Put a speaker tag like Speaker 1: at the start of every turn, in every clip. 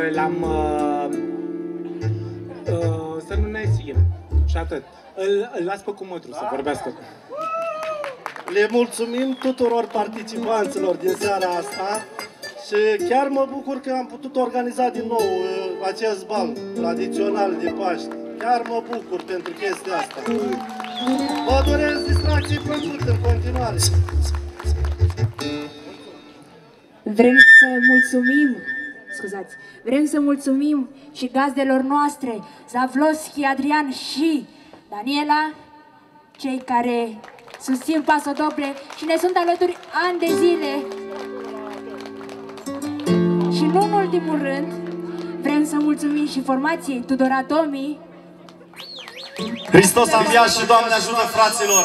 Speaker 1: care l-am... să nu ne sigem. Și atât. Îl las pe cumătru să vorbească.
Speaker 2: Le mulțumim tuturor participanților din seara asta și chiar mă bucur că am putut organiza din nou acest bal tradițional de Paști. Chiar mă bucur pentru chestia asta. Vă doresc distracții plăcute în continuare.
Speaker 3: Vrem să mulțumim și gazdelor noastre, Zavloschi, Adrian și Daniela, cei care susțin Pasodoble și ne sunt alături ani de zile. Și nu în ultimul rând, vrem să mulțumim și formației Tudora Tomi.
Speaker 4: Hristos a înviat și Doamne ajută, fraților!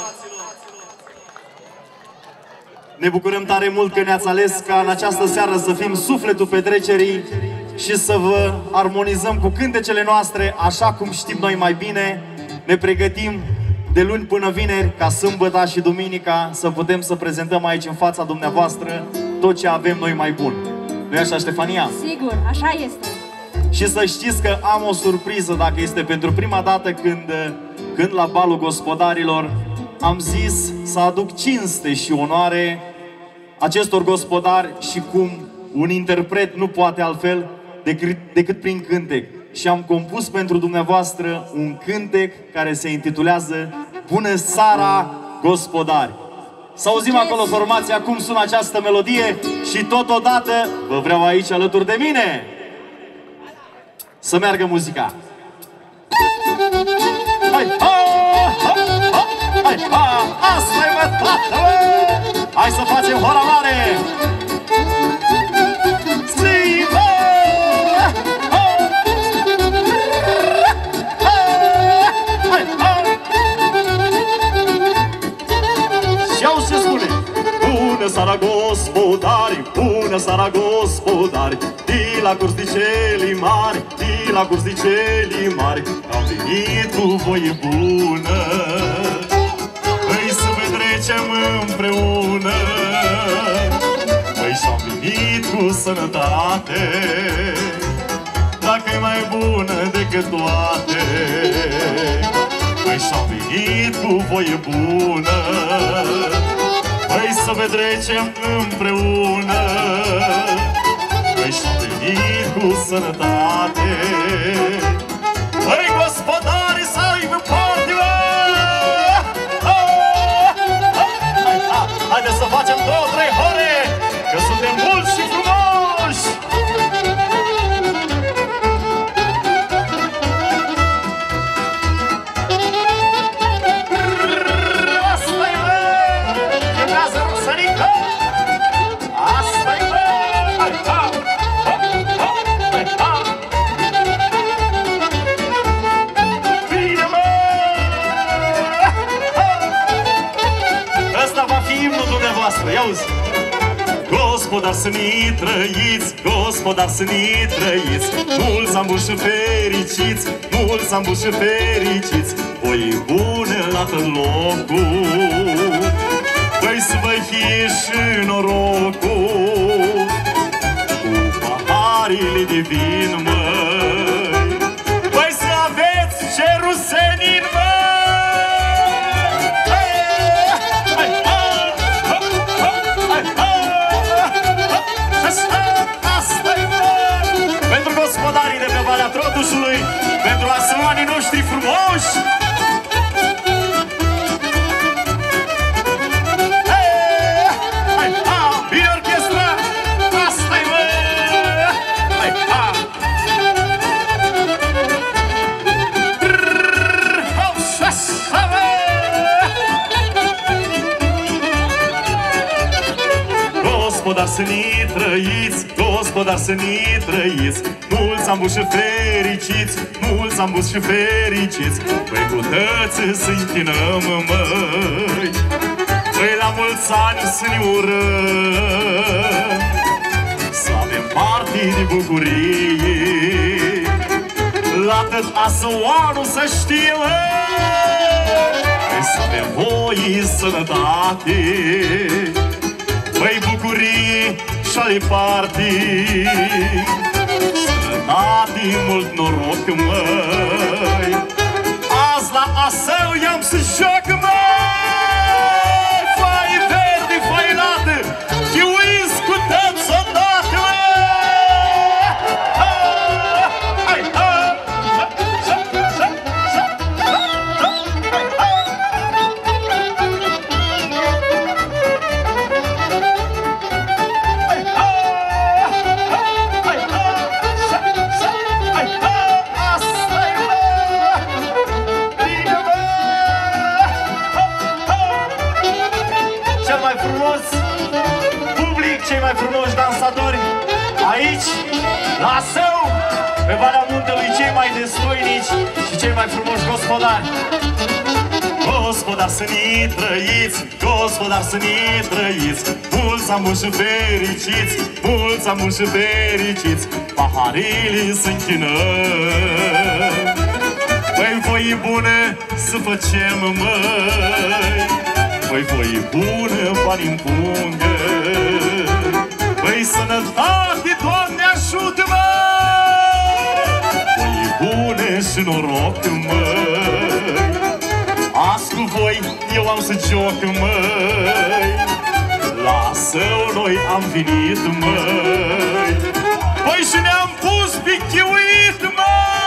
Speaker 4: Ne bucurăm tare mult că ne-ați ales ca în această seară să fim sufletul petrecerii și să vă armonizăm cu cântecele noastre așa cum știm noi mai bine. Ne pregătim de luni până vineri ca sâmbăta și duminica să putem să prezentăm aici în fața dumneavoastră tot ce avem noi mai bun. Nu-i așa, Ștefania?
Speaker 3: Sigur, așa este.
Speaker 4: Și să știți că am o surpriză dacă este pentru prima dată când la balul gospodarilor am zis să aduc cinste și onoare acestor gospodari și cum un interpret nu poate altfel decât prin cântec. Și am compus pentru dumneavoastră un cântec care se intitulează Bună seara, gospodari! Să auzim acolo formația cum sună această melodie și totodată vă vreau aici alături de mine! Să meargă muzica! Hai, ha, ha, ha, hai, ha, asta-i mă, toată! Hai să facem hora mare! Zi-vă! Hai, ha! Și auzi ce spune! Bună seara, gospodari! Bună seara, gospodari! De la cursticelii mari, de la cursticelii mari, am venit cu voie bună, păi să petrecem împreună. Păi și-am venit cu sănătate, dacă e mai bună decât toate. Păi și-am venit cu voie bună, păi să petrecem împreună. Păi și-am venit cu sănătate. Păi gospodari să aibă parte, mă! Haideți să facem 2-3 ore, că suntem mulți și frumoși! Asta-i, mă! Chemnează Rusănică! Asta-i, mă! Hai, ha! Ăsta va fi imnul dumneavoastră, ia-uzi! Gospodar să ni trăiți, gospodar să ni trăiți, mulți am și fericiți, mulți am și fericiți, voi bune la tot locul, păi să vă fie și norocul, cu paharile de vin, măi, păi să aveți cerul senin, măi! Pentru gospodarii de pe Valea Trotușului, pentru asumanii noștri frumoși, bine orchestra, asta-i, mă! Hai, ha! Gospodar să ni trăiți, gospodar să ni trăiți, mulți am și fericiți, mulți am și fericiți, păi cu tăți să închinăm, măi, păi la mulți ani să ne urăm, să avem parte de bucurie, la tot Asoanul să știe, păi să avem voie, sănătate, păi bucurii și ale partii, să tati, mult noroc, măi. Azi la Asău i-am să joc, măi. Fai verde, fai lată, chiuiți cu tăți odată, măi. Cei mai frumoși dansatori aici, la Asău, pe Valea Muntelui, cei mai destoinici și cei mai frumoși gospodari. Gospodari să ne trăiți, gospodari să ne trăiți, mulți amuși și fericiți, mulți amuși și fericiți, paharilii se închină. Păi voi bună să facem, măi, păi voi bună, bani-n pungă. Păi sănătate, Doamne ajută-mă! Voi bune și noroc, măi. Azi cu voi eu am să joc, măi. La Asău noi am venit, măi. Păi și ne-am pus pichiuit, măi.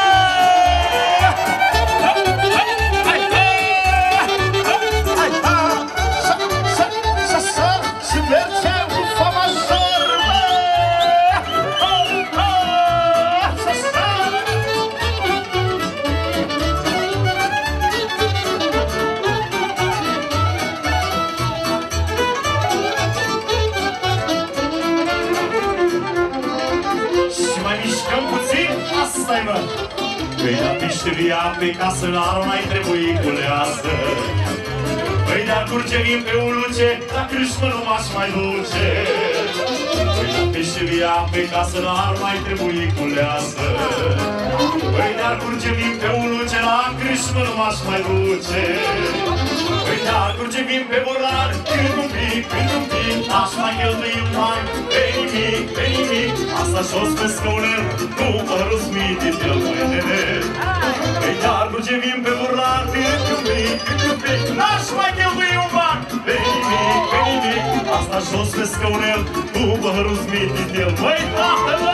Speaker 4: Și mergem cu fa major, și mai mișcăm puțin, asta-i, mă. Păi la pișteria pe casă n-ar mai trebui culeasă. Păi de-ar curge vin pe uluce, la crâșmă nu m-aș mai duce. Păi la peșteria pe casă n-ar mai trebui culeasă. Păi de-ar curge vin pe uluce, la crâșmă nu m-aș mai duce. Păi de-ar curge vin pe burlar, când un pic, n-aș mai cheltui un bani, pe nimic, asta jos pe scaunel, nu mă răsmitit el mâinile. Păi de-ar curge vin pe burlar, când un pic, n-aș mai cheltui un bani, pe nimic, asta jos pe scaunel, nu mă răsmitit el. Măi, tată-mă!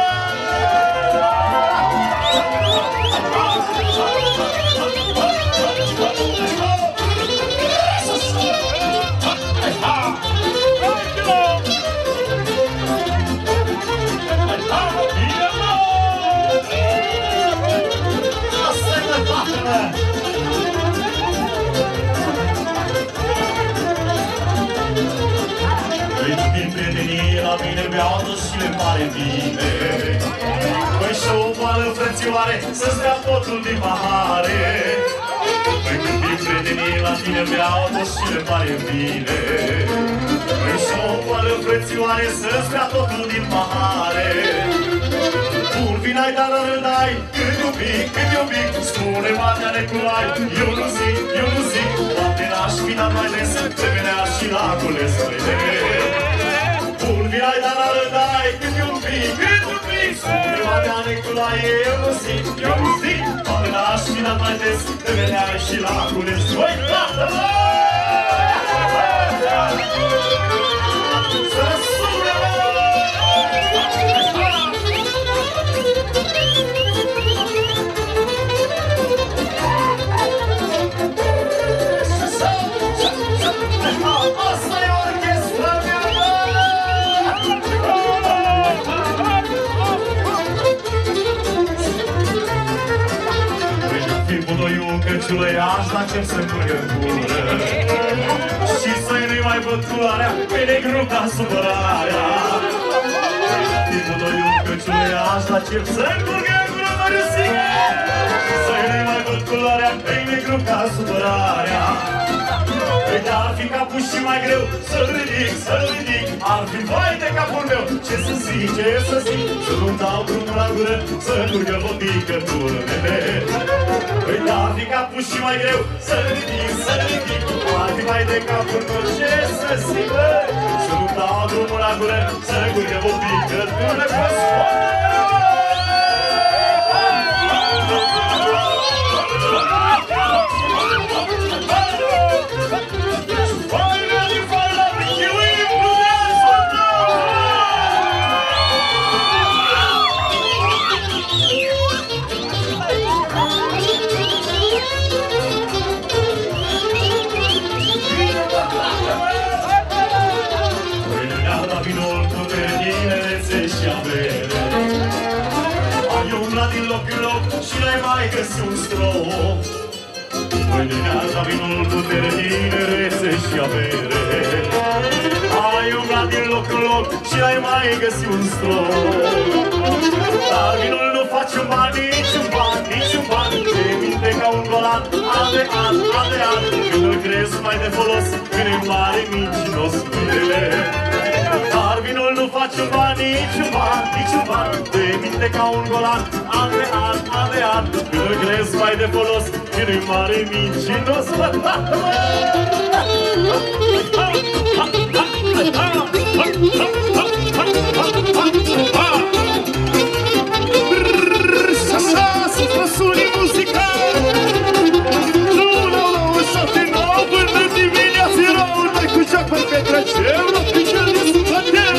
Speaker 4: Din prietenie la mine beau și le pare bine. Păi și o boală, frățioare, să-ți bea totul din pahare. Păi când din prietenie la mine beau și le pare bine. Păi și o boală, frățioare, să-ți bea totul din pahare. Bun vin-ai, dar rădai, cât un pic, spune Matea Neculai. Eu nu zic, poate n-aș fi dat mai des, te venea și la cules mâine. Bun vin-ai, dar rădai, cât un pic, spune Matea Neculai. Eu nu zic, poate n-aș fi dat mai des, te venea și la cules. Băi, tată-mă! Să sune, mă! Asta e orchestra mea, budoiul căciulăi aș la cer să curgă gură și să-i nu-i mai văd culoarea pe negru ca supărarea. Budoiul căciulăi aș la cer să curgă gură, mărâsică, să-i nu-i mai văd culoarea pe negru ca supărarea. Păi de-ar fi capul și mai greu să-l ridic, ar fi vai de capul meu. Ce să zic, să nu-mi dau drumul la gură, să curgă o picătură-mele. Păi de-ar fi capul și mai greu să-l ridic, ar fi vai de capul meu. Ce să zic, să nu-mi dau drumul la gură, să curgă o picătură-mele. mai găsi un strop. Păi dimineața vinul cu tinerețe și avere. Ai umblat din loc în loc și ai mai găsit un strop. Dar vinul nu face un ban, niciun ban, niciun ban. Te minte ca un golan, an de an, an de an. Când îl crezi mai de folos, când e mare mincinos mele. Dar vinul nu face un ban, niciun ban, niciun ban. Te minte ca un golan, an de an, an de an. Când îl crezi mai de folos, când e mare mincinos mele.
Speaker 5: Așa sunt răsunii muzicali. Nu, așa te nou până dimineața erau. Dai cu joc pe petrecem, la picel de sufletel.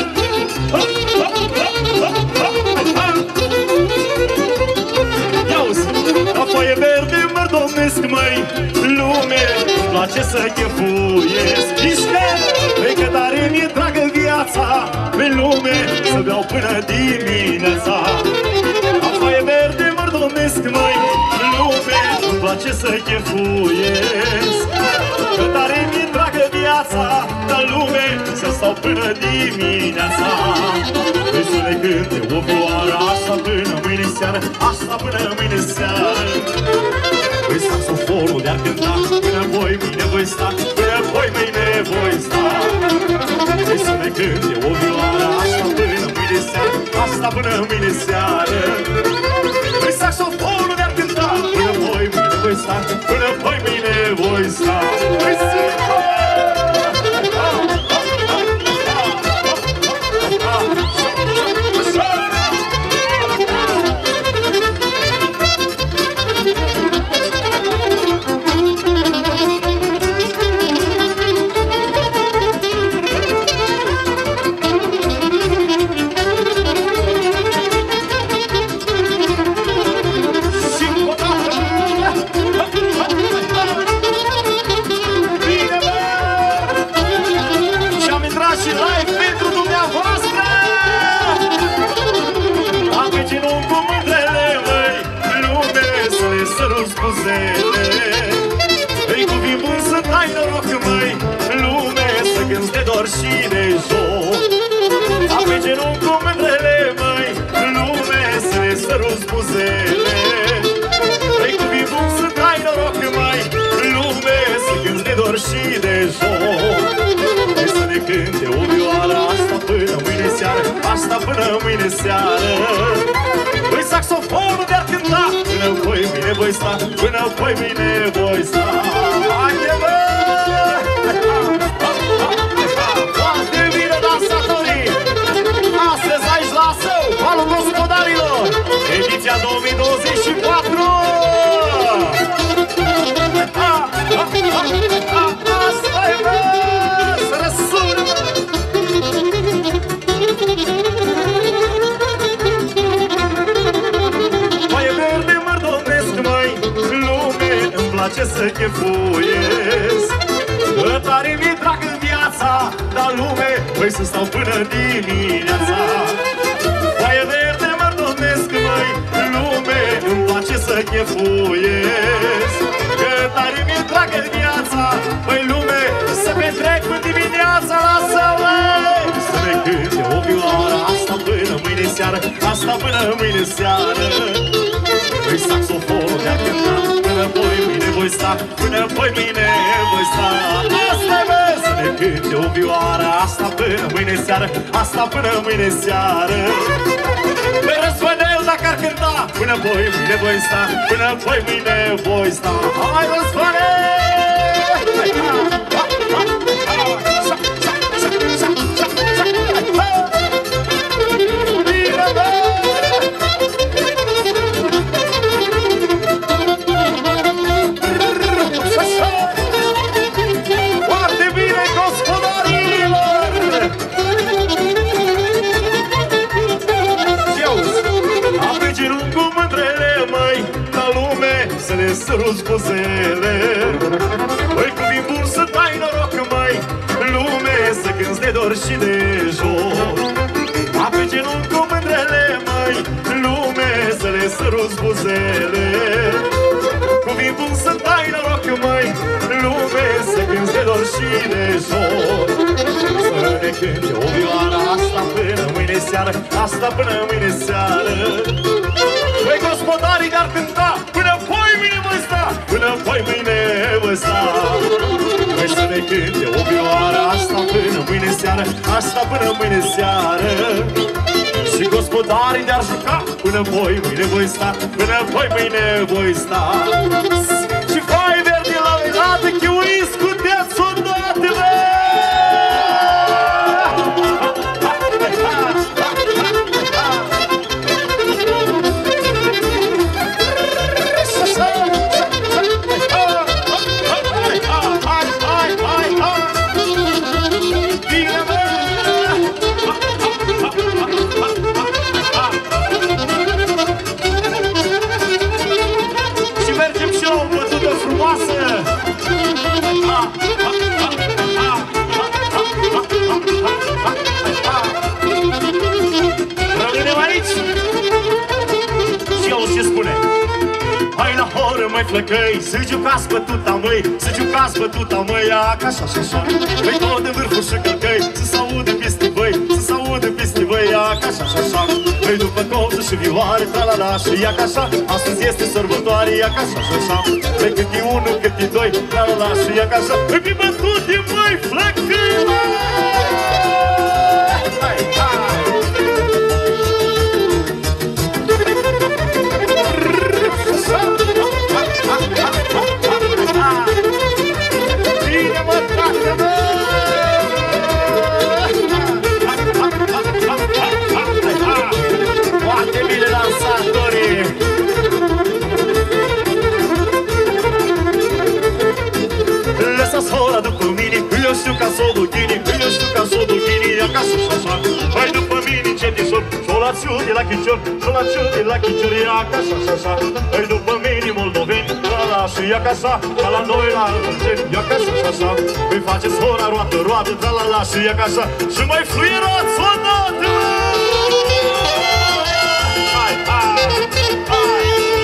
Speaker 5: Ia-uzi, la foaie verde mă domnesc, măi, lume, îmi place să chefuiesc. Mișcă, vei că tare mi-e dragă viața, pe lume, să beau până dimineața. La foaie verde mă domnesc, măi, lume, îmi place să chefuiesc. Că tare mi-e dragă viața, dar lume, să stau până dimineața. Vrei să le cânte o vioară, asta până mâine seară, asta până mâine seară. Vrei saxofonul de-ar cânta, până voi mâine voi sta, până voi mâine voi sta. Vrei să le cânte o vioară, asta până mâine seară, asta până mâine seară. Vrei saxofonul de-ar cânta, până voi mâine voi sta, până voi mâine voi sta. Vrei să... Ei, cu vin bun să dai noroc, măi, lume, să gânzi de dor și de joc. Ape genunchi cu mândrele, măi, lume, să le săruți buzele. Ei, cu vin bun să dai noroc, măi, lume, să gânzi de dor și de joc. Ei, să ne cânte o vioară, asta până mâine seară, asta până mâine seară. Păi saxofonul de-ar cânta, până voi mine voi sta, până voi mine voi sta. Haide, bă! Foarte bine, dansatorii! Astăzi aici la Său, Balul Gospodarilor, ediția 2024! Asta-i, bă! Să răsună, bă! Place să chefuiesc, că tare mi-e dragă viața, dar lume, voi să stau până dimineața. Foaie verde mă domnesc, măi, lume, îmi place să chefuiesc, că tare mi-e dragă viața, măi, lume, să petrec până dimineața, lasă-mă! Să ne cânte o vioară, asta până mâine seară, asta până mâine seară. Păi saxofonul de-ar cânta, până voi mâine voi sta, până voi mâine voi sta. Asta-i, bă, să ne cânte o vioară, asta până mâine seară, asta până mâine seară. Păi Răzvănel dacă ar cânta, până voi mâine voi sta, până voi mâine voi sta. Hai, Răzvănel! Să le săruți buzele. Păi cu vin bun să dai noroc, măi, lume, să gânzi de dor și de joc. Ape genunchi cu mândrele, măi, lume, să le săruți buzele. mâine jos. Să ne cânte o vioară, asta până mâine seară, asta până mâine seară. Păi gospodarii ne-ar cânta, până poi mâine vă sta, până poi mâine vă sta. Păi să ne cânte o vioară, asta până mâine seară, asta până mâine seară. Și gospodarii ne-ar juca, până poi mâine voi sta, până poi mâine voi sta. Și fai verdi la velată, chiuiți cu deați odată, bă! Măi flăcăi, să jucați bătuta măi, să jucați bătuta măi, ca așa și așa. Măi tot de vârful și călcăi, să s-audă piste băi, să s-audă piste băi, ca așa și așa. Măi după copță și vioare, tra-la-la și ia ca așa. Astăzi este sărbătoare, ia ca așa și așa. Măi cât e unul, cât e doi, tra-la-la și ia ca așa. Măi pe bătute măi flăcăi, măi! Hai, hai! Foarte bine dansatorii! Lăsați hora după mine, eu știu ca s-o duchini, eu știu ca s-o duchini, acasă și așa. Hai după mine încetișor, și-o la ciudi la chicior, și-o la ciudi la chicior, acasă și așa. Hai după mine moldoveni, la și acasă, ca la noi la Argentini, acasă și așa. Îi faceți hora roată, roată, la și acasă, și mai fluierați o dată! Hai, hai, hai!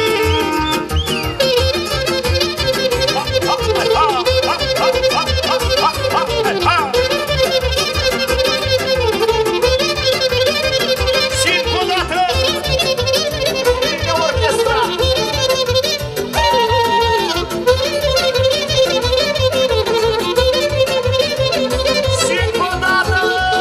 Speaker 5: Și încă o dată! Vine orchestra! Și încă o dată!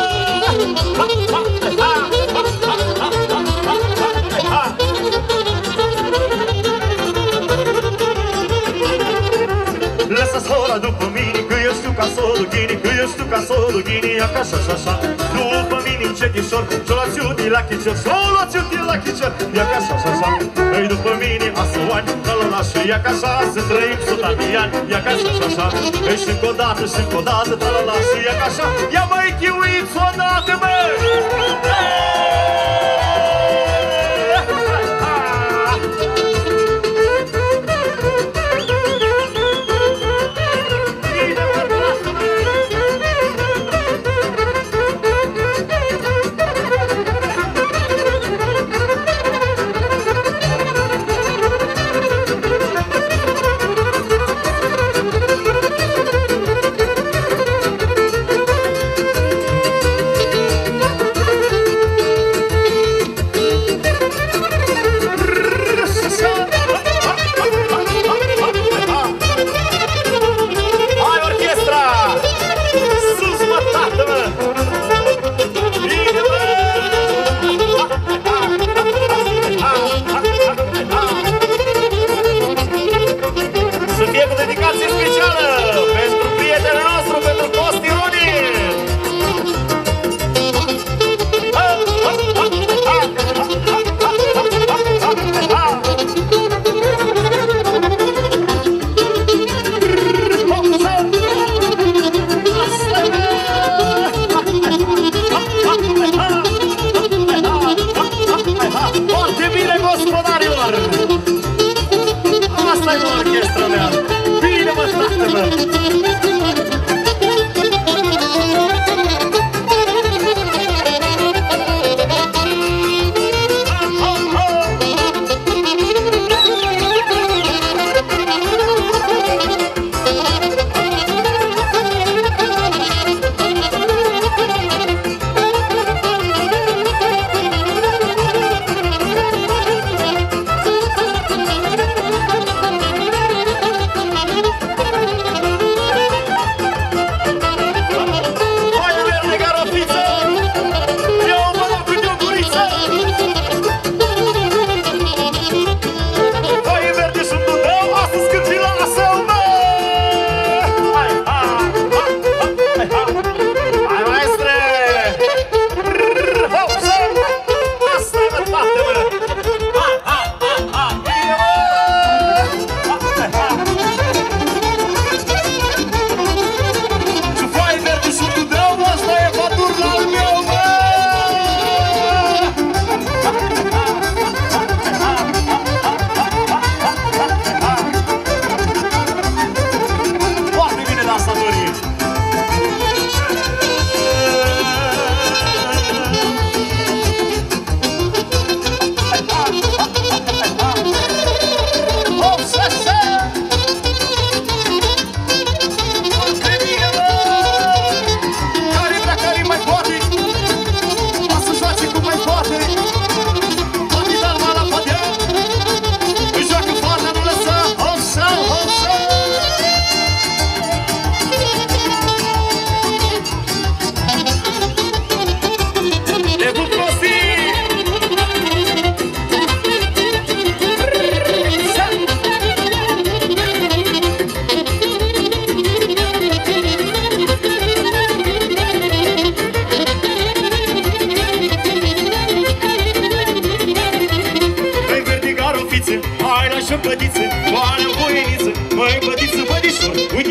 Speaker 5: Lăsați hora după mine, că eu știu ca s-o dughini, că eu știu ca s-o dughini, acasă și așa. După mine încetișor, și-o la ciudi la chicior, și-o la ciudi la chicior, acasă și așa. Ei după mine asăoani, la și acasă, să trăim 100 de ani, acasă și așa. Ei și încă o dată, și încă o dată, la și acasă, ia mai chiuiți o dată, băi!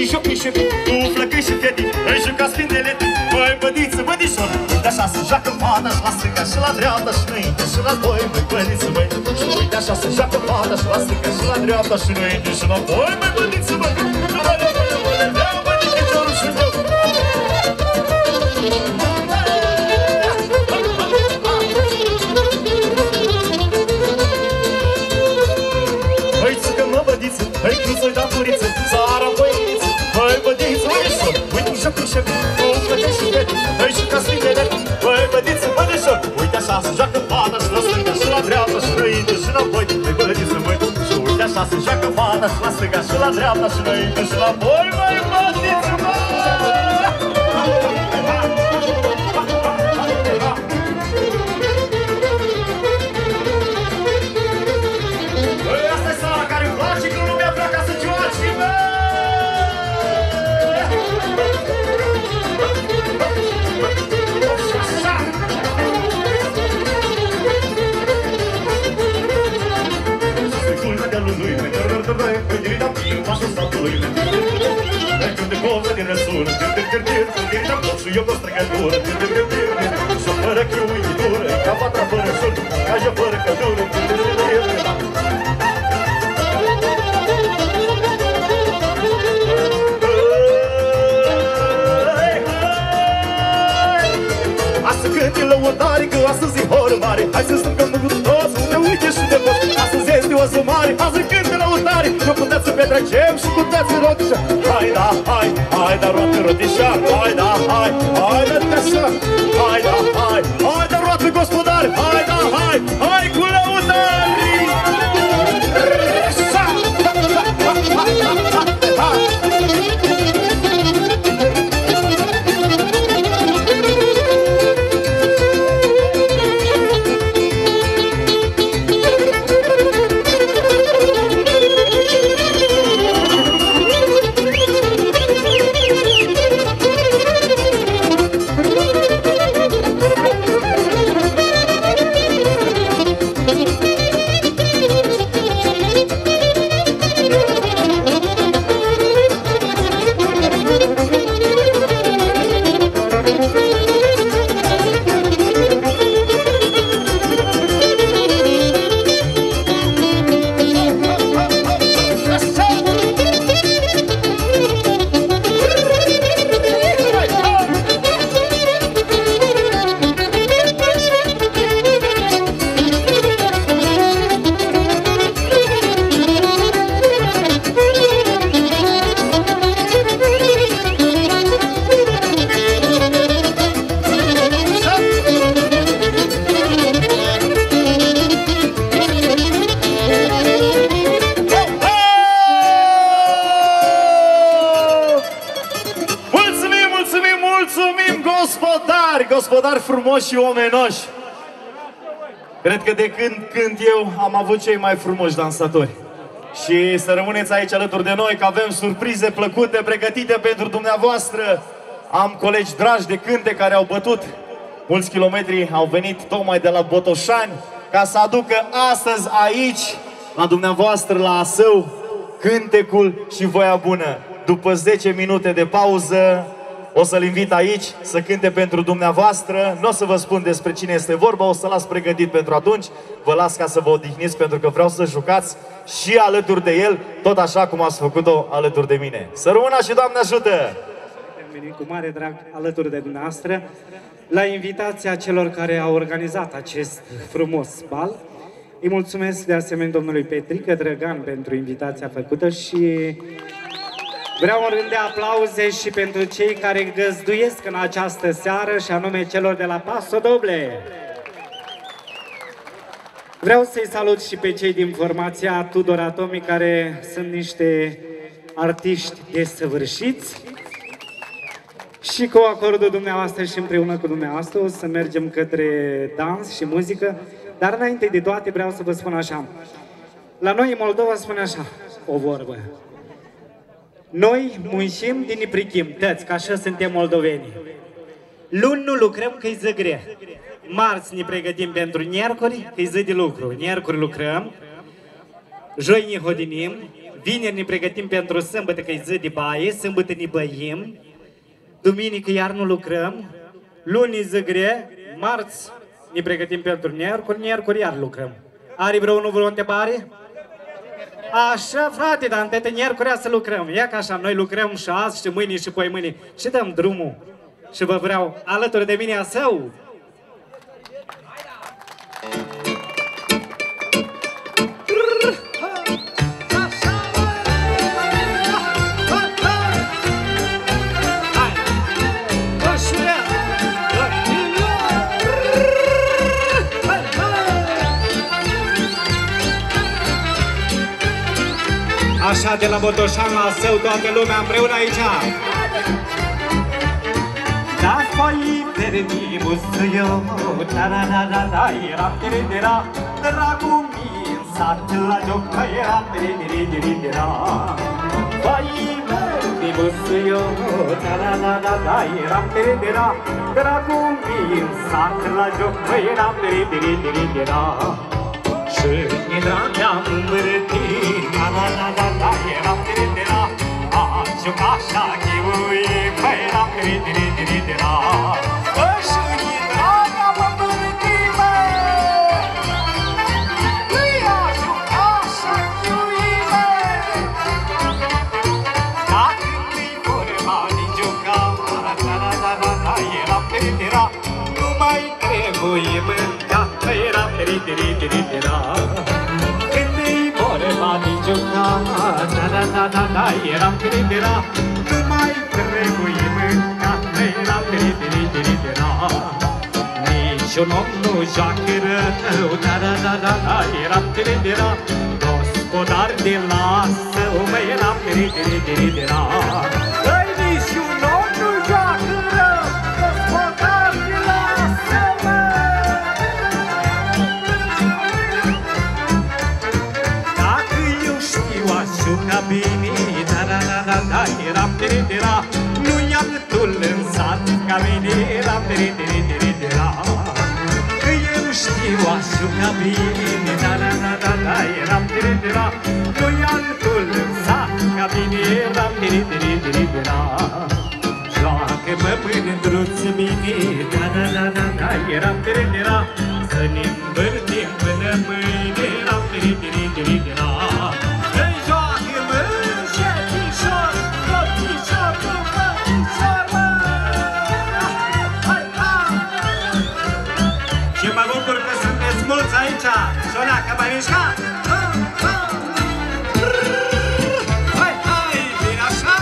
Speaker 5: și șochi și cu flăcăi și feti, îi jucați findele, băi bădiță, bădișor. Uite așa se joacă fata și la stânga și la dreapta și înainte și la doi, băi bădiță, băi. Și uite așa se joacă fata și la stânga și la dreapta și înainte și la doi, băi bădiță, băi. Hai cruză-i da furiță, țara băiniță, băi bădiță, bădișor. Uite jocul și cu flăcăi și fete, hai jucați findele, băi bădiță, bădișor. Uite așa se joacă fata și la stânga și la dreapta și înainte și la voi, băi bădiță, băi. Și uite așa se joacă fata și la stânga și la dreapta și înainte și la voi, băi bădiță, băi. Eu cu străgătură, și fără chiuitură, ca patra fără sun, ca eu fără căldură. Astăzi cânti lăutare, că astăzi e horă mare. Hai să stăm cu toți, unde uite și de pot. Astăzi este o zi mare, azi cânti lăutare. Nu puteți să petrecem și puteți să rotișa. Hai da, hai da, roată rotișa. Hai da, hai da, rotișa. Hai da, hai da, roată gospodar. Hai da, hai cu lăutare. Gospodari frumoși și omenoși. Cred că de când cânt eu am avut cei mai frumoși dansatori. Și să rămâneți aici alături de noi, că avem surprize plăcute pregătite pentru dumneavoastră. Am colegi dragi de cânte care au bătut mulți kilometri, au venit tocmai de la Botoșani ca să aducă astăzi aici, la dumneavoastră, la Asău, cântecul și voia bună. După 10 minute de pauză, o să-l invit aici să cânte pentru dumneavoastră. Nu o să vă spun despre cine este vorba, o să las pregătit pentru atunci. Vă las ca să vă odihniți, pentru că vreau să jucați și alături de el, tot așa cum ați făcut-o alături de mine. Să rămână și Doamne ajută!
Speaker 1: Venim cu mare drag alături de dumneavoastră la invitația celor care au organizat acest frumos bal. Îi mulțumesc de asemenea domnului Petrică Drăgan pentru invitația făcută și vreau un rând de aplauze și pentru cei care găzduiesc în această seară, și anume celor de la Paso Doble. Vreau să-i salut și pe cei din formația Tudor Atomic, care sunt niște artiști desăvârșiți. Și cu acordul dumneavoastră și împreună cu dumneavoastră o să mergem către dans și muzică. Dar înainte de toate vreau să vă spun așa. La noi în Moldova spune așa o vorbă. Noi muncim din prichim, tăți, că așa suntem moldoveni. Luni nu lucrăm că-i zi grea. Marți ne pregătim pentru miercuri, că-i zi de lucru. Miercuri lucrăm, joi ne hodinim, vineri ne pregătim pentru sâmbătă, că e zi de baie, sâmbătă ne băim, duminică iar nu lucrăm, luni zi grea, marți ne pregătim pentru miercuri iar lucrăm. Are vreunul vreo întrebare? Așa, frate, dar întâi miercurea să lucrăm. Ia că așa, noi lucrăm și azi, și mâine, și poi mâine. Și dăm drumul. Și vă vreau alături de mine a său. Așa de la Botoșan la Său, toată lumea împreună aici. Da, foi perdimus eu, da, era perindera, dragul mi în sat la joc, că era perindera. Foi perdimus eu, da, era perindera, dragul mi în sat la joc, că era perindera. Și dragea îmbărătit, da, eram perindera, a jucat așa chiui, păi eram perindera. Și dragea îmbărătit, păi a jucat așa chiui, dacă nu-i vorba de jucat, da, eram perindera, nu mai trebuie mâncat, păi eram perindera. Când-i vorba de jucat, da, eram perindera, nu mai trebuie mâncat, eram perindera. Niciun om nu joacă rău, da, eram perindera, gospodar de lasă, mă, eram perindera. Niciun om nu joacă rău, gospodar de lasă, mă. Ca bine, da, eram perindera, nu i-am tul în sat, ca bine, eram perindera. Că eu știu așa ca bine, da, eram perindera, nu i-am tul în sat, ca bine, eram perindera. Joacă-mă mândruță mine, da, eram perindera, să ne îmbărtim până mâine, eram perindera. Soneacă, mai mișca! Hai, bine așa!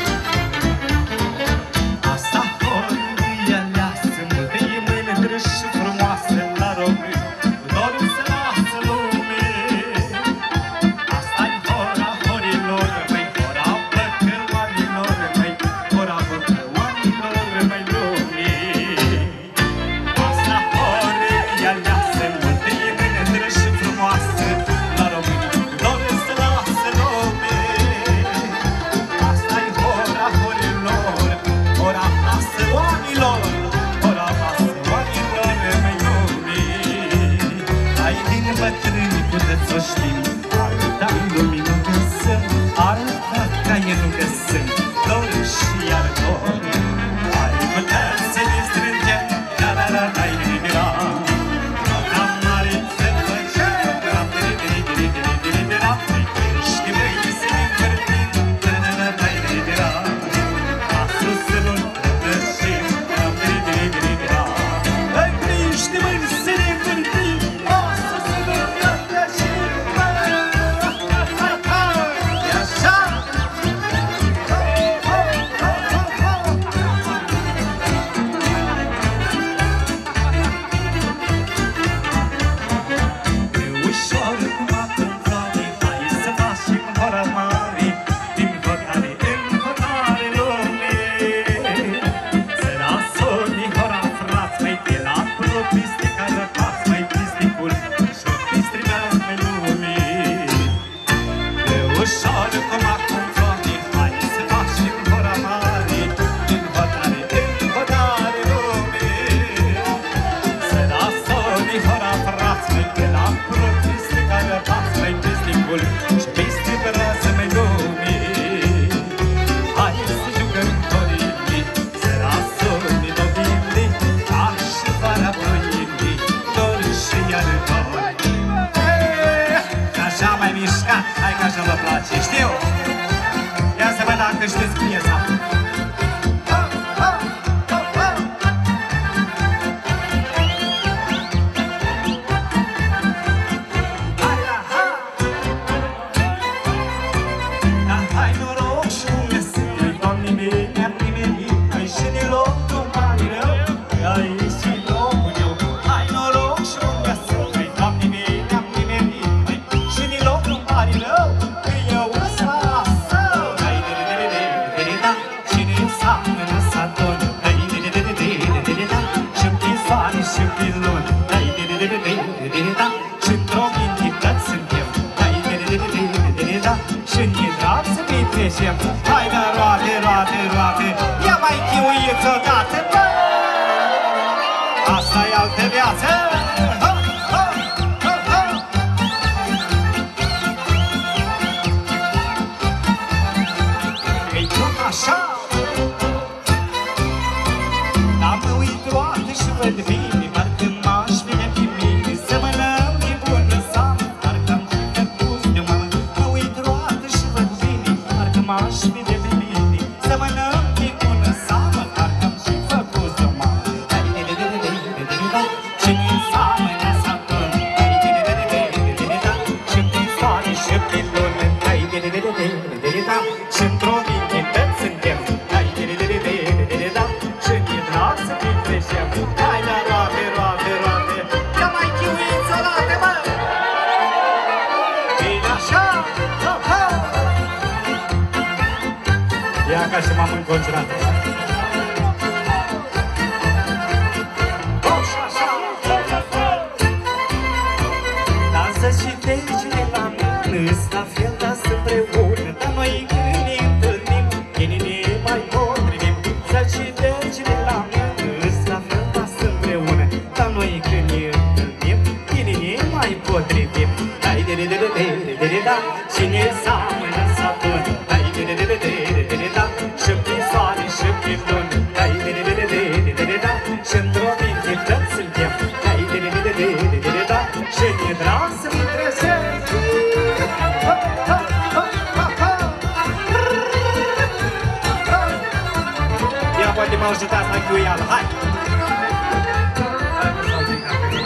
Speaker 1: Asta
Speaker 5: mai nu că sunt dor și iar dor. Hai putem să ne strângem, la la la la la la. La mare se făcea, la la și băi să ne încărtim, la la la la la. A sus să nu rătășim, la la. Hai priște mâini să ne încărtim, a sus să nu rătășim. E așa! Hai că așa vă place, știu! Ia să văd dacă știți piesa. Hai noroc și unde sunt, Doamne mie, mi-am nimerit, hai și de loc, nu mai rău, ai și locul meu. Hai noroc și unde sunt, Doamne mie, mi-am nimerit, hai și de loc, nu mai rău, că eu ăsta său. Hai de-de-de-de-de-de-de-da, și de seamănă saton, hai de-de-de-de-de-de-de-da, și prin soare și prin luni, hai de-de-de-de-de-de-da, și într-o mintități suntem, hai de-de-de-de-de-de-da, și ne drag să petrecem. Hai da roate, roate, roate, ia mai chiuiți odată, bă! Asta-i altă viață! Ha, ha, ha, ha! E tot așa! Dar mă uit roate și văd bine, parcă m-aș vine pe mine să mănăm de bună seamă, parcă-am și făcut de mamă. Mă uit roate și văd bine, parcă m-aș vine pe mine să mănăm de bună seamă, parcă-am și făcut de mamă. Hai de-de-de-de-de-de-de-da, și ne seamănă saton, hai de-de-de-de-de-de-da, și prin soare și prin lună, hai de-de-de-de-de-de-da, și într-o mintități suntem, hai de-de-de-de-de-de-da, și ne drag să petrecem. Hai la roate, roate, roate, ia mai chiuiți odată, mă! Bine așa, ha, ha!
Speaker 1: Ia ca și m-am înconjurat.
Speaker 5: Așa, așa, dansă și tegile la mână, la fel dansă împreună, dar noi când ne întâlnim, bine ne mai potrivim. Dansă și tegile la mână, la fel dansă împreună, dar noi când ne întâlnim, bine ne mai potrivim. Hai de-de-de-de-de-de-de-da, și ne seamănă saton, hai de-de-de-de-de-de-da, și prin soare și prin lună, hai de-de-de-de-de-de-da, și într-o mintități suntem, hai de-de-de-de-de-de-da, și ne drag să petrecem. Ha, ha, ha, ha, ha. Ia poate mă ajutați la chiuială, hai! Hai, să-l zic dacă e.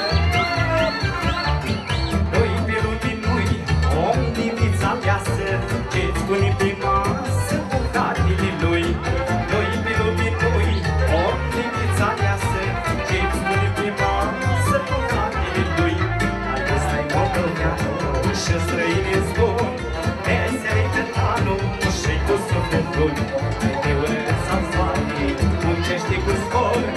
Speaker 5: Doi pe lumini, om din vița viață, ce-ți spune pe masă bucatele lui. Doi pe lumini, om din vița viață, ce-ți spune pe masă bucatele lui. Hai stai mocălnea și străine zbun, mesele cătanul și cu sufletul. Hai de ură sau soare, muncește cu spor,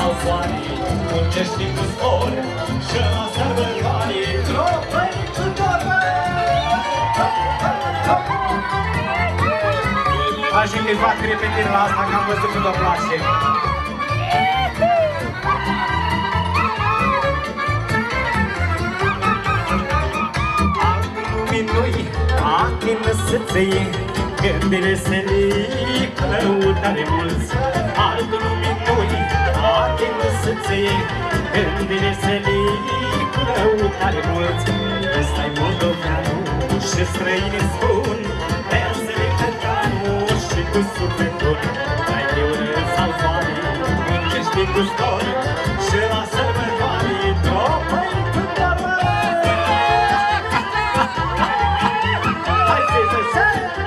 Speaker 5: sau soare, muncești cu spor și la sărbătoare tropăi cu dormă.
Speaker 1: Aș invita repetirea la asta, că am văzut că vă place. Altul lumii nu-i atină să-ți gândile se lică lăutare mulți. Altul lumii nu-i atină să-ți gândile se lică lăutare mulți. Ăsta-i moldoveanul și străinii spun versele cântanul și cu sufletul. Dai de ură sau soare, muncești cu stor și la sărbătoare tropăi cu dormă. Hai să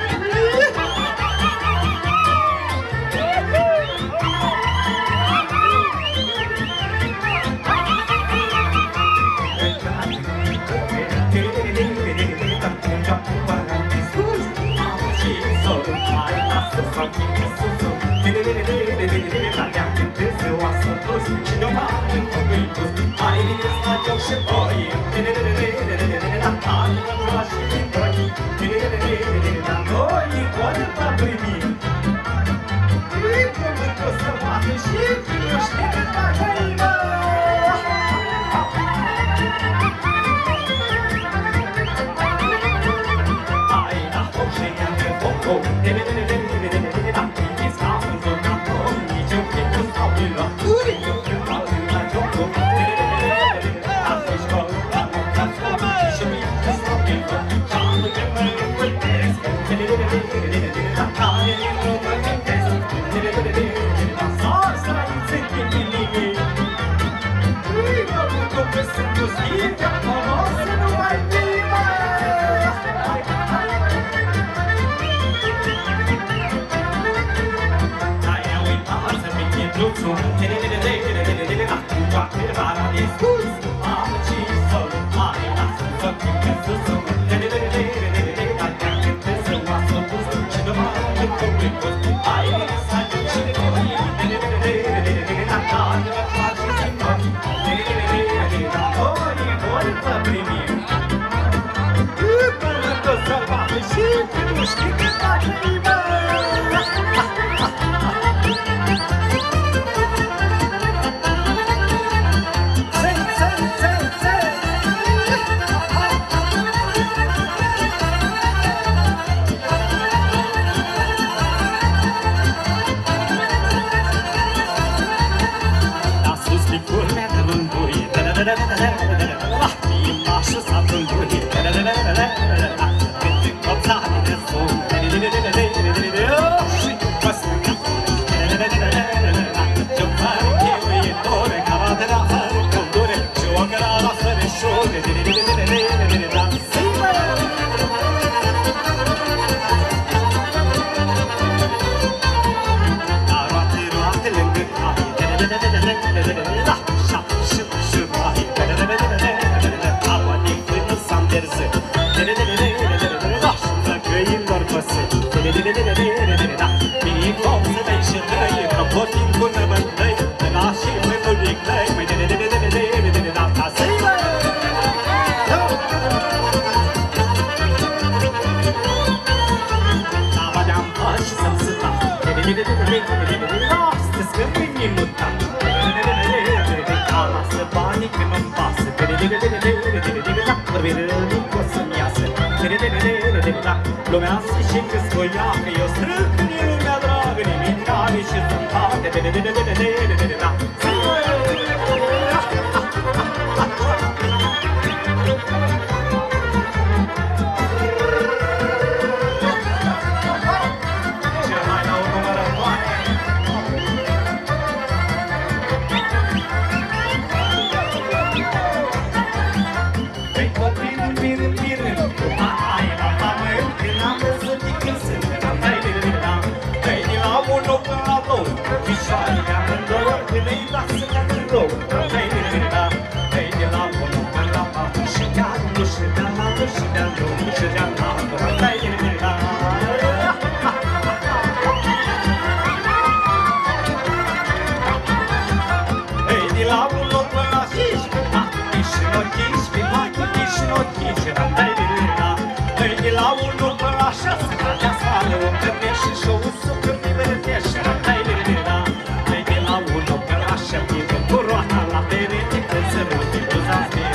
Speaker 5: lumea și câți voia că eu strâng în lumea dragă, nimic care și sunt toate.
Speaker 1: și show-ul super divertește. De la 1 până la 7, cu roata la perete, când se rupe, uzați de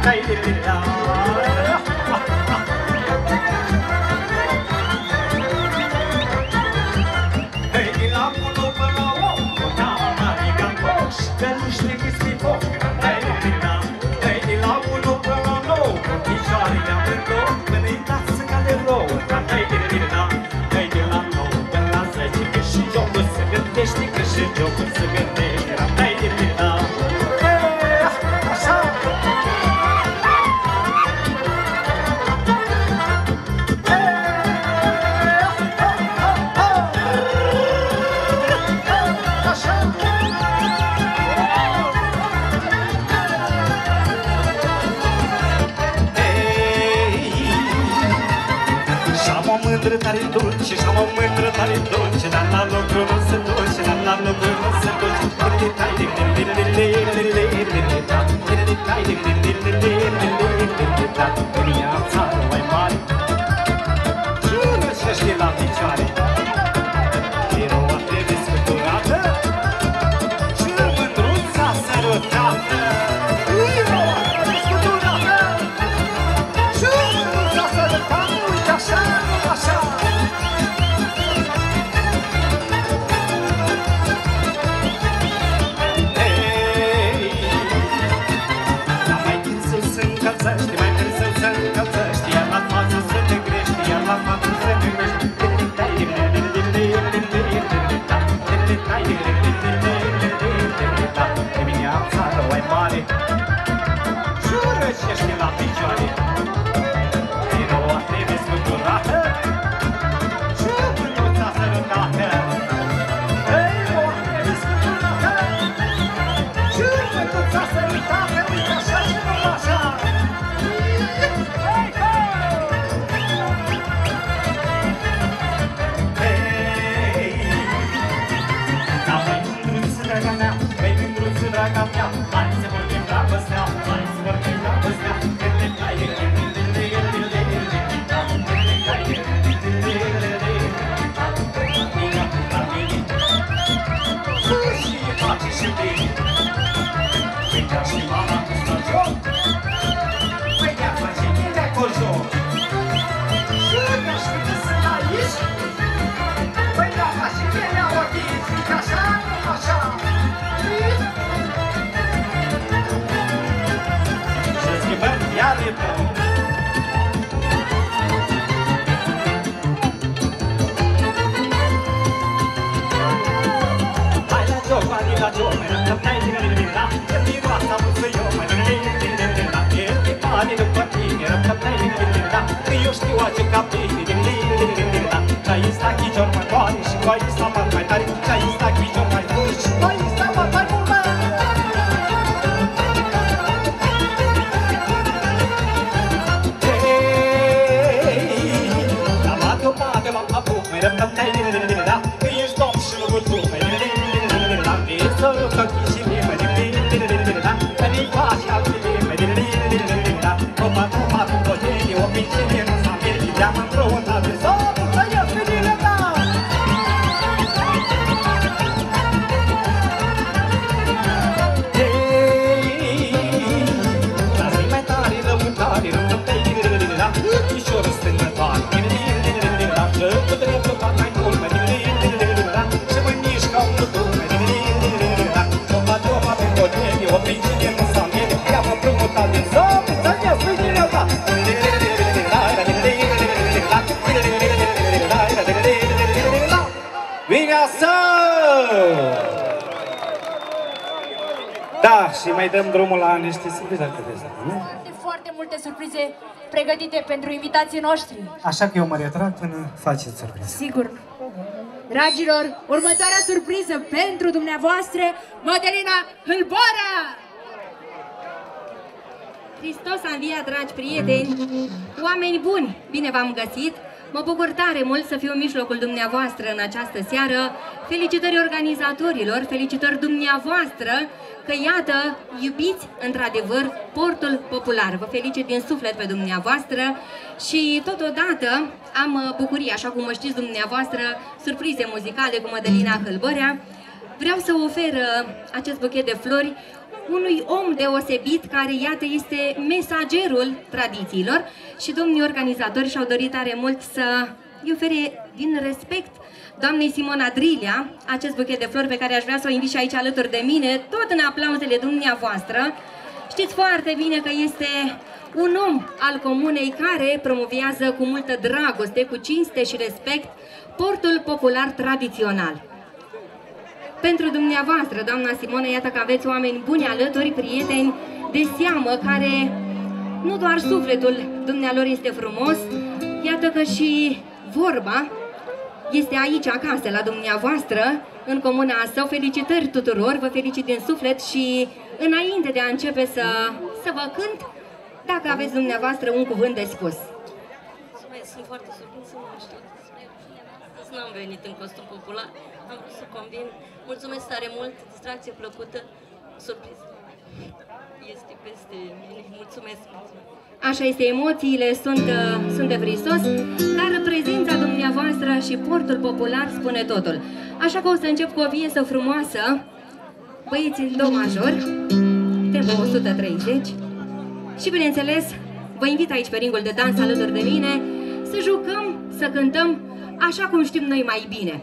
Speaker 1: știi că și jocul se gândește, ramdai de vida. Așa! Așa! Și-am o mândră tare dulce, și-am o mândră tare dulce, dar la lucru nu se duce, dar la lucru nu se duce. În viața mai mare și nu șește la picioare, eroa trebuie scuturată și mândruța sărutată. Eroa trebuie scuturată și mândruța sărutată. Uite așa, așa. Mai târziu se încălțește, iar la față se negrește, iar la față se negrește. Dimineața rău-ai mare și răcește la picioare. Eroa trebuie scuturată și mânuța sărutată. Eroa trebuie scuturată și mânuța sărutată. Uite așa și nu așa. Draga mea, hai să vorbim dragostea, hai să vorbim dragostea. Și face și bine, uite și mama cu joc, uite face bine cu joc. Și nu știu ce sunt aici, uite face bine ochii, uite așa, așa. Iar e bun. Hai la joc, hai la joc, mai rămâne plai din mine, că miroasa musă eu, mai rămâne, e pipani după tine, rămâne plai din mine, că eu știu a juca bine, ce-ai sta chicior mai mare și cu ai sta mai tare, ce-ai sta chicior mai mare și cu ai sta mai mare. Că ești domn și nu tu, să rupă chișine, că ne-i faci altele, topa, topa, cu potene, o pincine, nu s-a mergi, te-am împreunat de zonă, să ies pe tine, da! Lasă-i mai tare, rământare, rământare, îchișorul strângătoare, că cu dreptul fac mai mult, și mă mișc ca un lutul, topa, topa, pe potene, o pincine, nu s-a mergi, te-am împreunat de zonă, să ies pe tine, da! Vineasă! Da, și mai dăm drumul la niște surprize, dacă vreți, nu?
Speaker 3: Foarte multe surprize pregătite pentru invitații noștri.
Speaker 1: Așa că eu mă retrag până faceți surprize.
Speaker 3: Sigur. Dragilor, următoarea surpriză pentru dumneavoastră, Mădălina Hâlboara!
Speaker 6: Hristos a înviat, dragi prieteni, oameni buni, bine v-am găsit! Mă bucur tare mult să fiu în mijlocul dumneavoastră în această seară. Felicitări organizatorilor, felicitări dumneavoastră că iată, iubiți într-adevăr portul popular. Vă felicit din suflet pe dumneavoastră și totodată am bucuria, așa cum știți dumneavoastră, surprize muzicale cu Mădălina Hâlbărea. Vreau să ofer acest buchet de flori unui om deosebit care, iată, este mesagerul tradițiilor și domnii organizatori și-au dorit tare mult să îi ofere din respect doamnei Simona Drilea acest buchet de flori pe care aș vrea să o invit și aici alături de mine, tot în aplauzele dumneavoastră. Știți foarte bine că este un om al comunei care promovează cu multă dragoste, cu cinste și respect portul popular tradițional. Pentru dumneavoastră, doamna Simona, iată că aveți oameni buni alături, prieteni de seamă, care nu doar sufletul dumnealor este frumos, iată că și vorba este aici acasă, la dumneavoastră, în comuna Asău. Felicitări tuturor, vă felicit din suflet și înainte de a începe să vă cânt, dacă aveți dumneavoastră un cuvânt de spus.
Speaker 7: Sunt foarte surprinsă, nu știu. Nu am venit în costum popular, am vrut să combin. Mulțumesc tare mult, distracție plăcută, surpriză. Este peste mine, mulțumesc.
Speaker 6: Așa este, emoțiile sunt de frisos, dar prezența dumneavoastră și portul popular spune totul. Așa că o să încep cu o piesă frumoasă, Băieții do major, tempo 130. Și bineînțeles, vă invit aici pe ringul de dans alături de mine să jucăm, să cântăm așa cum știm noi mai bine.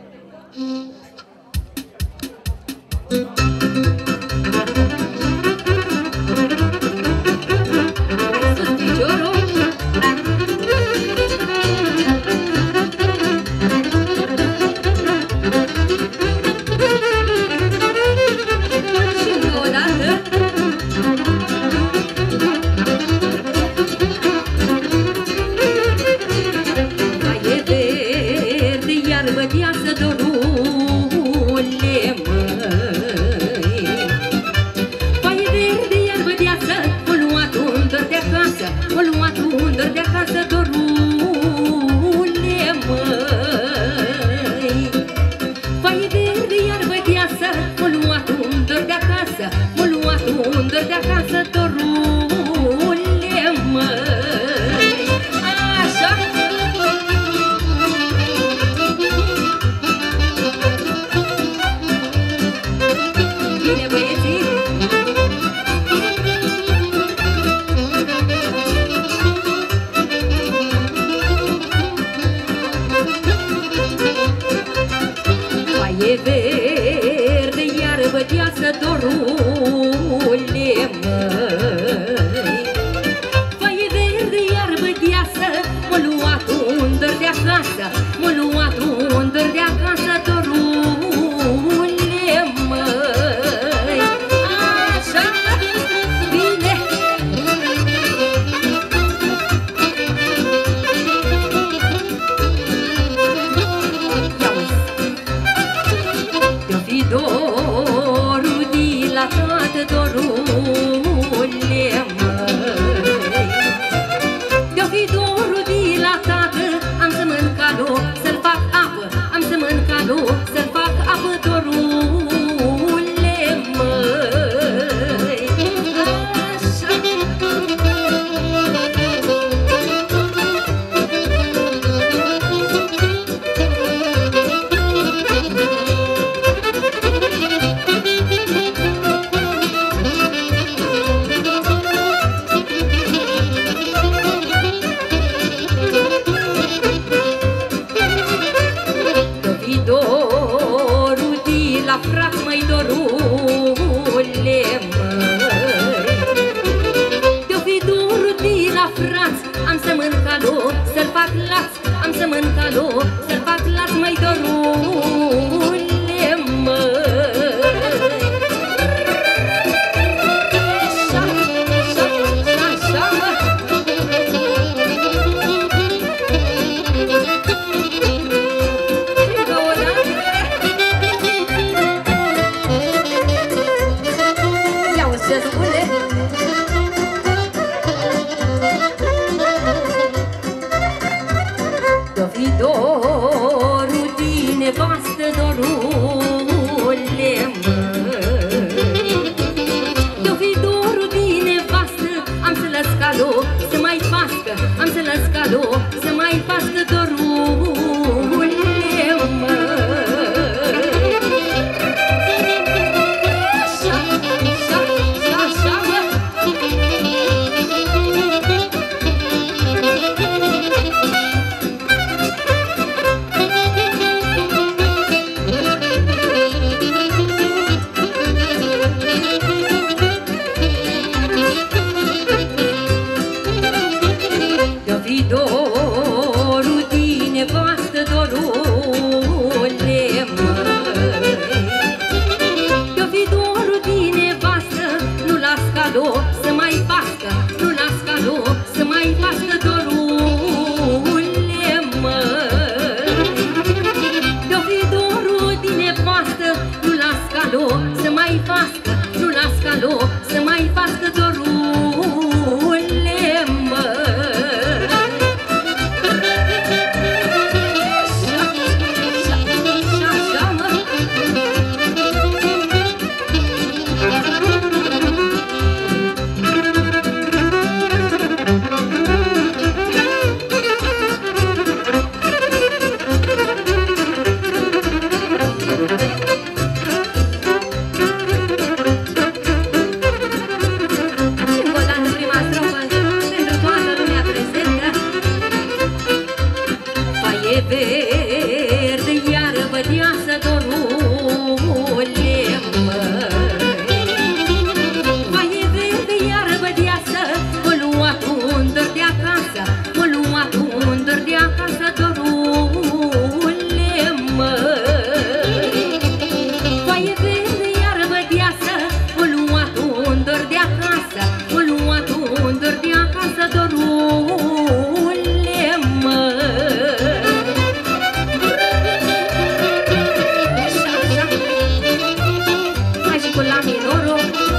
Speaker 6: minorul.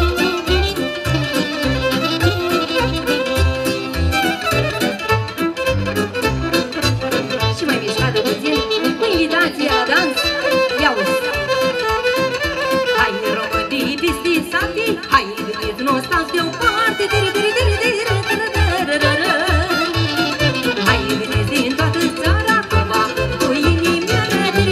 Speaker 6: Și mai mișcată puțin, cu invitație la dans. Ia uzi! Hai, românii, pistisatii, hai, veniți, nu stați deoparte, hai, veniți din toată țara, cumva, cu inimioare,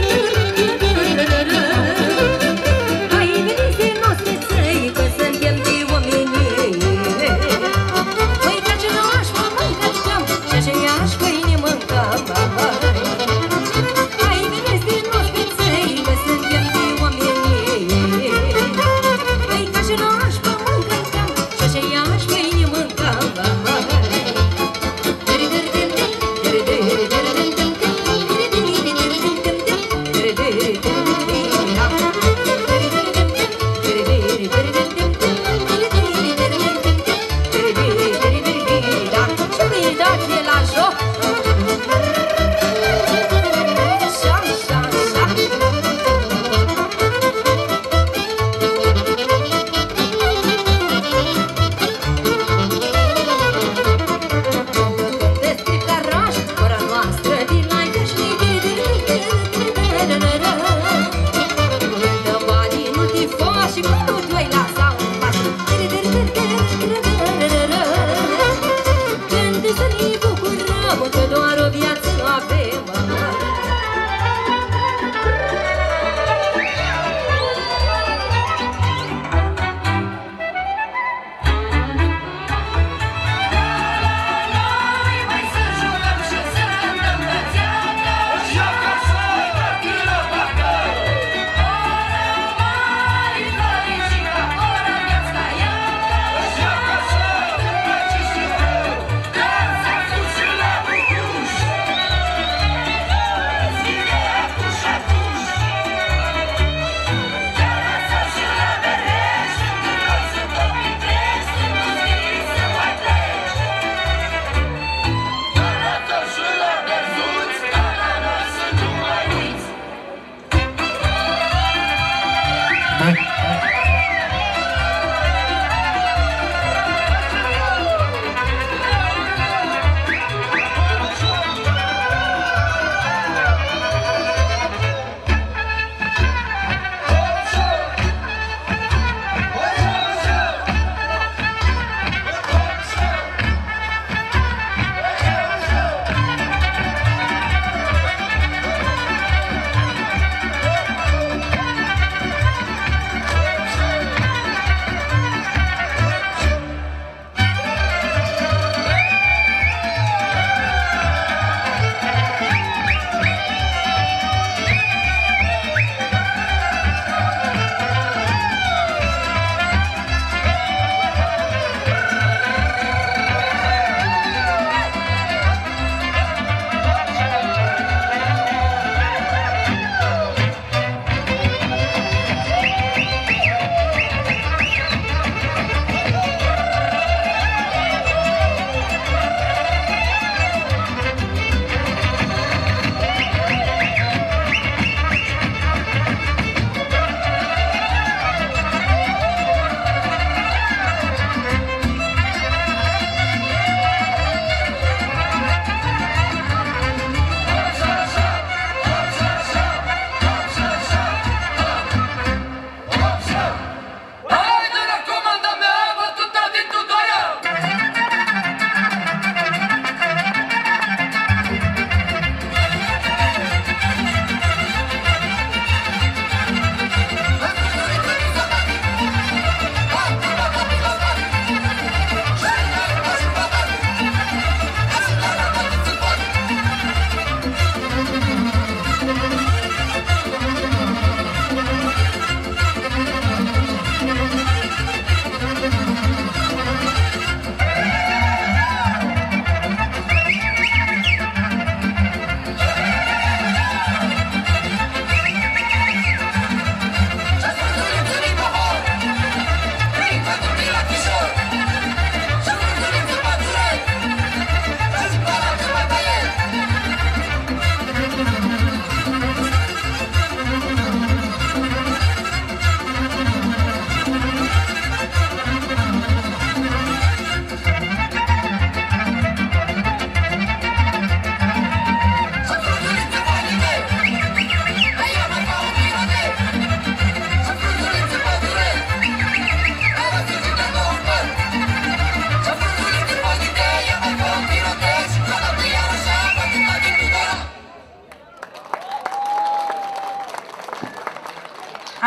Speaker 6: hai, veniți din noastre țări, că suntem de oameni. Păi, ca ce n-aș mă mâncăm, și așa i-aș pâine mâncăm. Hai, veniți din noastre țări, că suntem de oameni. Păi, ca ce n-aș mă mâncăm,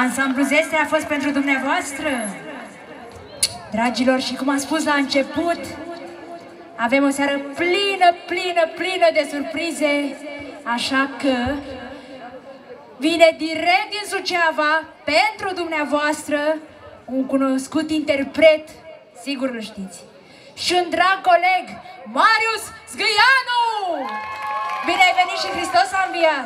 Speaker 3: Ansamblu Zestre a fost pentru dumneavoastră. Dragilor, și cum am spus la început, avem o seară plină de surprize, așa că vine direct din Suceava pentru dumneavoastră un cunoscut interpret, sigur îl știți, și un drag coleg, Marius Zgâianu! Bine ai venit și Hristos a înviat!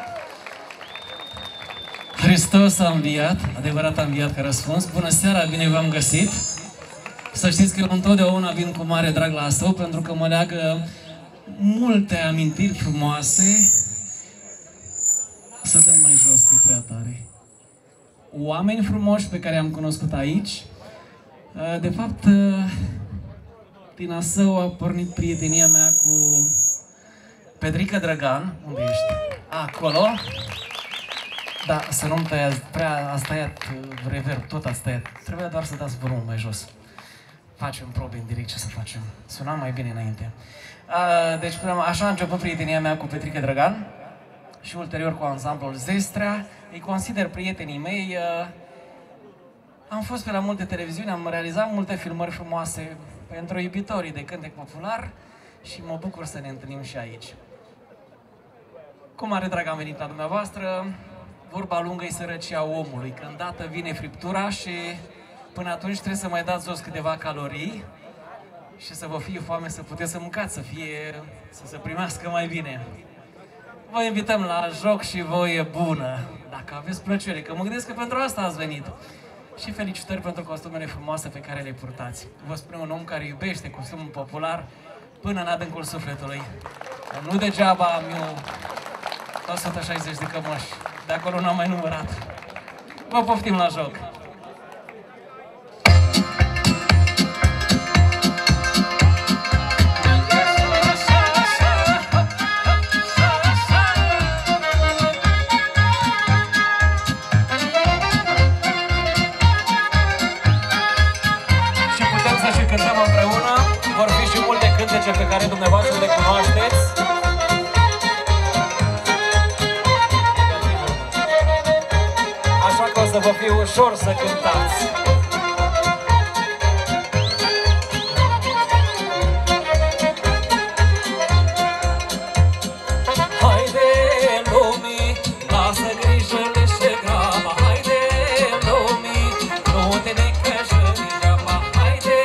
Speaker 8: Hristos a înviat, adevărat a înviat ca răspuns. Bună seara, bine v-am găsit! Să știți că eu întotdeauna vin cu mare drag la asta, pentru că mă leagă multe amintiri frumoase. Să dăm mai jos, că e prea tare. Oameni frumoși pe care am cunoscut aici. De fapt, din Asău a pornit prietenia mea cu Petrica Drăgan. Unde ești? Acolo. Da, să nu-mi tăiați, prea ați tăiat reverb, tot ați tăiat. Trebuia doar să dați volumul mai jos. Facem probe în direct, ce să facem? Suna mai bine înainte. Deci, așa a început prietenia mea cu Petrica Drăgan și ulterior cu ansamblul Zestrea. Îi consider prietenii mei. Am fost pe la multe televiziuni, am realizat multe filmări frumoase pentru iubitorii de cântec popular și mă bucur să ne întâlnim și aici. Cu mare drag am venit la dumneavoastră. Vorba lungă-i sărăcia omului. Când dată vine friptura și până atunci trebuie să mai dați jos câteva calorii și să vă fie foame să puteți să mâncați, să se primească mai bine. Vă invităm la joc și voie bună, dacă aveți plăcere, că mă gândesc că pentru asta ați venit. Și felicitări pentru costumele frumoase pe care le purtați. Vă spun un om care iubește costumul popular până în adâncul sufletului. Nu degeaba am eu 160 de cămăși. De acolo n-am mai numărat. Vă poftim la joc! Și putem să și cântăm împreună. Vor fi și multe cântece pe care dumneavoastră le cunoașteți. Așa că o să vă fie ușor să cântați. Haide, lumii, lasă grijile și graba. Haide, lumii, nu te necăși degeaba. Haide,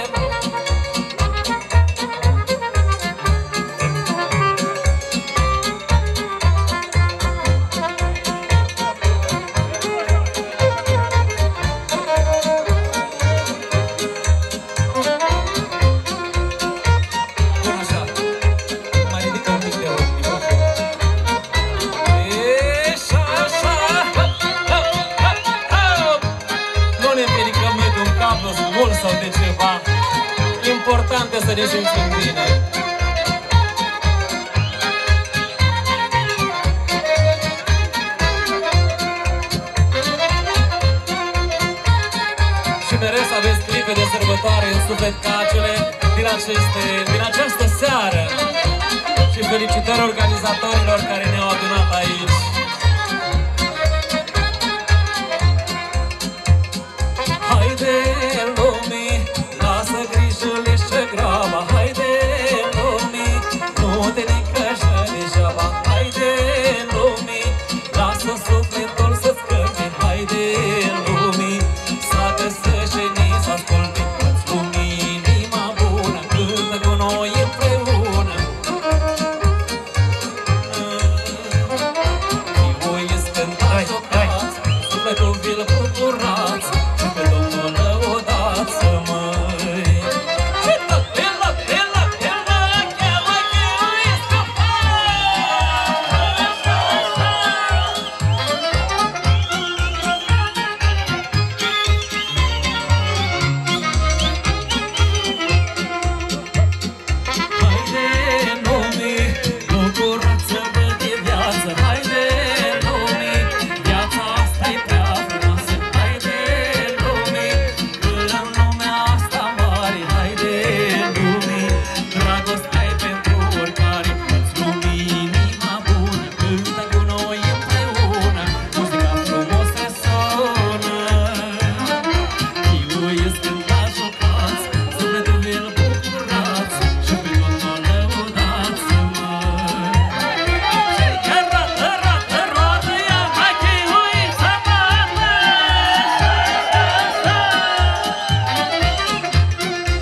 Speaker 8: sau de ceva. Important este să ne simțim bine. Și mereu să aveți clipe de sărbătoare în suflet ca acele din această seară. Și felicitări organizatorilor care ne-au adunat aici. Haide, lumii, lasă grijile și graba. Haide, lumii, nu te necăși degeaba. Haide, lumii, lasă sufletul să-ți cânte. Haide, lumii, să găsește și să asculte. Îți lumii, inima bună, cântă cu noi împreună. Și voi îți cântați o braț, sufletul vi-l bucurați. Și pe Domnul lăudați.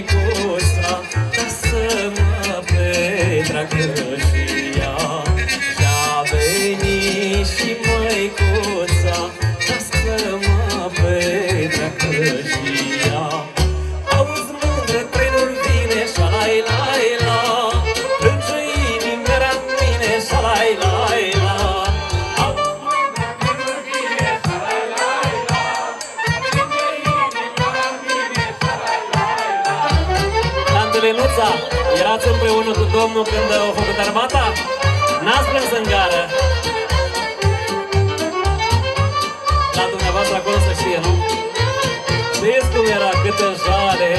Speaker 9: măicuța, ca să mă petreacă și ea. Și-a venit și măicuța, ca să mă petreacă și ea. Auzi mândră, trenul vine, șalai-lai-la, plânge inimera în mine, șalai-lai-la. Lenuța, erați împreună cu domnul când a făcut armata? N-ați plâns în gară. La dumneavoastră acolo să știe, nu? Știți cum era, câtă jale.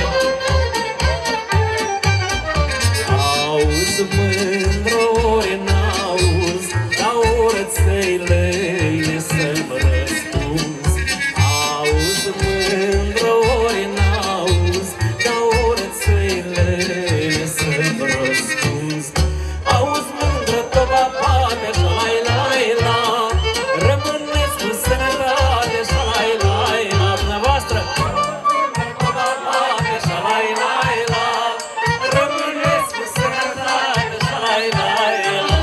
Speaker 9: Auzi mândră, ori n-auzi, ca orățăile să-mi răspunzi. Auzi mândră, ori n-auzi, ca orățăile să-mi răspunzi. Auzi mândră, toba poate, șalai-lai-la, rămâneți cu sănătate, șalai-lai-la. Dumneavoastră, toba poate, șalai-lai-la, rămâneți cu sănătate, șalai-lai-la.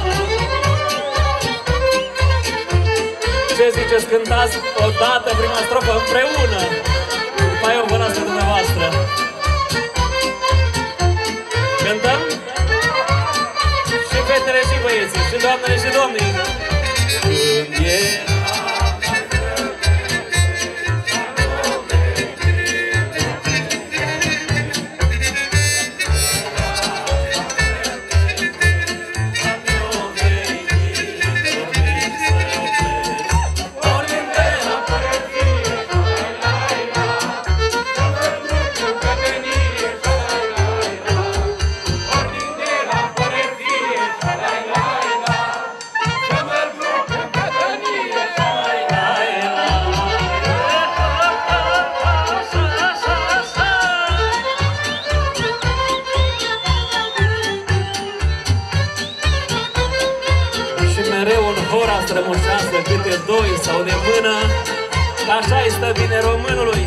Speaker 9: Ce ziceți, cântați odată prima strofă împreună? După aia o vă las pe dumneavoastră. Cântăm? Și fetele și băieții, și doamnele și domnii. Când e strămoșească, câte doi sau de mână, că așa-i stă bine românului.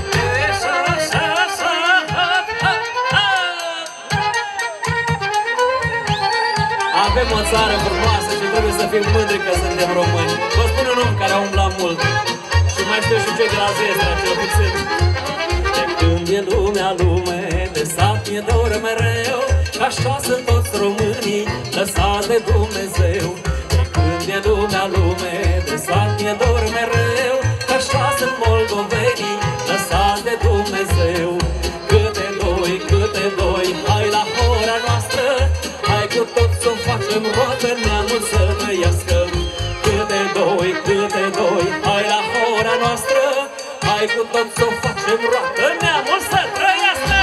Speaker 9: Avem o țară frumoasă și trebuie să fim mândri că suntem români. Vă spun un om care a umblat mult și mai știu și cei de la Zestra, cel puțin. De când e lumea lume, de sat mi-e dor mereu, că așa sunt toți românii, lăsați de Dumnezeu. De lumea lume, de sat mi-e dor mereu, că așa sunt moldovenii, lăsați de Dumnezeu. Câte doi, hai la hora noastră, hai cu toți să facem roată, neamul să trăiască. Câte doi, hai la hora noastră, hai cu toți să facem roată, neamul să trăiască.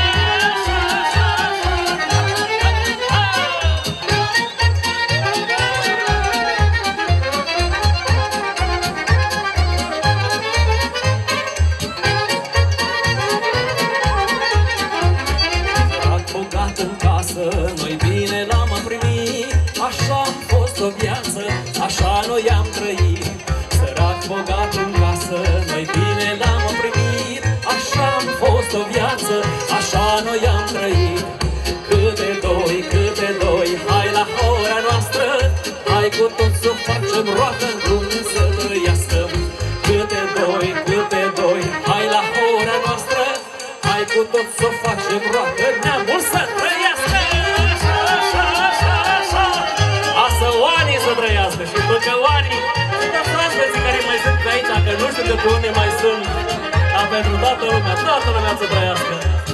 Speaker 9: Noi bine l-am primit, așa am fost o viață, așa noi am trăit. Sărac bogat în casă, noi bine l-am primit, așa am fost o viață, așa noi am trăit. Câte doi, hai la hora noastră, hai cu toți să facem roată, în lume să trăiască. Câte doi, hai la hora noastră, hai cu toți să facem roată, neamul să trăiască. Să trăiască și băcăoanii și de frați care mai sunt pe aici, că nu știu de pe unde mai sunt, dar pentru toată lumea să trăiască.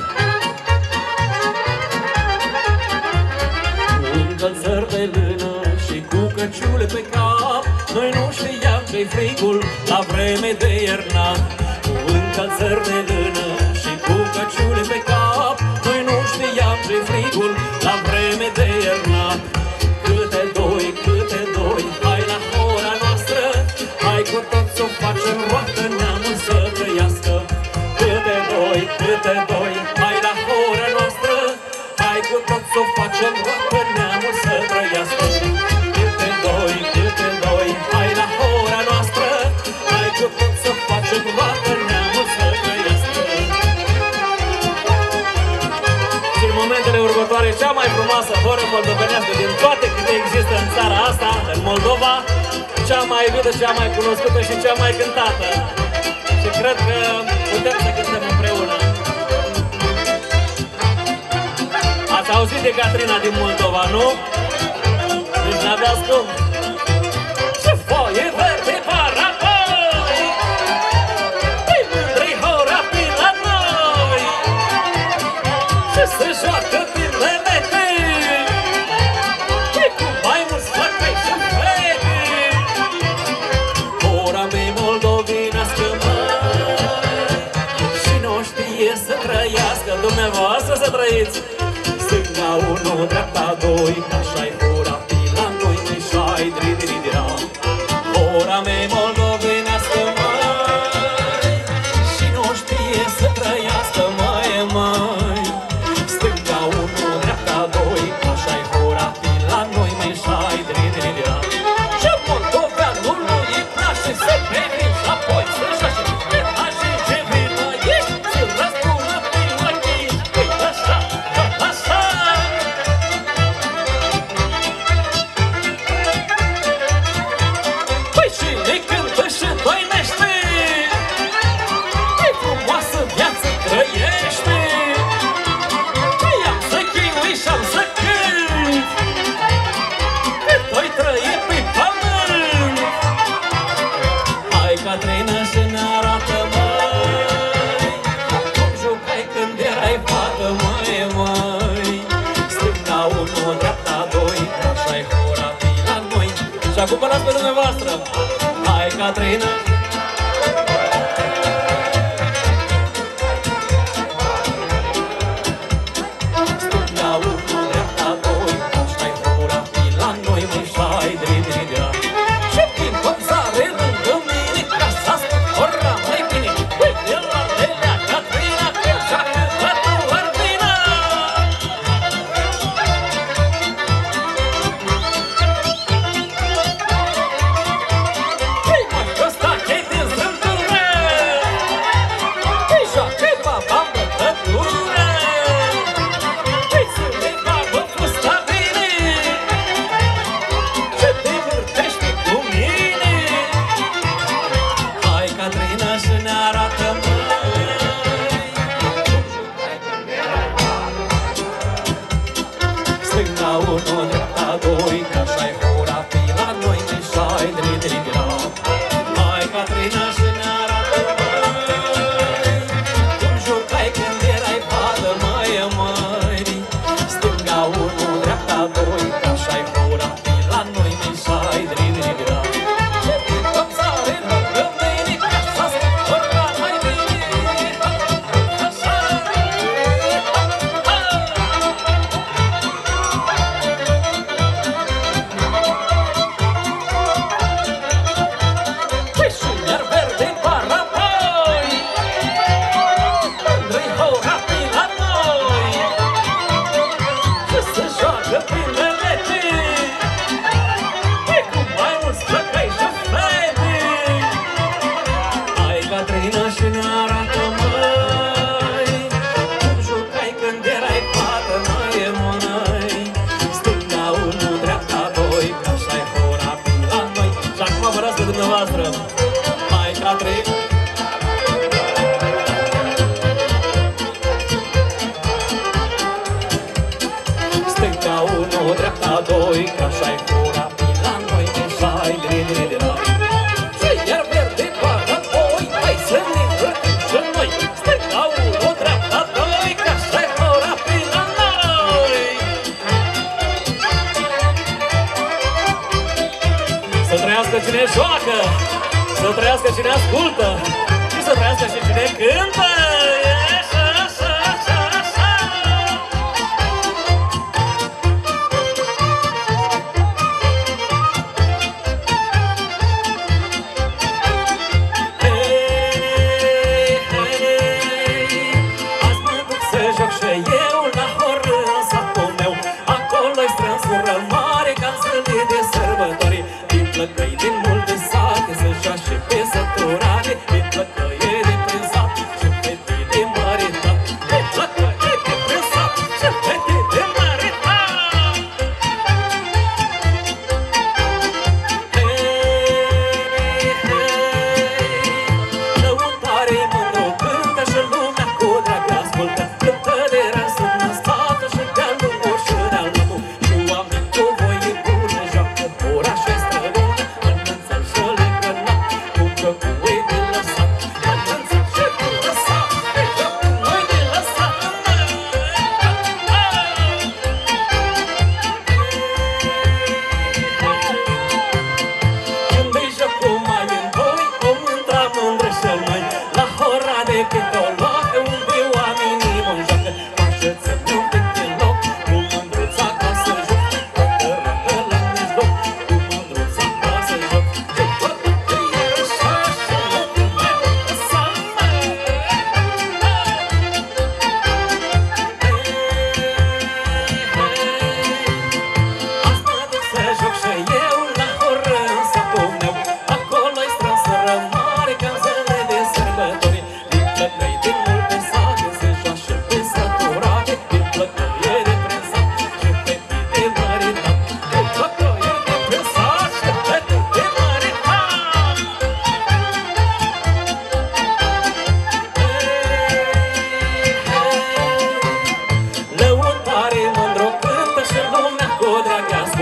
Speaker 9: Cu încălțări de lână și cu căciule pe cap, noi nu știam ce-i frigul la vreme de iernat. Cu încălțări de lână și cu căciule pe cap, noi nu știam ce-i frigul la vreme de iernat. Câte doi, hai la hora noastră, hai cu toți să facem roată, neamul să trăiască. Câte doi, hai la hora noastră, hai cu toți să facem roată, neamul să trăiască. Câte doi, hai la hora noastră, hai cu toți să facem roată, neamul să trăiască. momentele următoare cea mai frumoasă horă moldovenească din toate câte există în țara asta, în Moldova, cea mai iubită, cea mai cunoscută și cea mai cântată. Și cred că putem să cântăm împreună. Ați auzit de Catrina din Moldova, nu? Deci n-aveați cum. Ce foaie verde parapoi, îi mândri hora pe la noi, ce se joacă tinerete, e cu mai mulți făcăi și fete. Hora mea moldovenească, măi, și nu știe să trăiască. Dumneavoastră să trăiți. Stânga 1, dreapta 2, așa-i hora pe la noi, mișai, dri-dri-dri-ra. Hora mea moldovenească, măi, și nu știe să trăiască, măi. Stânga 1, dreapta 2, așa-i hora pe la noi, mișai, dri-dri-dri-ra. Și moldoveanului îi place să bevi și apoi să joace. Așa ce vină ești, să răspună pe ochii. Păi așa, așa. Păi și ne cântă și doinește, e frumoasă viață trăiește. Păi am să chinui și am să cânt, că doi trăie pe pământ. Hai Catrina și ne arată, măi, cum jucai când erai fată, măi. Stânga 1, dreapta 2, așa-i hora pe la noi. Și acum vă las pe dumneavoastră. Hai Catrina. Stânga 1, dreapta 2, așa-i hora pe la noi, mișai, dri-dri-dri-ra. Și vin cum sare lângă mine, ca să ascult hora mai bine. Uite la Lelea Catrina, că joacă toată ordina. Hei, măi, Costache-i din strâmtură, îi joacă baba în bătătură. Hei, să le bagă fusta bine, ce te vârtește cu mine. Hai Catrina și ne arată, măi, cum jucai când erai fată. Stânga 1, dreapta 2, că așa-i hora pe la noi, mișai, dri-dri-dri-ra. Hai Catrina și ne arată, măi, cum jucai când erai fată, măi. Stânga 1, dreapta 2, că așa-i hora pe la noi, mișai, dri-dri-dri-ra. Și vin cum sare lângă mine, ca să ascult hora mai bine. Așa. Păi și iar verde parapoi, mândri hora pe la noi, ce se joacă prin lelete, e cu mai mulți flăcăi și fete. Hai Catrina și ne arată, măi, cum jucai când erai fată, măi. Stânga 1, dreapta 2, că așa-i hora pe la noi. Și acum vă las pe dumneavoastră. Hai Catrina. Stânga 1, dreapta 2, că așa-i hora pe la noi, mișai, dri-dri-dri-ra. Și iar verde parapoi, hai să ne învârtim și noi. Stânga 1, dreapta 2, că așa-i hora pe la noi. Să trăiască cine joacă, să trăiască cine ascultă și să trăiască și cine cântă. Așa, așa, așa, așa. Hei, hei, azi mă duc să joc și eu la horă în satul meu. Acolo-i strâns ură mare ca zilii de sărbători. Din plăcăi din multe sate se joace pe săturare, din plăcăie de prin sat și fetine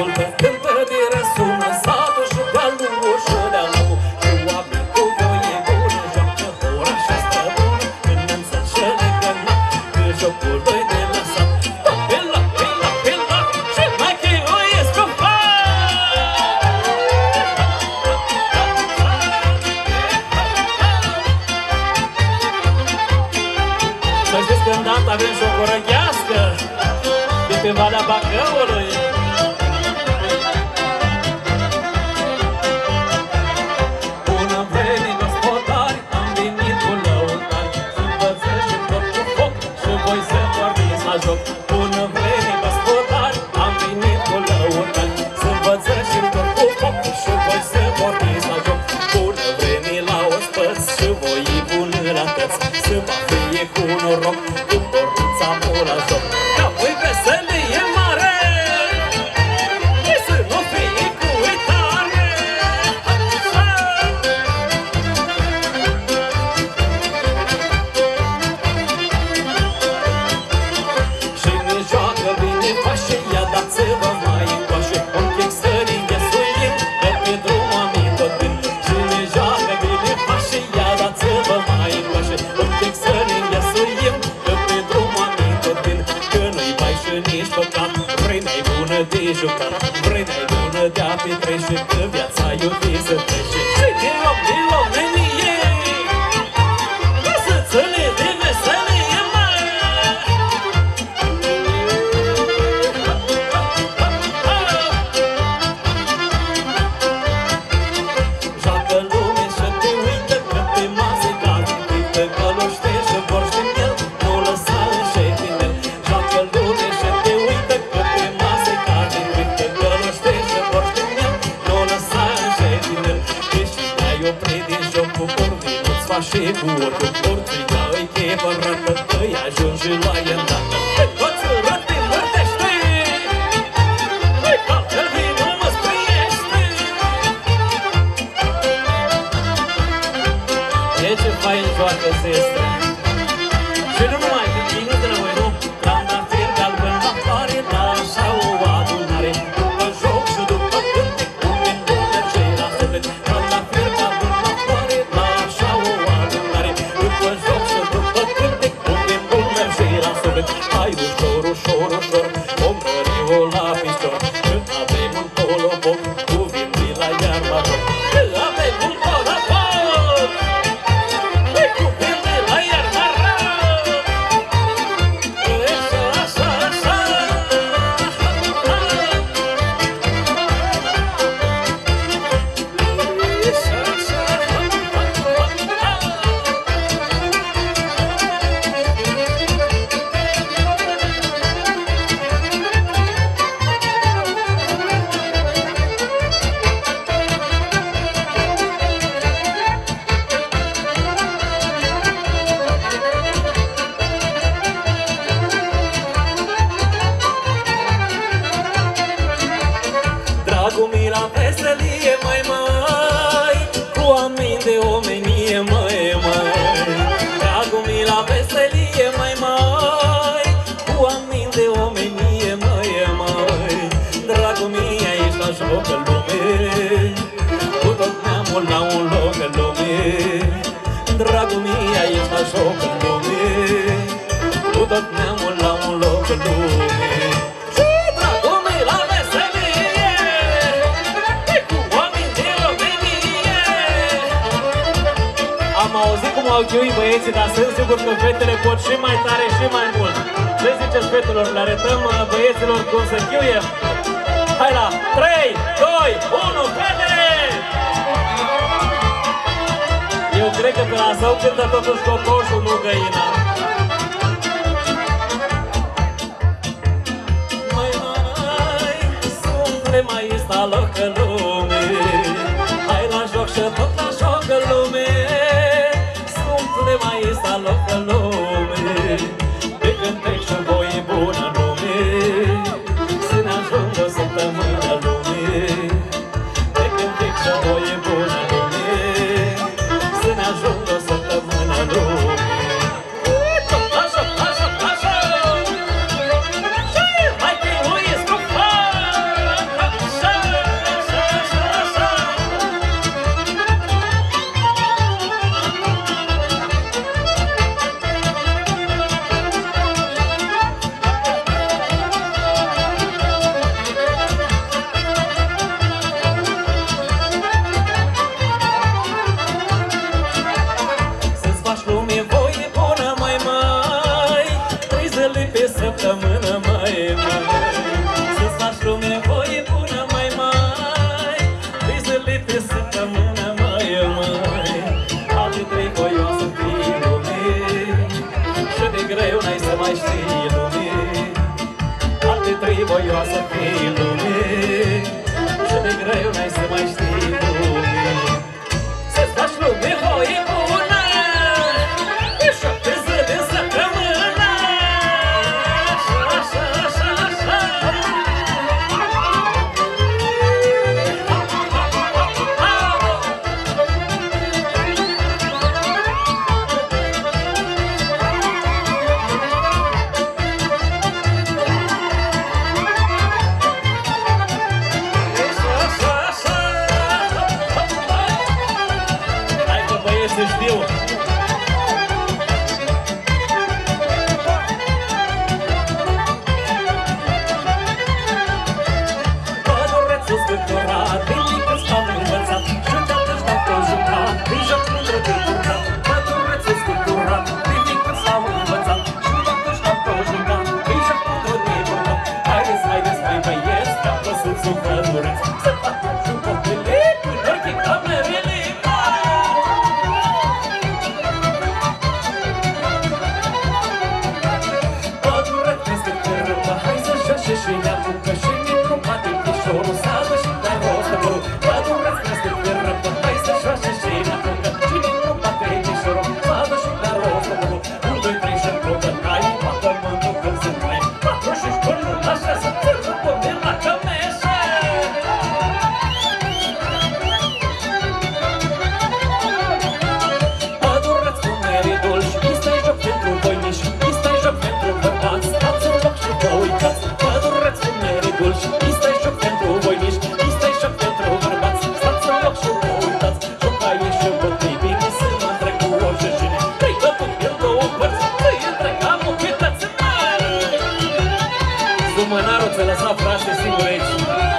Speaker 9: ascultă, cântă de răsună satul și de-al lui și de-al lui. Și oamenii cu voie bună joacă ora și străbună, când înțeleg și legăna, că jocul doi de lăsat. Pila, pila, pila, și mai chinuiesc cu să știți că îndată avem și o corăghească de pe Valea Bacăului. Bună vreme, gospodari, am venit cu lăutari, să învățăți și tot cu foc și voi să porniți la joc. Bună vreme, gospodari, am venit cu lăutari, să învățăți și tot cu foc și voi să porniți la joc. Bună vreme la ospăți și voi bună la tăți, să mă fie cu noroc, cu pornița mult la joc. Ca voi veselie mare, și să nu fie cu uitare. Și ne joacă bine fașe, ia dați-vă mai încoașe, un pic să-l înghesuim, că pe drum am tot gând. Și ne joacă bine fașe, ia dați-vă mai încoașe, un pic să-l înghesuim, că pe drum am tot gând. Că nu-i bai și nici păcat, vremea-i bună de jucat, vremea-i bună de-a petrece, că viața iubi să trece. Și din loc, nenie, lăsă-ți-le de veselie, mă! Joacă lume și te uită, că pe masă-i cade, uită că luște și vorși din el, nu lăsa înșel din el. Joacă lume și te uită, că pe masă-i cade, uită că luște și vorși din el, nu lăsa înșel din el. Deși te-ai oprit din joc cu porni, nu-ți faci și cu oricum porții, că îi chefă rătă, că-i ajungi la îndată. Păi toți răte mărtește, păi altfel vinul mă spriește. E ce fain joacă zestre. Și nu numai, că cine de la voi nu, trandafir galben la floare, dar așa o adunare. După joc și după cântec, unde nu merge la suflet. Trandafir galben la floare, dar așa o adunare. După joc și după cântec, unde nu merge la suflet. Hai ușor, ușor, ușor, ombrăriu la picior, că avem un poloboc, cu vin de la iarba roc. Că avem un poloboc, cu vin de la iarba roc. Așa, așa, dragul mi la veselie, măi, măi, cu oameni de omenie, măi, măi. Dragul mi la veselie, măi, măi, cu oameni de omenie, măi, măi. Dragul mi aici la joc în lume, cu tot neamul la un loc în lume. Dragul mi aici la joc în lume, cu tot neamul la un loc în lume. Am auzit cum au chiuit băieții, dar sunt sigur că fetele pot și mai tare și mai mult. Ce ziceți, fetelor? Le arătăm băieților cum să chiuie? Hai la 3, 2, 1, fetele! Eu cred că pe la său cântă totuși cocoșul, nu găina. Mai, sumple mai sta loc în lume, hai la joc și tot la joc în lume. Sumple mai sta loc în lume, pe cântec și voie bună lume, să ne ajungă o săptămână lume. Pe cântec și voie bună lume, să ne ajungă o săptămână lume. Așa, așa, așa, hai că nu ești cu fără. mai, să-ți faci lume voie bună mai, vizele pe săptămână mai, alte trei voioasă fii lume, și de greu n-ai să mai știi lume, alte trei voioasă fii lume, și de greu n-ai să mai știi lume, să-ți faci lume voie bună, e 7 zile în săptămână. Hai că băieții știu. Pădurețul scârtorat, binică-ți am învățat, și de-atâși dacă o jucat, îi joc mândră de curcat. Pădurețul scârtorat, binică-ți am învățat, și de-atâși dacă o jucat, îi joc mândră de curcat. Haideți, haideți, măi băieți, că-am văzut sub pădureț, să facă jucotele, până che camerele. Pădurețul scârtorat, hai să joace și ne apucă și ne-o bate pișorul, sadă și de rost acolo. Pădurețul scârtorat, hai să joace și ne apucă și ne-o bate pișorul, sadă și de rost acolo. 1, 2, 3 și înclocă, n-ai, bată mântul când se mai, 4 și școlul la 6, țără pune la cămeșă. Pădureț cu meridul și ăsta-i joc pentru voiniși, ăsta-i joc pentru bărbați, stați în loc și vă uitați. Pădureț cu meridul și ăsta-i joc pentru voiniși, ăsta-i joc pentru bărbați, stați în loc și vă uitați. Joca e și bătăi bine, să mă întreg cu o jăjine, trei bături în două părți, să-i întreg am o pietață. Zumănarul ți-a lăsat frate singur aici.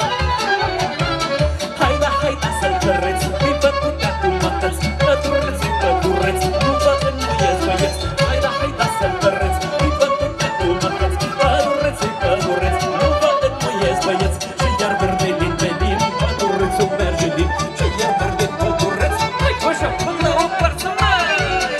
Speaker 9: Haida, haida să-l căreți, îi bătutea cu matăți, pădureți, pădureți, nu vă înmuieți băieți. Haida, haida să-l căreți, îi bătutea cu matăți, pădureți, pădureți, nu vă înmuieți băieți. Și iar verde din pelin, pădurețul merge din, și iar verde pădureți, hai cu așa până o părță mai.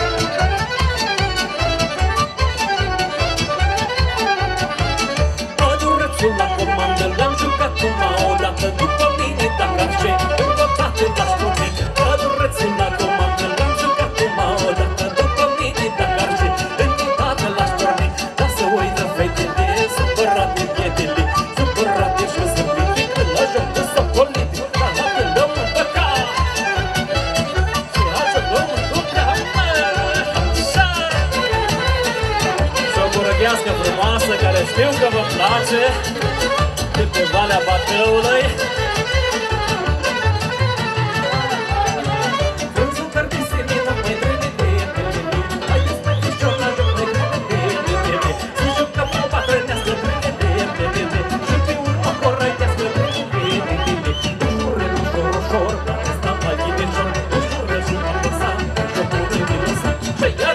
Speaker 9: Pădurețul la comandă, l-am jucat numai o dată, după mine dacă ar ce, încă dată l-aș pune. Pădurețul la comandă, l-am jucat numai o dată, după mine dacă ar ce, încă dată l-aș porni. Dar să uită fetele, supărate pietele, supărate și sărbite, că la joc de socolite, la noapte l-am împăcat. Și așa l-am împăcat, așa. Și o curăghească frumoasă care știu că vă place, de pe Valea Bacăului. Frunzul cărtisenină, mai trele, haideți pe fișor la joc de trele, să jucăm o bătrânească trele, și pe urmă corăitească trele, ușurel, ușor, dacă stăm mai ghidejor, ușurel și am lăsat, jocul de lăsat, și iar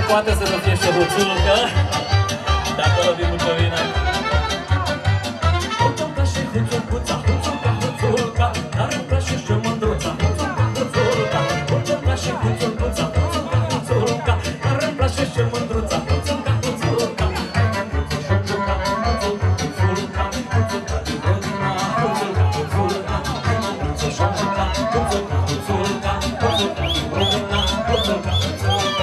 Speaker 9: poate să nu fie șohuțulcă, de acolo din Bucovina. Îmi place huțulcuța, huțulca, huțulca, dar îmi place și mândruța, huțulca, huțulca. Îmi place huțulcuța, huțulca, huțulca, dar îmi place și mândruța, huțulca, huțulca. Huțulca, huțulca, huțulca, huțulca din Rodina, huțulca, huțulca, mândruța, huțulca, huțulca, huțulca, huțulca din Rodina, huțulca, huțulca.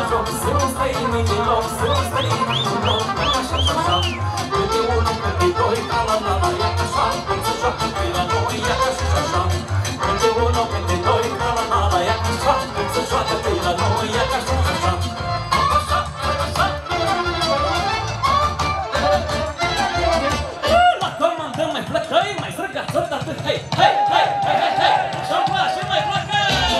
Speaker 9: joc, să nu stai nimeni din loc, să nu stai nimeni din loc, ia ca așa, așa. Câte unul, câte doi, ca la la la, ia ca așa, când se joacă pe la noi, ia ca așa, așa. Câte unul, câte doi, ca la la la, ia ca așa, când se joacă pe la noi, ia ca așa, așa. La comandă mai plăcăi, mai străgați odată, hei, hei, hei, hei, hei, hei, așa-mi place, mai plăcăi!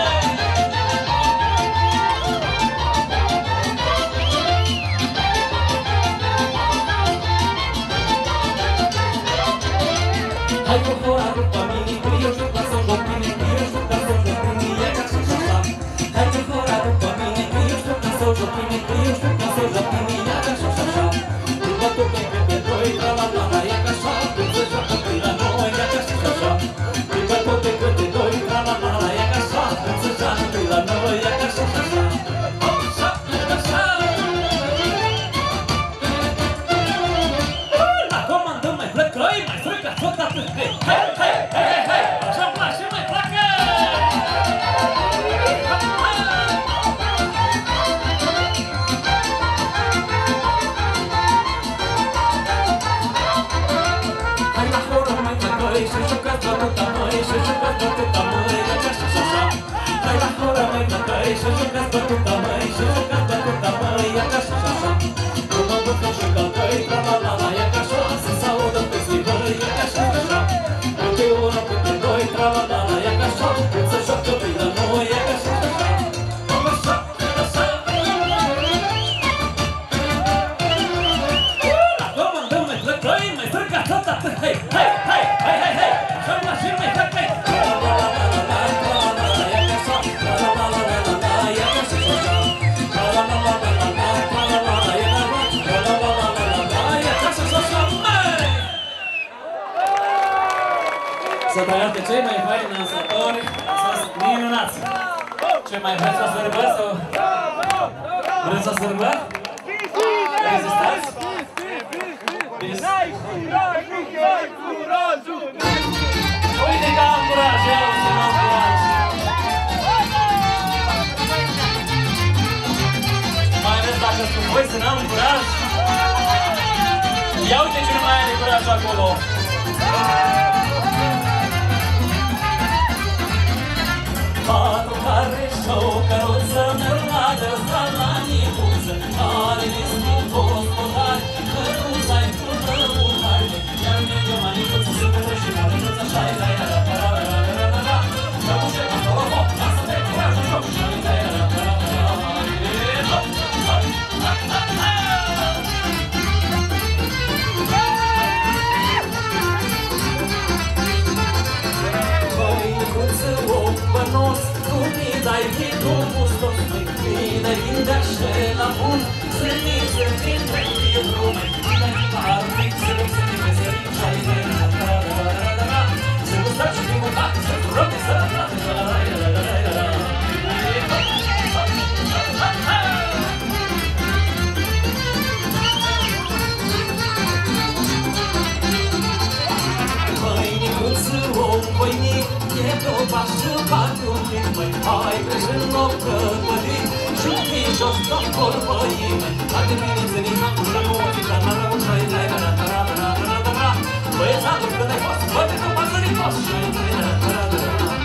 Speaker 9: Hai cu hora după mine, că eu știu ca să joc bine, că eu știu ca să joc bine, ia ca și așa. Hai cu hora după mine, că eu știu ca să joc bine, că eu știu ca să joc bine, ia ca și așa. După tu pe câte doi, tra la la la, ia ca așa, când se joacă pe la noi, ia ca și așa. După tu pe câte doi, tra la la la, ia ca așa, când se joacă pe la noi, ia ca și așa. Așa, așa. La comandă mai plăcăi, mai străgați odată, hei, hei, hei, hei, hei, așa-mi place, mai placă! Hai la horă, mai plăcăi, și jucați la tuta măi, și jucați la tuta măi, ia ca și așa. Hai la horă, mai plăcăi, și jucați la tuta măi, și jucați la tuta măi, ia ca și așa. Nu mă duc în jucătăi, tra la la la, ia ca așa, să se audă pe strigări, ia ca și așa. Câte unul, câte doi, tra la la la, ia ca așa, când se joacă pe la noi, ia ca și așa. Așa, așa. La comandă mai plăcăi, mai străgați odată, hei, hei, hei, hei, hei, hei, așa-mi place, mai plăcăi! Tra la la la la la, tra la la la, ia ca așa, tra la la la la la, ia ca și așa. Tra la la la la la, tra la la la, ia ca așa, tra la la la la la, ia ca și așa, măi! Să trăiască cei mai faini dansatori, sunt minunați! Ce mai vreți să sărbă sau? Vreți să sărbă? Rezistați? Uite că am curaj, eu să am curaj! Mai ales dacă sunt voi să n-am curaj? Ia uite cine mai are curaj acolo! Patru care și-o căruță, mermadă, la nicuță, are discul gospodar, căruța-i până mutare, iar merge mai nicuță, se pătră și mare, nu-ți așa-i, la la la la la la la la la, că mușe acolo, hop, lasă-te, curajă, joc, și-i, la la la la la la la, hop, hop, hop, hop, hop. Băicuță, om bănos, cu dai vidul gustos, măi, bine gândește la bun, zâni, zâni, trei lume, bine partic, zâni, zâni, mesării, și-ai de la la la la la la, să gustat și fi mutat, să curăte, să răplate, la la la la la la la. Băinicuță, om băinic, e doba și bate un pic, măi, hai treci în loc prăpădit, și un pic jos tot vorbăi, măi, toate bine-țănii, și nu o fi la la la la la la la la la la la la. Băiețatul când ai fost, băte că pasă din post, și la la la la la la.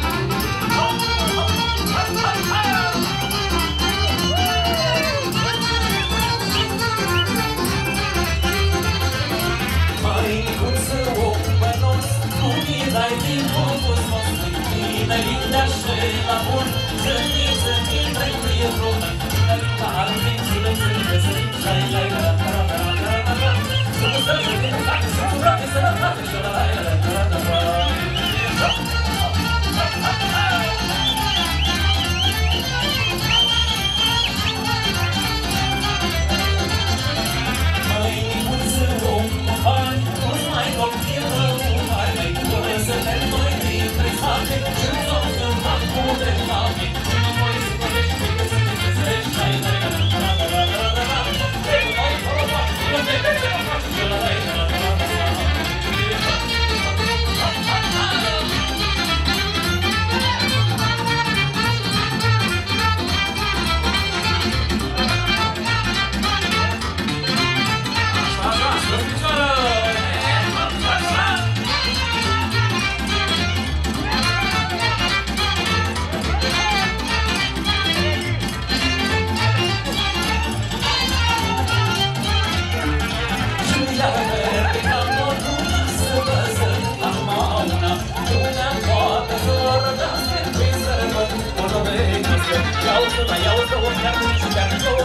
Speaker 9: Băinicuță, om bănos, dai din focus nostru, bine gândește la bun, zâni, zâni, trebuie lume, bine gândește, zile, zile, zile, și-ai, la la la la la la la la, să nu stă, să vine, să curate, să răplate, și la la la la la la la.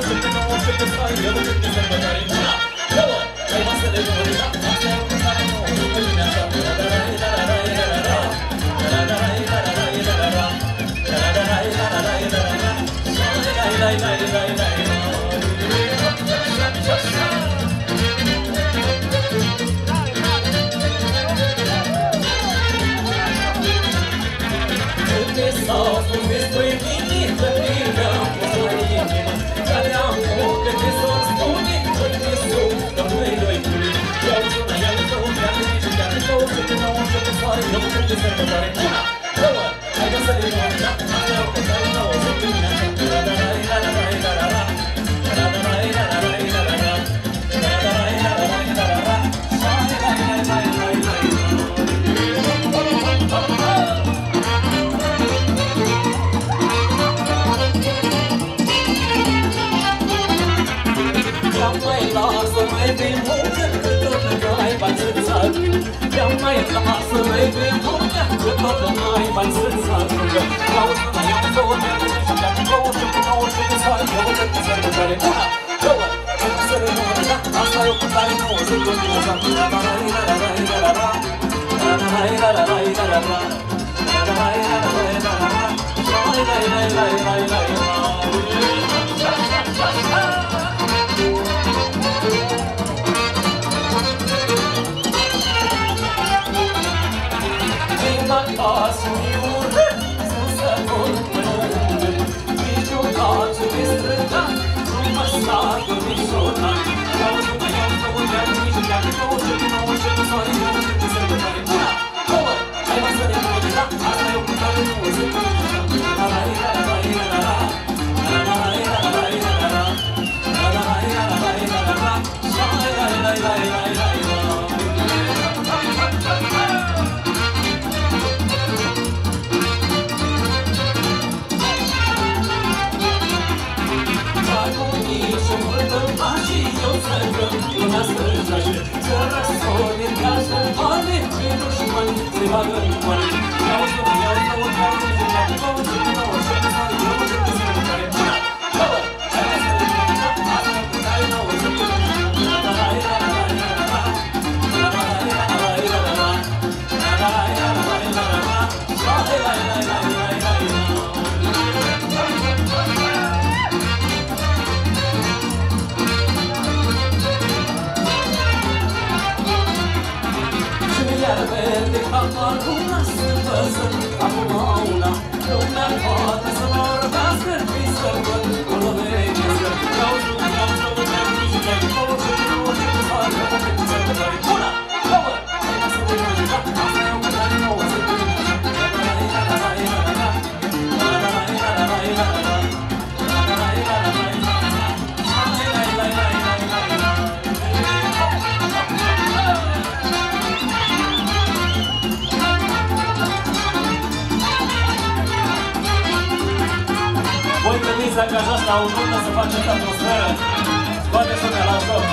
Speaker 9: Să angajați la o notă să faceți atmosferă. Scoateți-o la joc.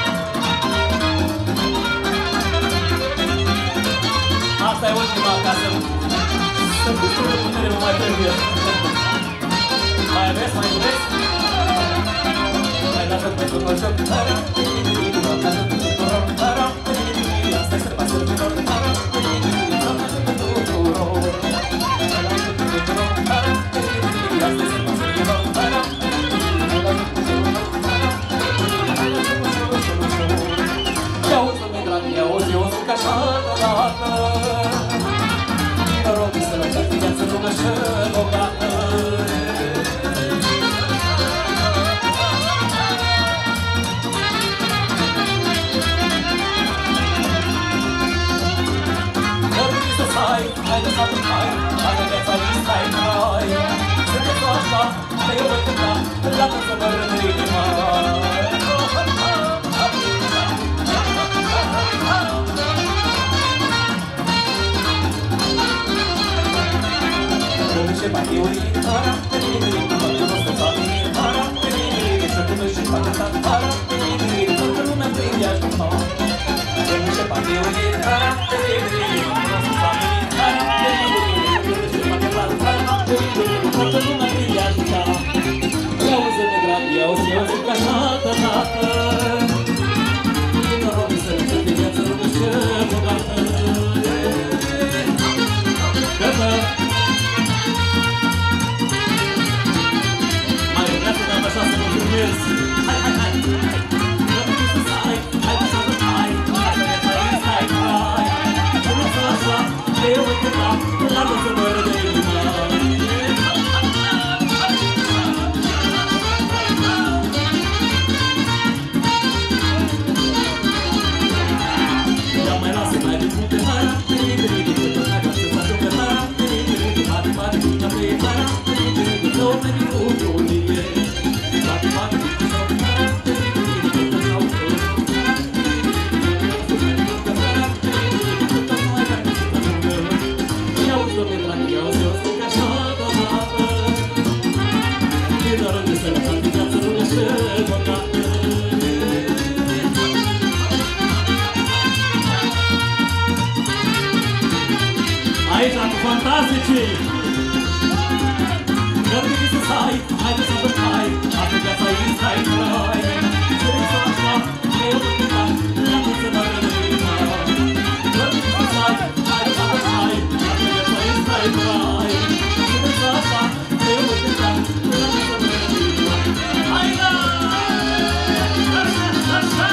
Speaker 9: Asta e ultima ca să puți de putere, nu mai trebuie. Mai aveți, mai vreți? Mai dați-o pentru noi joc. Asta-i sărba sărbilor. iau și eu zic așa tătată. Din noroc să de viață lumea și bogată. Gata! Mai rugați de așa să mă filmez. Hai, hai, hai! Gata să stai, hai să stai, hai! Hai să ne stai, stai, hai! Și nu să așa, eu voi câta, lasă să mă râde inima. Aici, cu fantasticii! Gărbiți să stai, haide să vă stai, asta viața e stai, stai. Să ne să așa, eu vă cânta, la cum să mă rădăinima. Gărbiți să stai, haide să vă stai, asta viața e stai, stai. Să ne să așa, eu vă cânta, la cum să mă rădăinima. Haide! Așa, așa!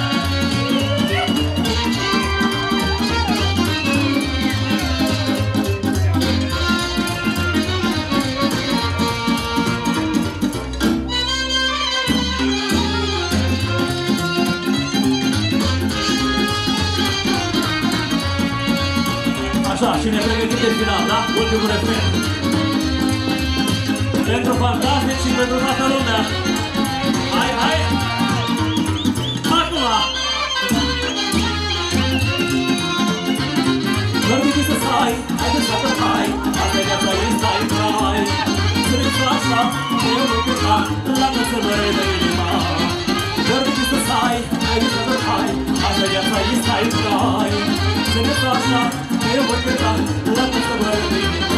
Speaker 9: Așa, și ne pregătim de final, da? Ultimul refren. Pentru fantastic și pentru toată lumea. Hai, hai! Acum! Gărbiți să stai, haide să te hai, asta e viața ei, stai, trai. Să ne fac așa, eu voi cânta, lasă să mă redă inima. Gărbiți să stai, haide să te hai, asta e viața ei, stai, trai. Să ne fac așa, eu voi cânta, lasă să mă redă inima.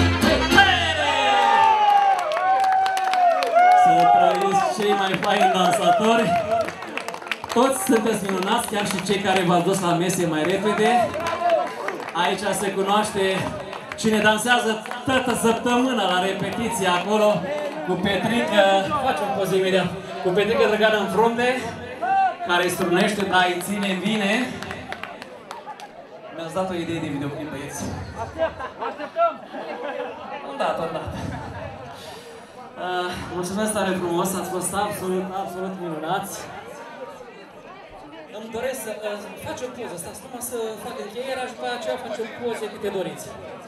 Speaker 9: Să trăiți cei mai faini dansatori. Toți sunteți minunați, chiar și cei care v-ați dus la mese mai repede. Aici se cunoaște cine dansează toată săptămâna la repetiție acolo cu Petrică, facem poze imediat, cu Petrică Drăgană în frunte, care îi strunește, dar îi ține bine. Mi-ați dat o idee de videoclip, băieți.
Speaker 5: Așteptăm!
Speaker 9: Am dat. Mulțumesc tare frumos, ați fost absolut minunați. Îmi doresc să faci o poză, stați numai să fac încheierea și după aceea facem poze câte doriți.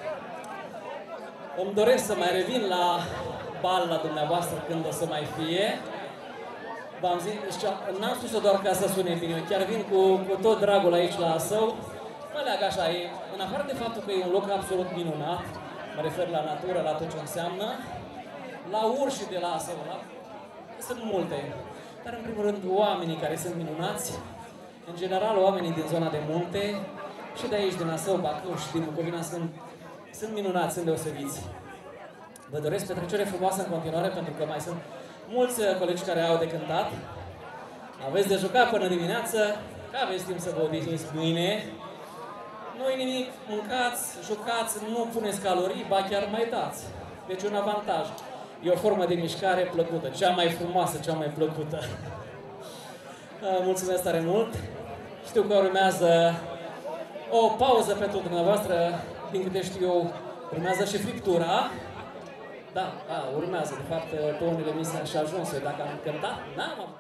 Speaker 9: Îmi doresc să mai revin la bal la dumneavoastră când o să mai fie. V-am zis, n-am spus-o doar ca să sune bine, chiar vin cu tot dragul aici la Său. Mă leagă așa, în afară de faptul că e un loc absolut minunat, mă refer la natură, la tot ce înseamnă, la urși de la Său, sunt multe. Dar în primul rând oamenii care sunt minunați, în general oamenii din zona de munte și de aici, din Asău, Bacău și din Bucovina sunt minunați, sunt deosebiți. Vă doresc petrecere frumoasă în continuare, pentru că mai sunt mulți colegi care au de cântat. Aveți de jucat până dimineață, că aveți timp să vă odihniți mâine. Nu-i nimic, mâncați, jucați, nu puneți calorii, ba chiar mai dați. Deci un avantaj. E o formă de mișcare plăcută, cea mai frumoasă, cea mai plăcută. Mulțumesc tare mult. Știu că urmează o pauză pentru dumneavoastră, din câte știu eu, urmează și friptura. Da, urmează, de fapt, pe unele misii și ajuns eu, dacă am cântat, n-am avut.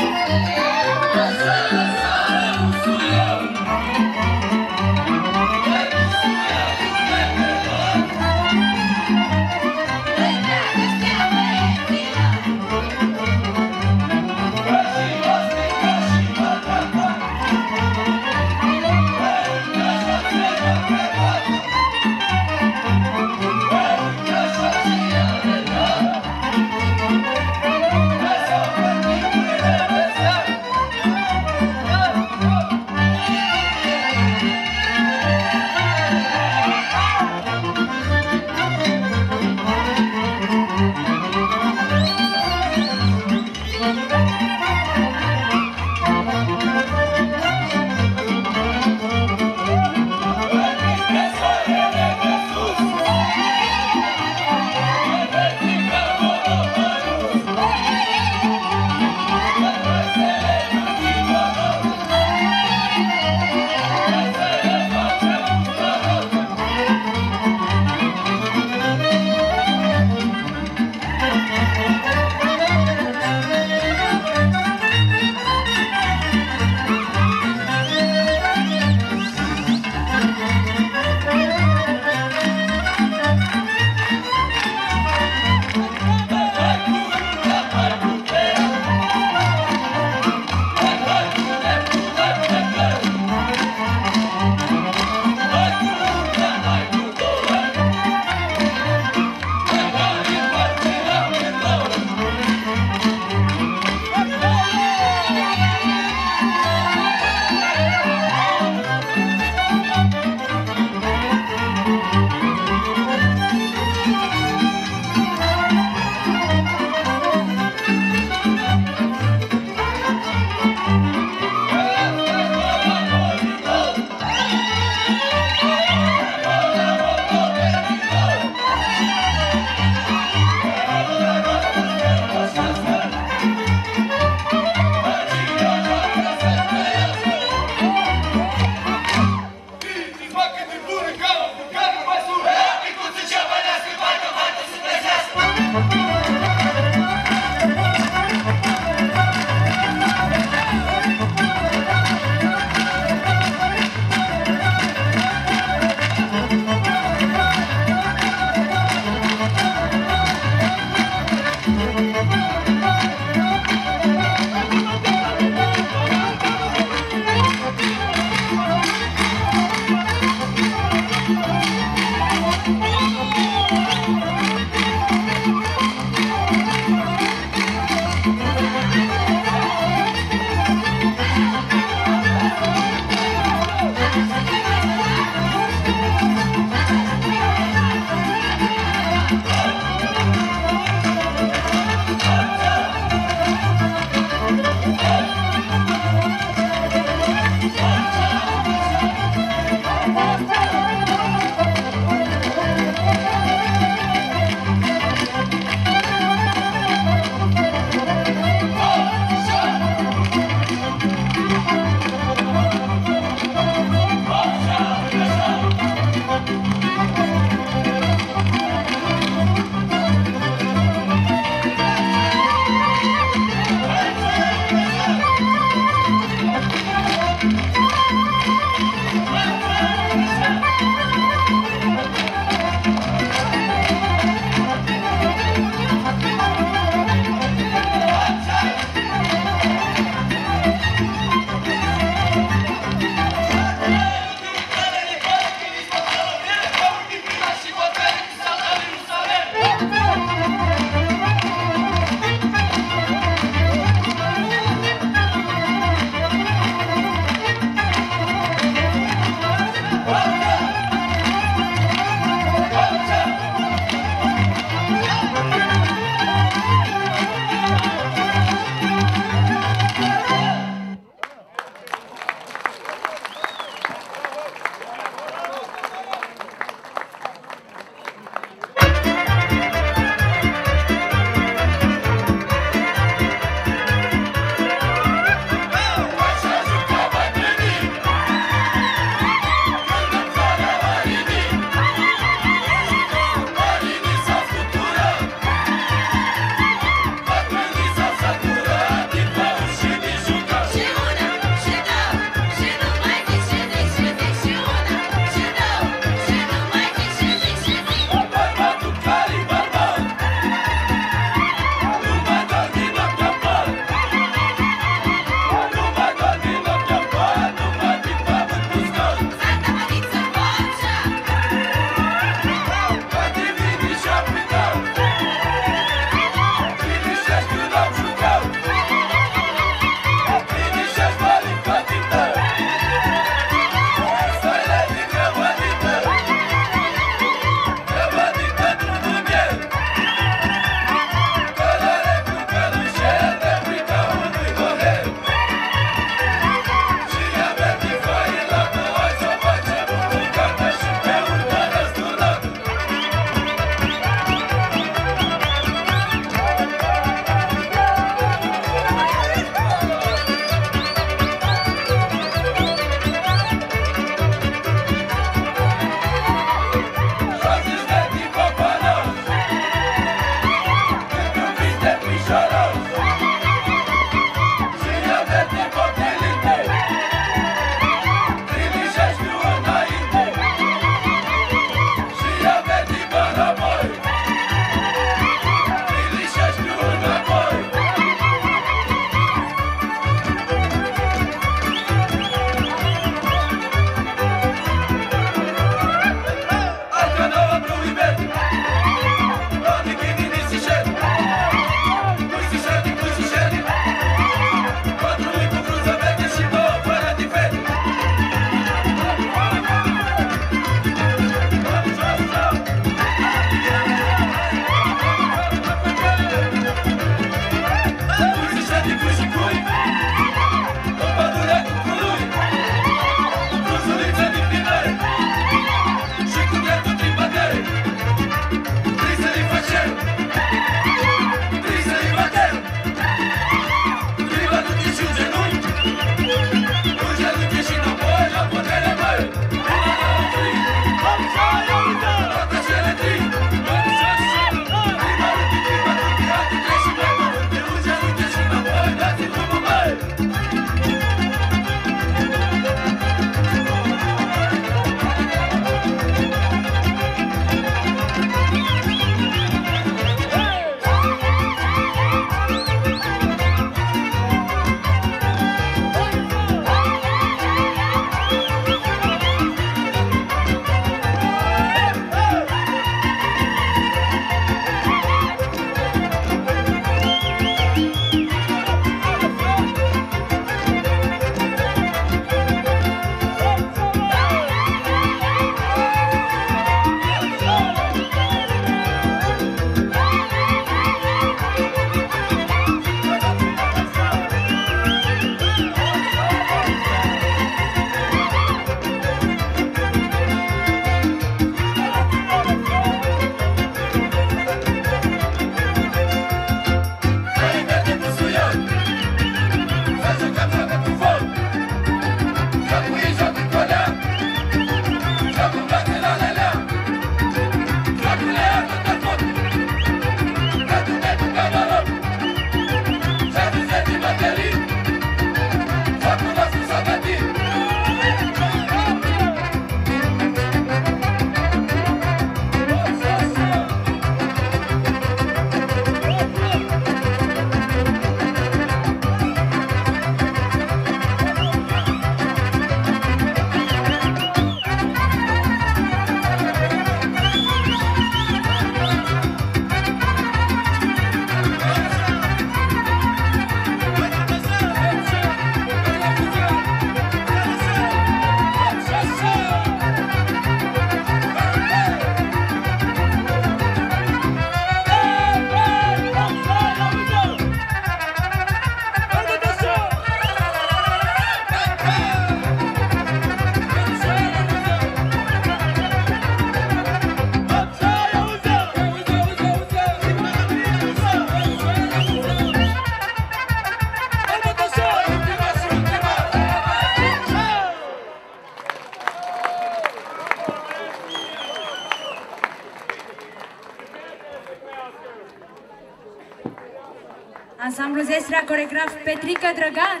Speaker 3: Ansamblu Zestrea, coregraf Petrică Drăgan.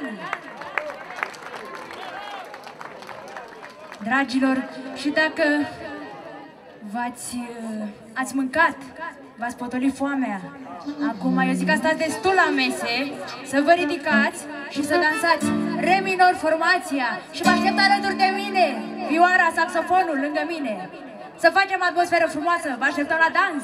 Speaker 3: Dragilor, și dacă ați mâncat, v-ați potolit foamea, acum eu zic că stați destul la mese, să vă ridicați și să dansați re minor formația și vă aștept alături de mine, vioara, saxofonul lângă mine. Să facem atmosferă frumoasă, vă așteptăm la dans!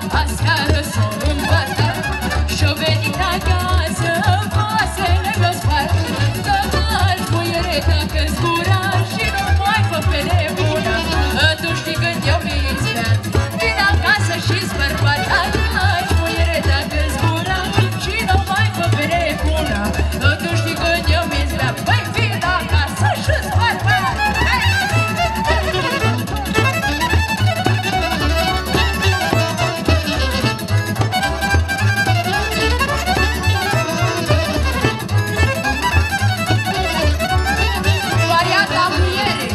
Speaker 3: aseară s-o împărtat și-o venit acasă vasele mi-o spart. Dacă-ți muiere, dacă-ți gura și nu mai fă pe nebună, tu știi când eu mi-i speat, vin acasă și-ți bărbat. Dacă-ți muiere, dacă-ți gura și nu mai fă pe nebună, tu știi când eu mi-i speat, băi, vin acasă și-ți bărbat. Varianta muiere,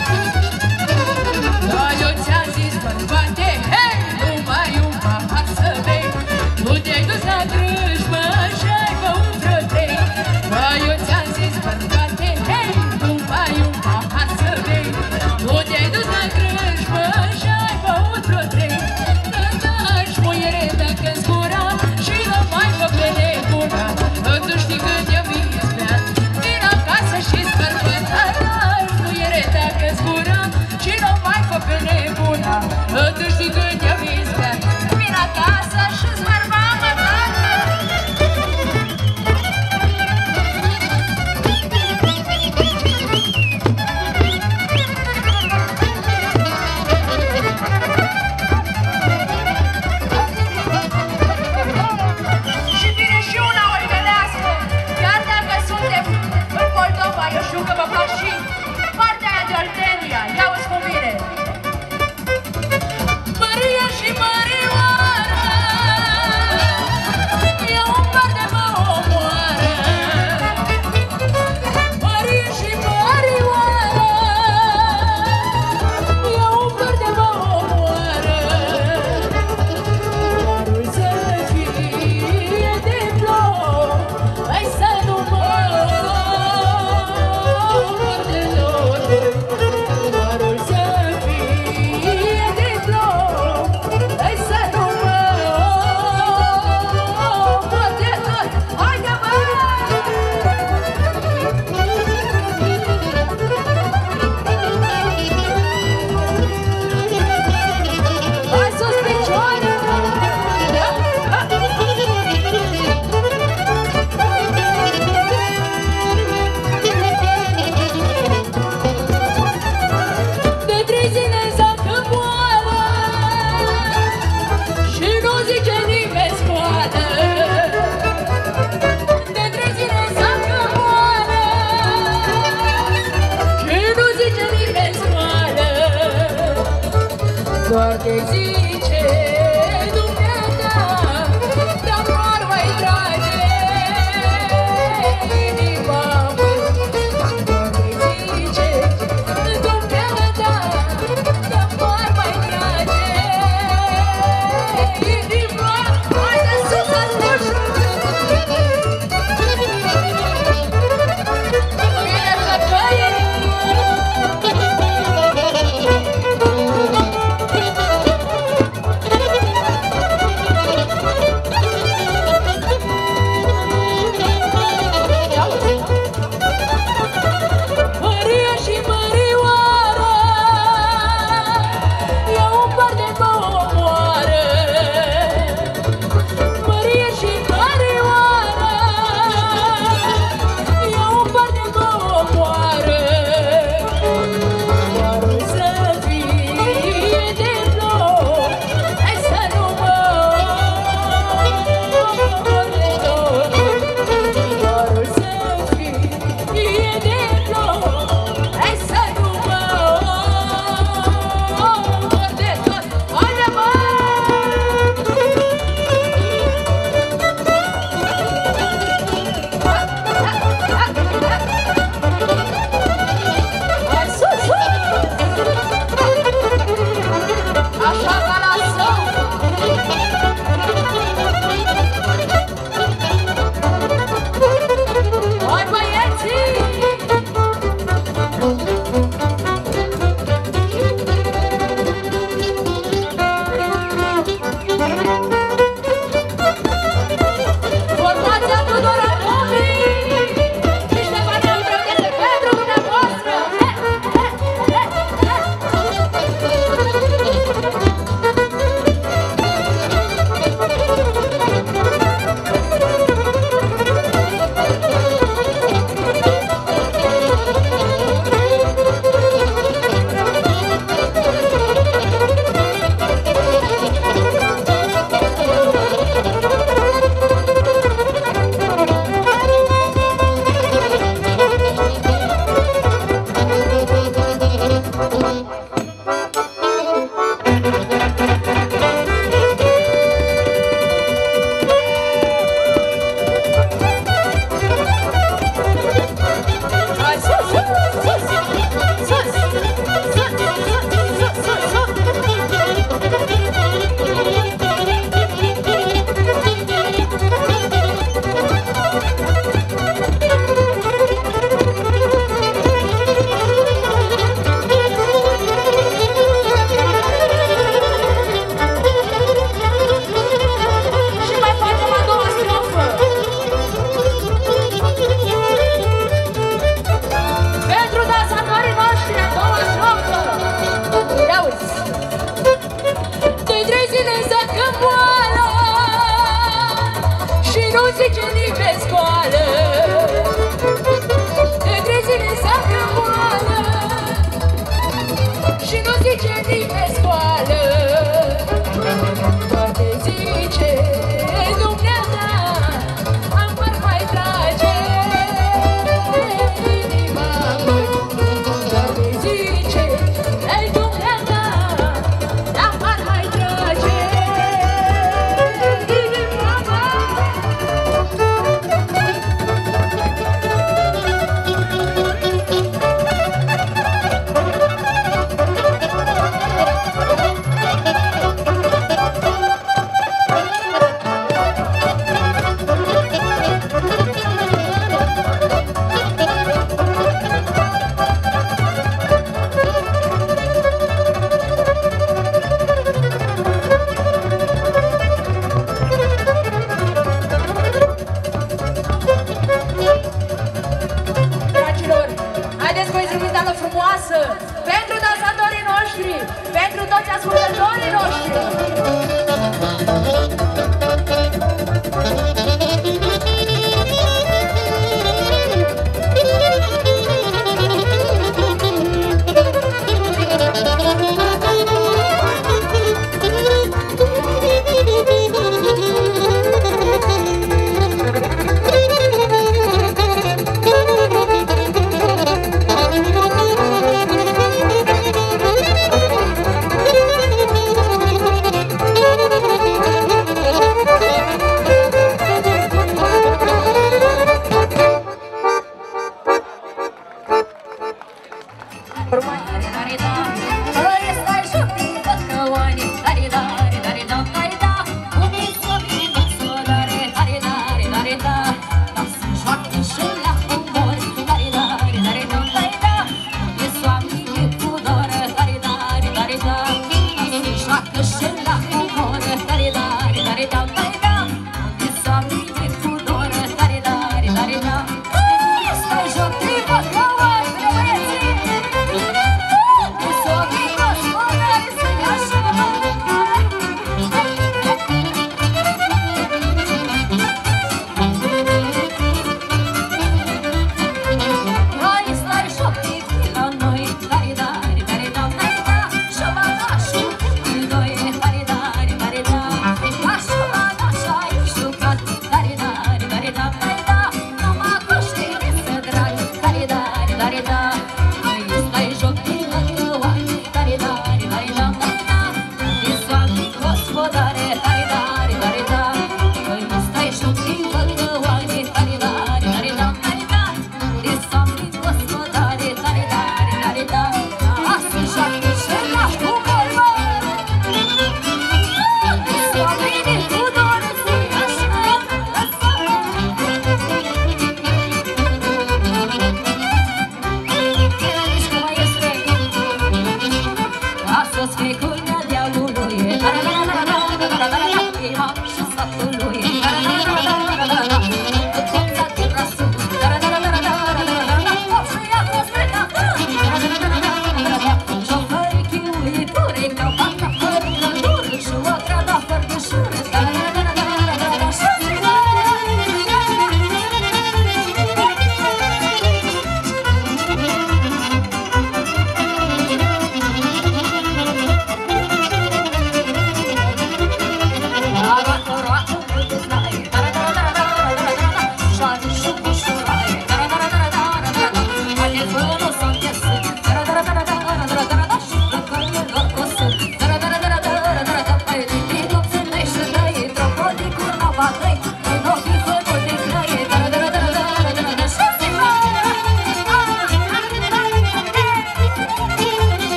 Speaker 3: da, eu ți-am zis, bărbate, hei, numai un pahar să bei, nu te-ai dus la drâjmă și-ai băut vreo trei. Da, eu ți-am zis, bărbate, hei, numai un pahar să bei, nu te-ai dus la drâjmă și-ai băut vreo trei. Dacă-și muiere, dacă-ți gura și nu mai fă pe nebuna, tu știi când eu mi-i speat, vin acasă și-ți bărbăt. Dacă-și muiere, dacă-ți gura și nu mai fă pe nebuna, tu știi când eu mi-i speat, vin acasă și-ți bărbat. Și vine și una orgălească, chiar dacă suntem în Moldova, eu știu că vă plac și partea aia de Oltenia, ia-uzi cum vine. Maria și Marioara, e un par de mă omoară. Maria și Marioara, e un par de mă omoară. Darul să fie de plom, hai să nu mă omor de tot. Darul să fie de plom, hai să nu mă omor de tot. Haide, bă! Hai sus picioare! De 3 zile zacă moară și nu zice nimeni scoală. De 3 zile zacă moară și nu zice nimeni scoală. Doar te zice dumneata, dar doar mai trage inima mă. Doar te zice dumneata, dar doar mai trage inima. Haide sus, asculți! Bine plăcăie!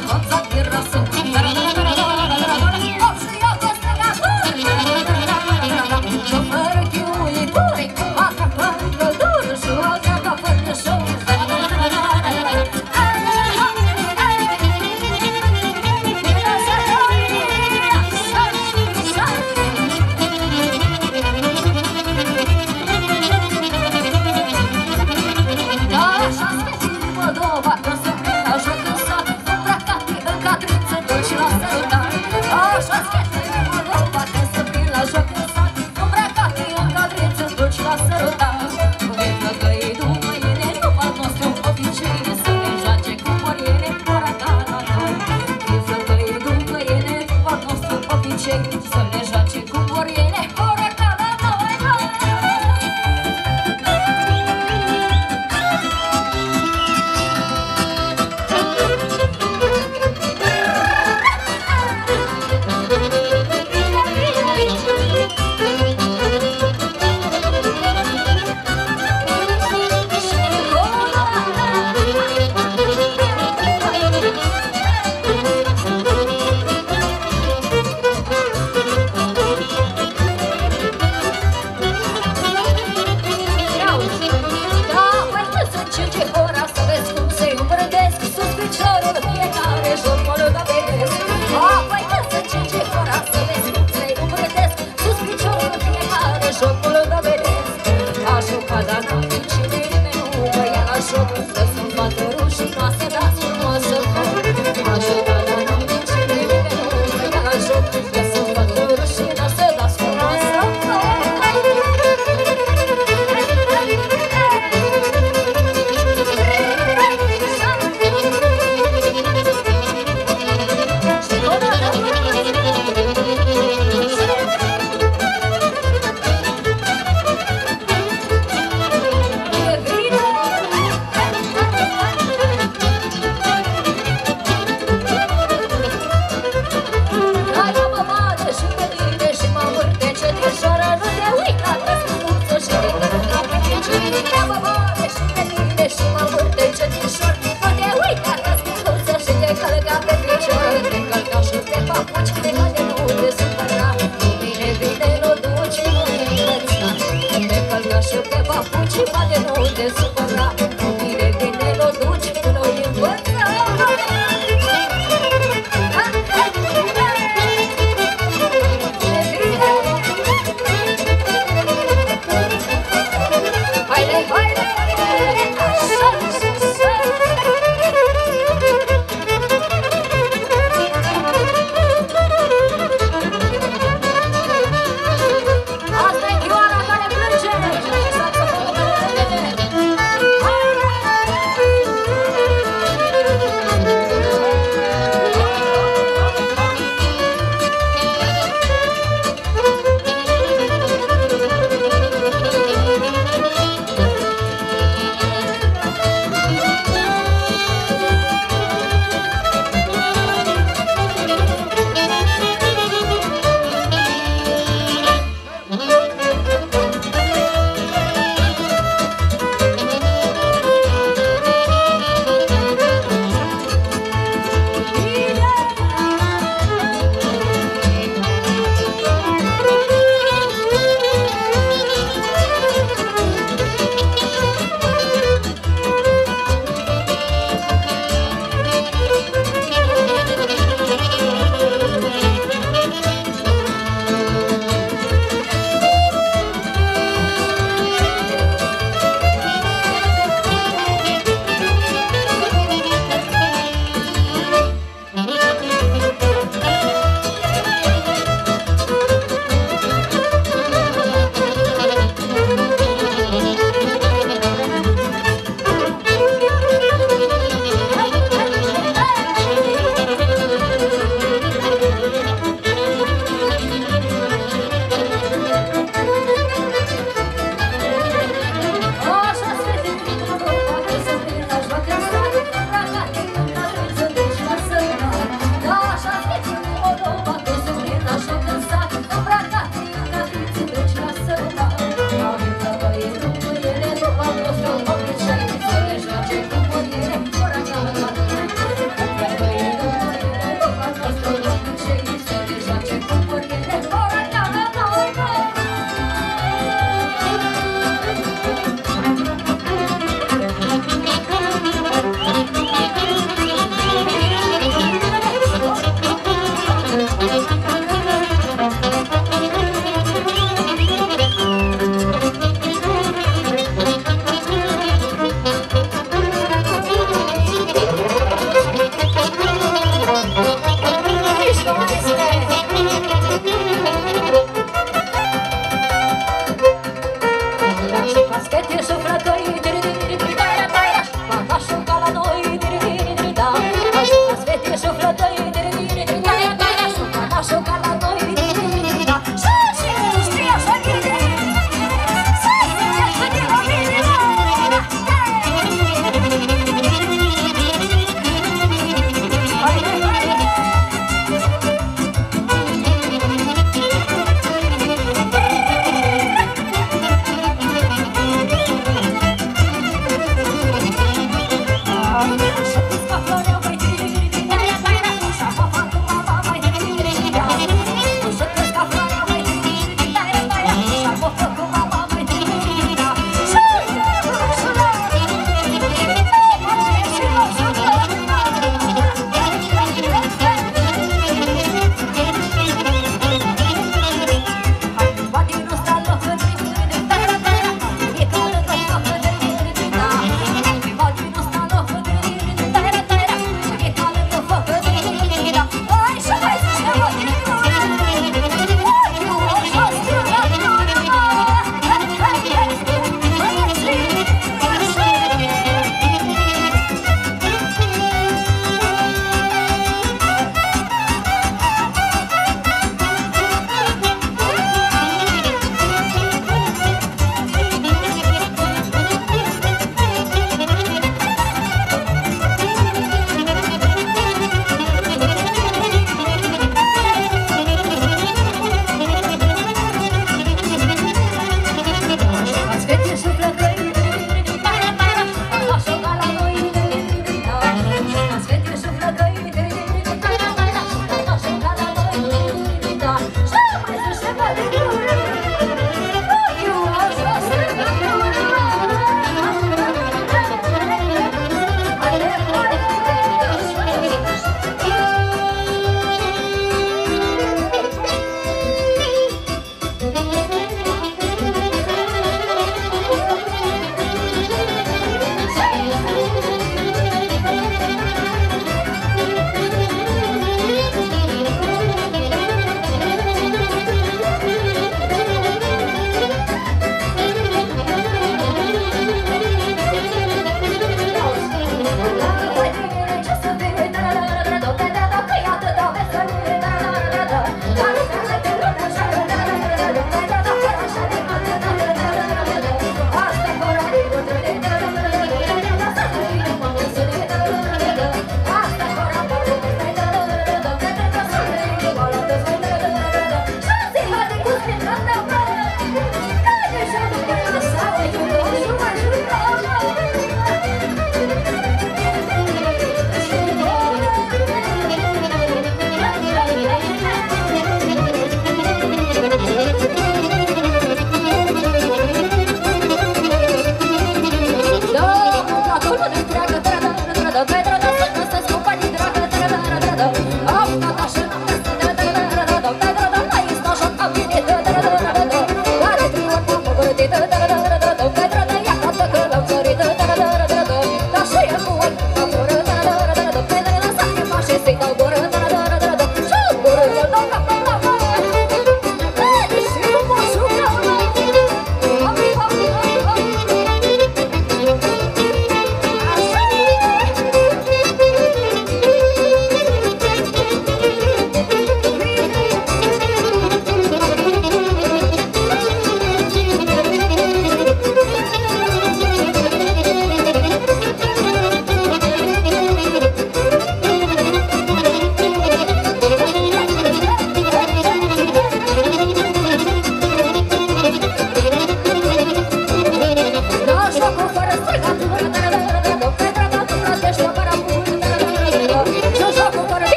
Speaker 10: Așa-ți pe Moldova, nu se prea așa cânsat, îmbrăcate în cadrință.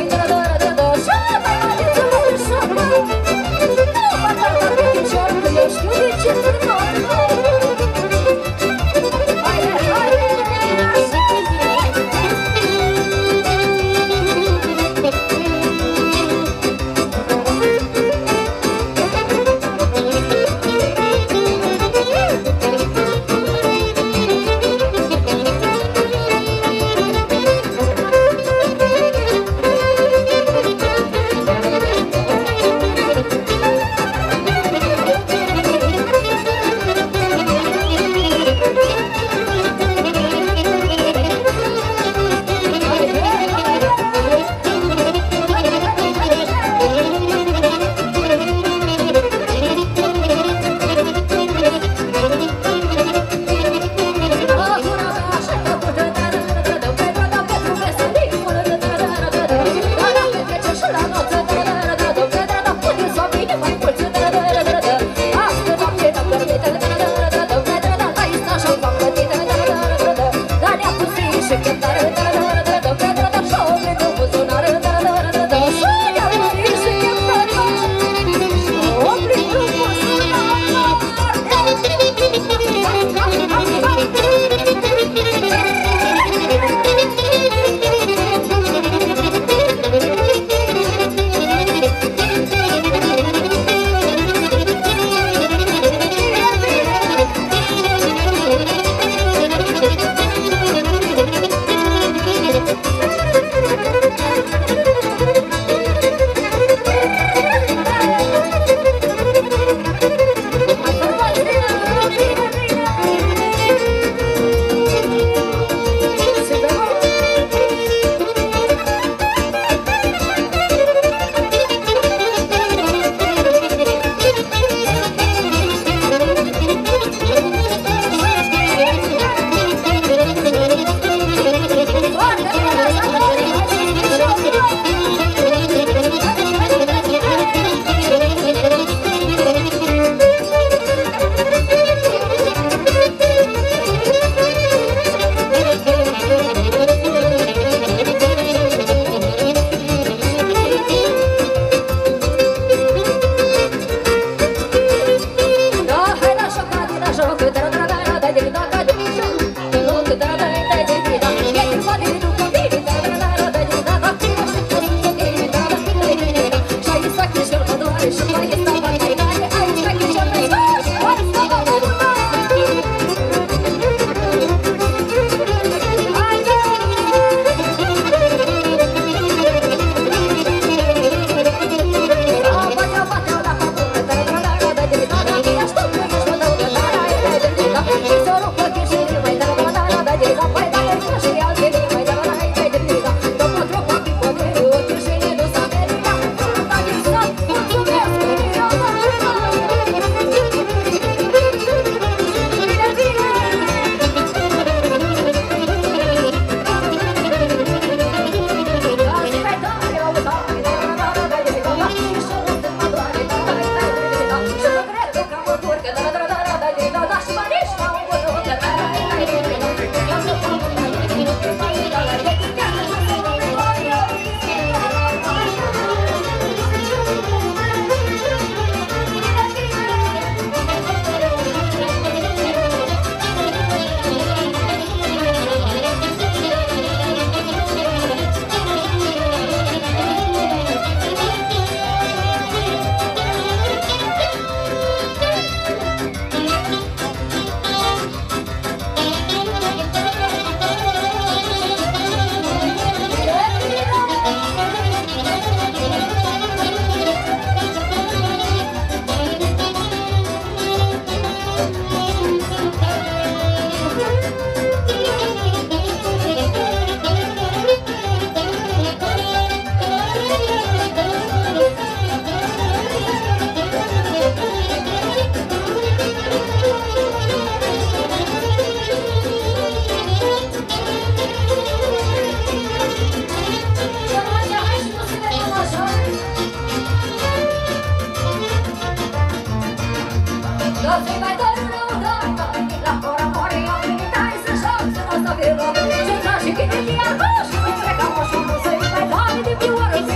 Speaker 10: Să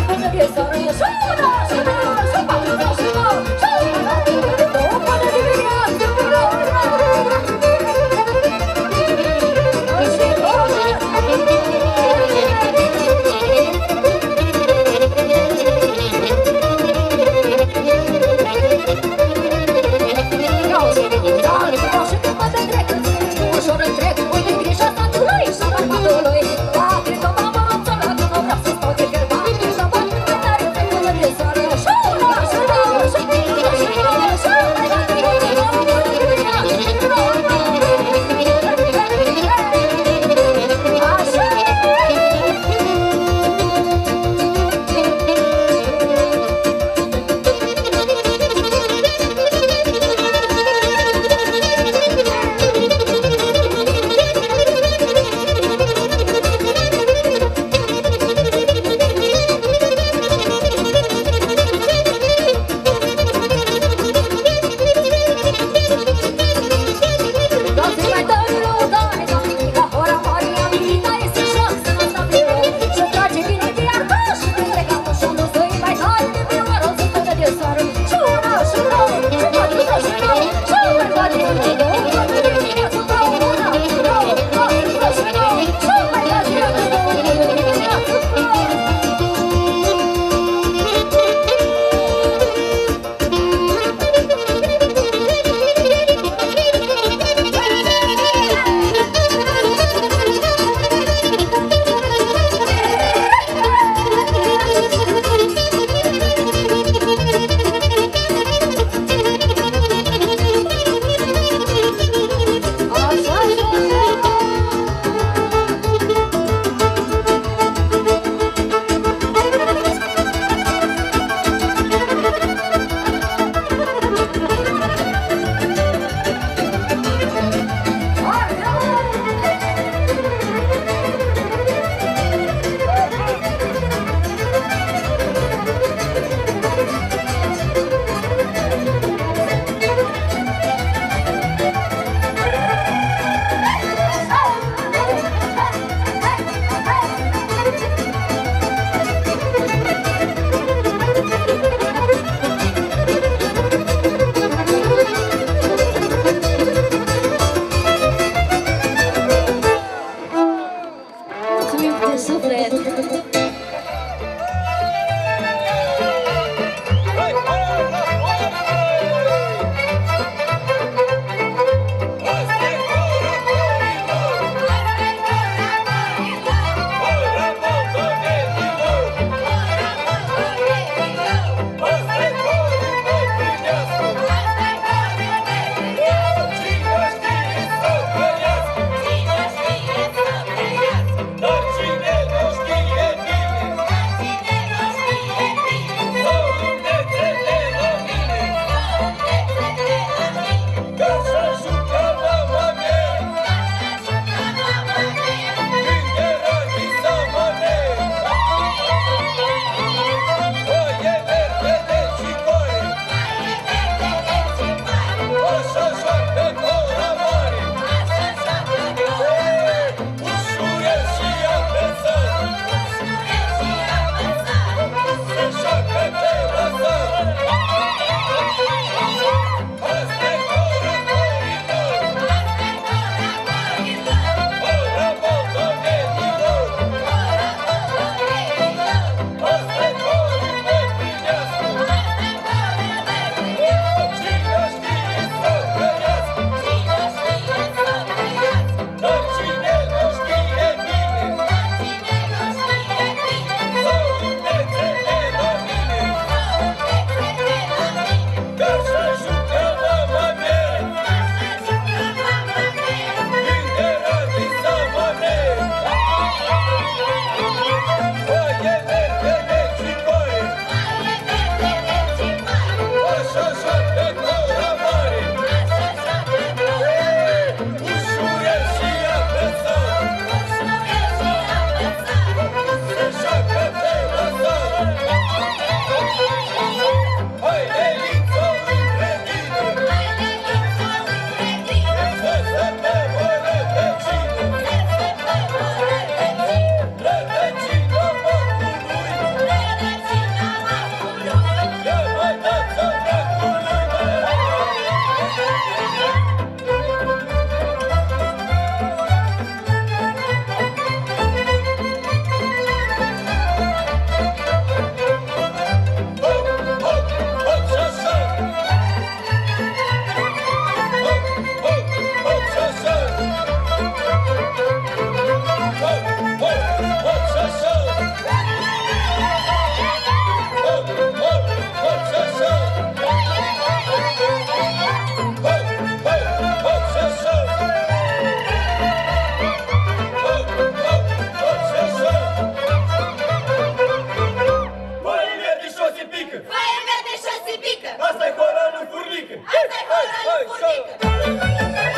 Speaker 10: se pică.
Speaker 11: Foaie verde și se pică.
Speaker 10: Asta-i horalul furnică.
Speaker 11: Asta-i horalul furnică.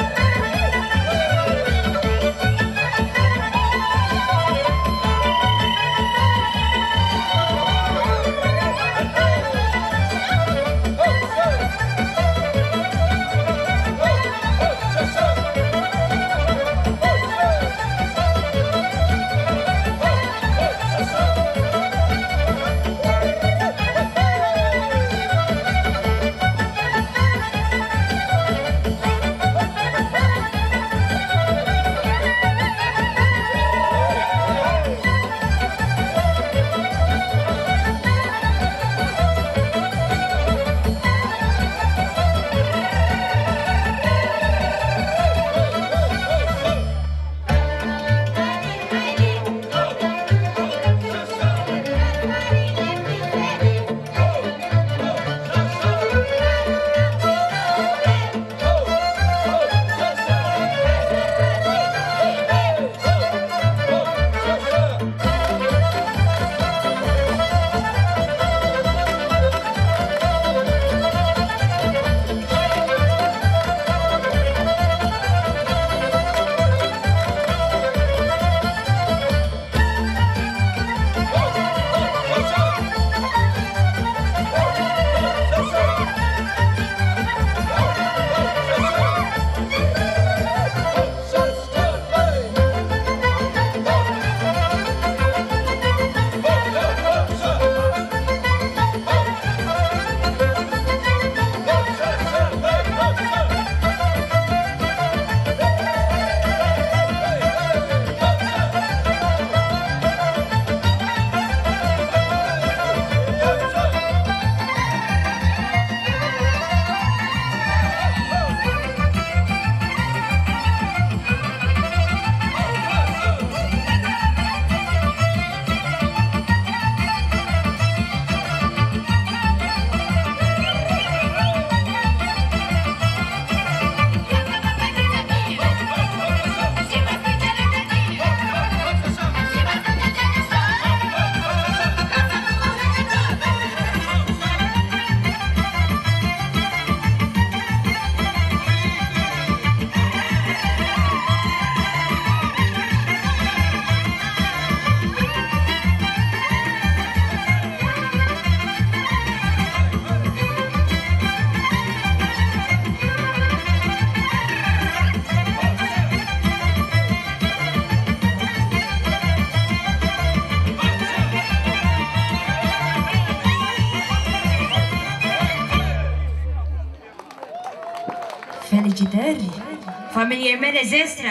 Speaker 3: Felicitări, familiei mele Zestra!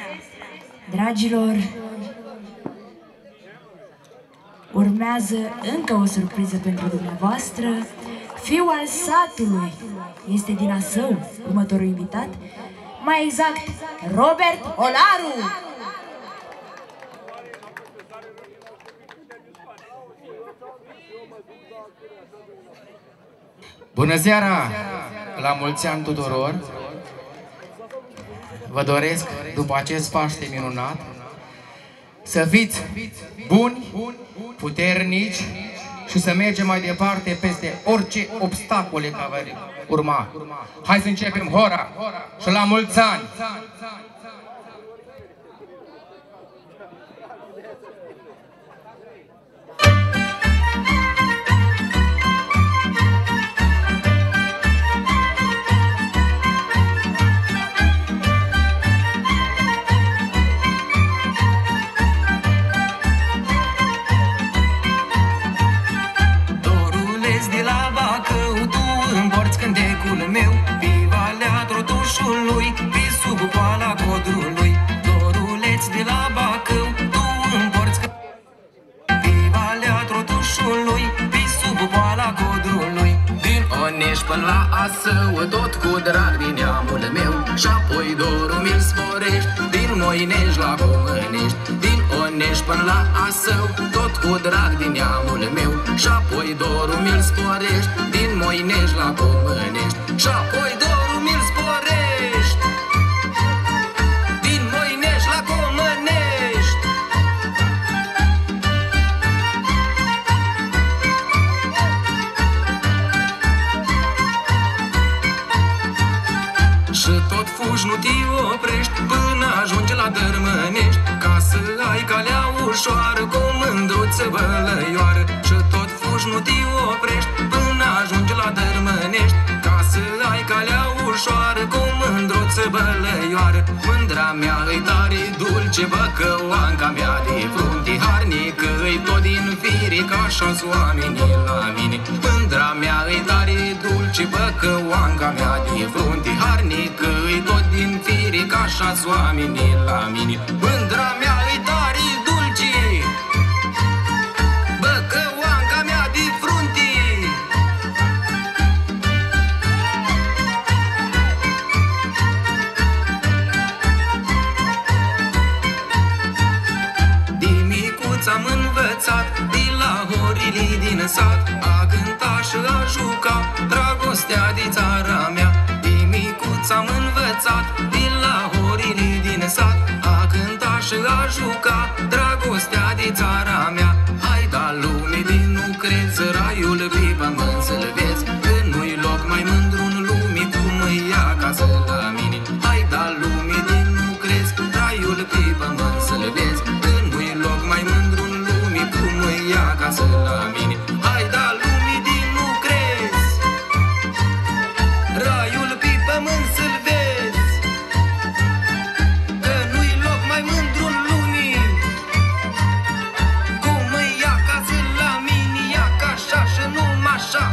Speaker 3: Dragilor, urmează încă o surpriză pentru dumneavoastră. Fiul al satului este din Asău, următorul invitat, mai exact, Robert Olaru!
Speaker 12: Bună seara! La mulți ani tuturor! Vă doresc, după acest Paște minunat, să fiți buni, puternici și să mergem mai departe peste orice obstacole care urma. Hai să începem hora și la mulți ani!
Speaker 13: Lui, pe sub poala codrului, doruleț de la Bacău, tu împorți pe valea trotușului, pe sub poala codrului. Din Onești până la Asău, tot cu drag din neamul meu, și apoi dorul mi-l sporești, din Moinești la Comănești. Din Onești până la Asău, tot cu drag din neamul meu, și apoi dorul mi-l sporești, din Moinești la Comănești, și apoi dorul mi-l sporești. Din Moinești la Comănești. fugi nu te oprești până ajungi la Dărmănești, ca să ai calea ușoară cu mândruță bălăioară. Și tot fugi nu te oprești până ajungi la Dărmănești, ca să ai calea ușoară cu mândruță bălăioară. Mândra mea îi tare dulce, băcăoanca mea de frunte harnică, îi tot din fire ca așa-s oamenii la mine. Mândra mea îi tare dulce, băcăoanca mea de frunte harnică, îi tot din fire ca așa-s oamenii la mine. Mândra mea îi tare dulce, băcăoanca mea de frunte. Am învățat de la horile din sat a cânta și a juca dragostea de țara mea. De micuț am învățat de la horile din sat a cânta și a juca dragostea de țara mea. Hai da lume de nu crezi, raiul pe pământ să-l vezi, că nu-i loc mai mândru în lume cum îi ia acasă la mine. Hai da lume de nu crezi, raiul pe pământ să-l vezi, că nu-i loc mai mândru cum îi ia acasă la mine. Hai da lumii din nu crezi, raiul pe pământ să-l vezi, că nu-i loc mai mândru în lumii cum îi ia acasă la mine. Ia ca așa și numai așa.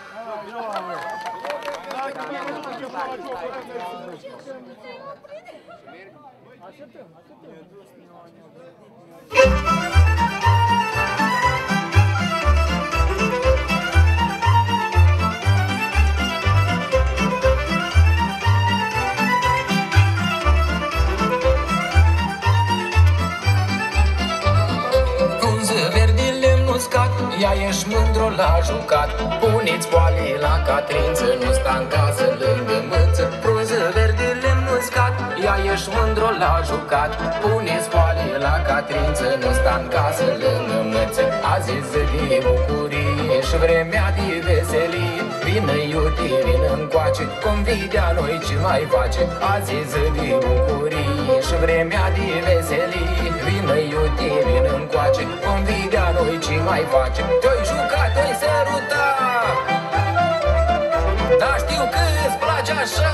Speaker 13: Ia ești mândru la jucat, puneți poale la catrință, nu sta în casă lângă mâță. Frunză verde lemn uscat, ia ești mândru la jucat, puneți poale la catrință, nu sta în casă lângă mâță. Azi e zi de bucurie și vremea de veselie, vină iute, vină încoace, convidea noi ce mai face. Azi e zi de bucurie și vremea de veselie, vină iute, vină încoace, convidea noi ce mai face. Te-ai jucat, te-ai săruta, dar știu că îți place așa.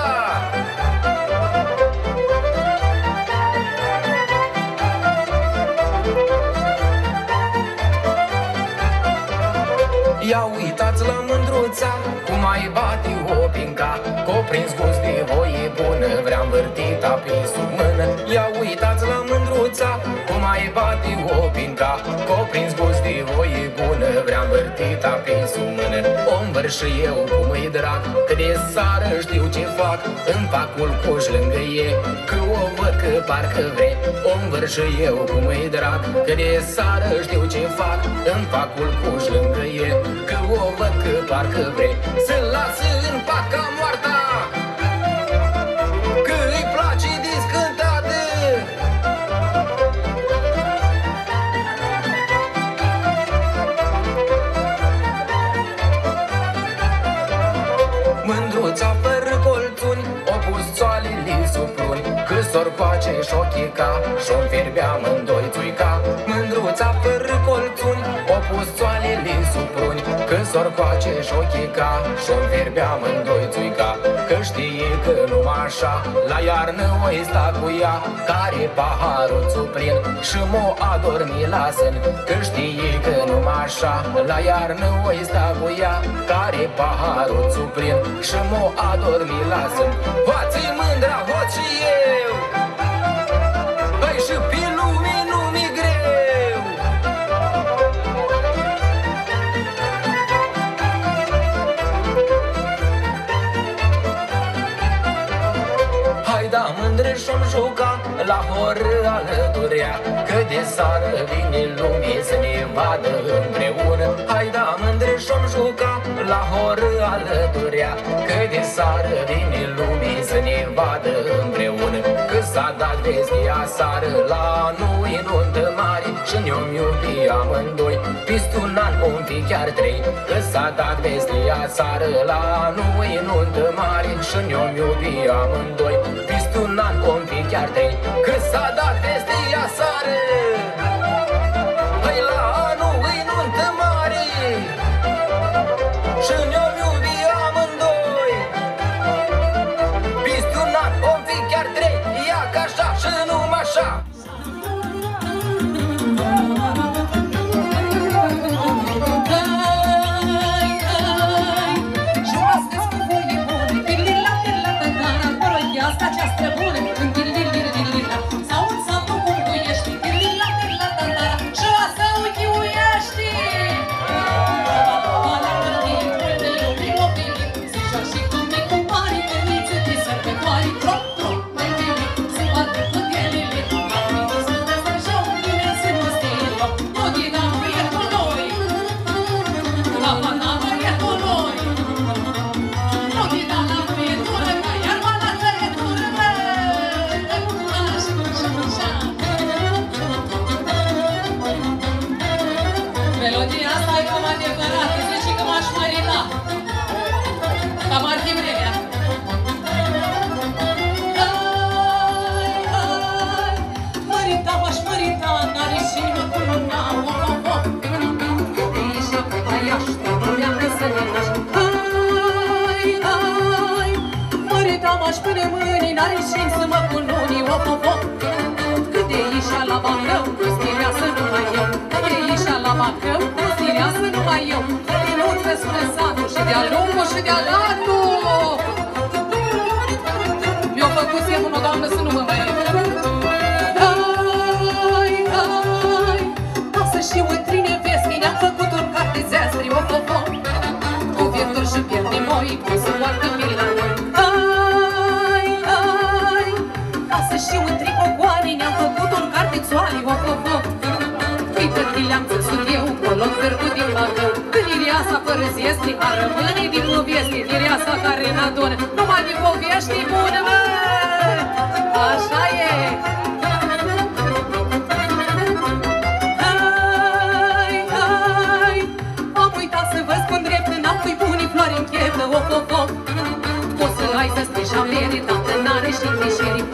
Speaker 13: Ia uitați la mândruța, cum ai bate o pinca, c-o prins gust de voie bună, vrea învârtita pe sub mână. Ia uitați la mândruța, cum ai bate o pinca, c-o prins gust de voie bună, vrea învârtita pe sub mână. O învârt și eu cum îi drag, că de sară știu ce fac, îmi fac culcuș lângă ei, că o văd că parcă vrei. O învârt și eu cum îi drag, că de sară știu ce fac, îmi fac culcuș lângă ei, că o văd că parcă vrei. Să lasă în paca moarta, că îi place discântată. Mândruța fără colțuni, o pus țoalele sub pruni, că s-or face și-o chica, și-o fierbea amândoi țuica. Mândruța fără colțuni, o pus țoalele sub pruni, că s-or face și-o chica, și-o fierbea amândoi țuica. Că știe că numai așa, la iarnă o-i sta cu ea, care paharul țuplin și m-o adormi la sân. Că știe că numai așa, la iarnă o-i sta cu ea, care paharul țuplin și m-o adormi la sân. Hoață-i mândra, hoț și eu, păi și pe lume nu mi-e greu. Hai da mândre și-om juca, la horă alăturea, că de sară vine lume să ne vadă împreună. Hai da mândre și-om juca, la horă alăturea, că de sară vine lume să ne vadă împreună. Că s-a dat vestia sară la noi nuntă mare, și ne-om iubi amândoi, peste un an vom fi chiar trei. Că s-a dat vestia sară la noi nuntă mare, și ne-om iubi amândoi, peste
Speaker 12: peste un an om fi chiar 3. Cât s-a dat peste ea sare, păi la anul îi nuntă mare și ne-om iubi amândoi. Peste un an om fi chiar 3, ia ca așa și numai așa.
Speaker 14: Melodia asta e cam adevărată, zice că m-aș mărita. Cam ar fi vremea. Mărita, m-aș mărita, n-are și mă cununa. Ești pe Iași, nu mi-am că să ne naști. Mărita, m-aș pune mâini, n-are și să mă cununi. Cât de ișa la Bacău, stirea să nu mai eu. La Bacău, cu stireasă numai eu. Dinuță spre satul și de-a lungul și de-a latul. Mi-o făcut semnul, Doamnă, să nu mă mai ca să și întri nevestii, ne-am făcut un carte zeastri, cu virturi și pierde moi, cum să poartă mila noi. Ca să și întri pogoanii, ne-am făcut un cartițoali, le-am țăsut eu, cu loc vergut din Bacău. Lireasa fără zestri, a rămâne din povesti. Lireasa care n-adună, numai din povești bună, mă! Așa e! Hai, am uitat să vă spun drept, n-am pui bunii floare în chetă, o să ai să spui și-a meritat, n-are și mișerii.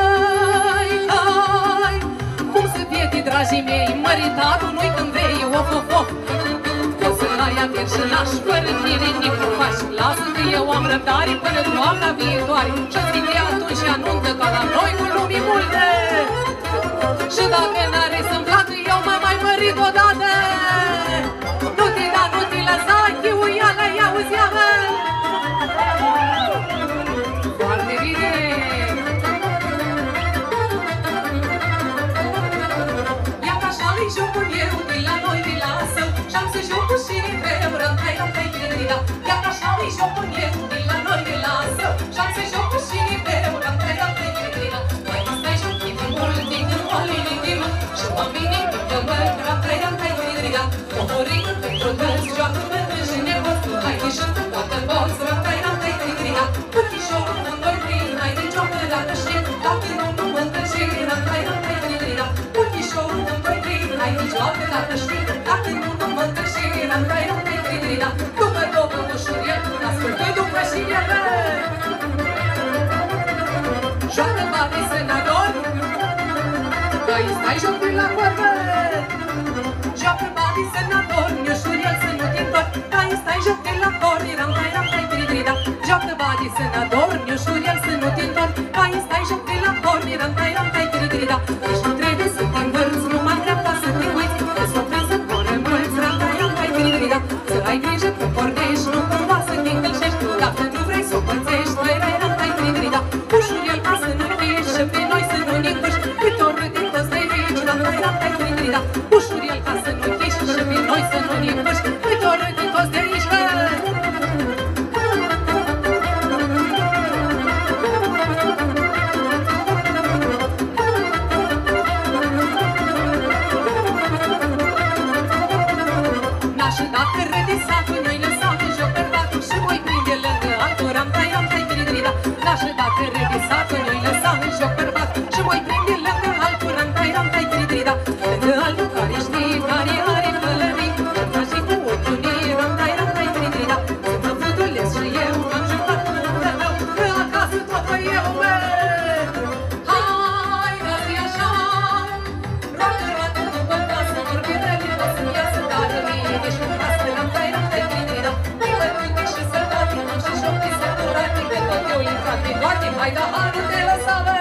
Speaker 14: Cum să fie, dragii mei, măritatul nu-i când vrei, o să ai aver și lași, fără tine nici nu faci. Lasă că eu am răbdare până toamna viitoare și-ți vine atunci anuntă ca la noi cu lumii multe. Și dacă n-are să-mi placă, eu m-am mai mărit odată. Nu te da, nu te lăsa, chiuiala, ia-uzi, ia-mă! Foarte bine! Jocul eu de la noi de la său și-am să jocul și greu, rămâi, grida. Iar așa-i jocul eu de la noi de la său și-am să jocul și greu, rămâi, grida. Mai stai jocul de mult, din oalii din și oamenii că mă rămâi, grida. Omorică pentru dăți, joacă pentru și nevoți, hai de jântă, toată boți, rămâi, grida. Puchișorul în noi prin, hai de joacă dacă știi, dacă nu mă întâlci, rămâi, grida. Puchișorul în noi prin, hai de joacă dacă știi, dacă nu mă întâlci, rămâi, grida. După două ușuriel, ascultă după și ele. Joacă banii senador, că îi stai joc prin la corbă. Joacă banii senador, ușuriel să nu te întorci, că îi stai joc prin la corbă. Rămâi, grida. Joacă banii senador, ușuriel să nu te întorci, că îi stai joc prin la corbă. Rămâi, grida. Deci nu trebuie să te învârți, numai dreapta să te uiți, că s-o presă coră mulți, rămâi, grida. Să ai grijă că pornești, nu cumva să te încălcești, dacă nu vrei să o pățești, rămâi, grida. Ușuriel ca să nu ieși și pe noi să nu ne încurci, câte ori râdim toți de aici, rămâi, grida. Ușuriel ca să nu ieși și pe noi să nu ne încurci, câte ori râdim toți de aici, hai da, hai, nu te lăsa, bă!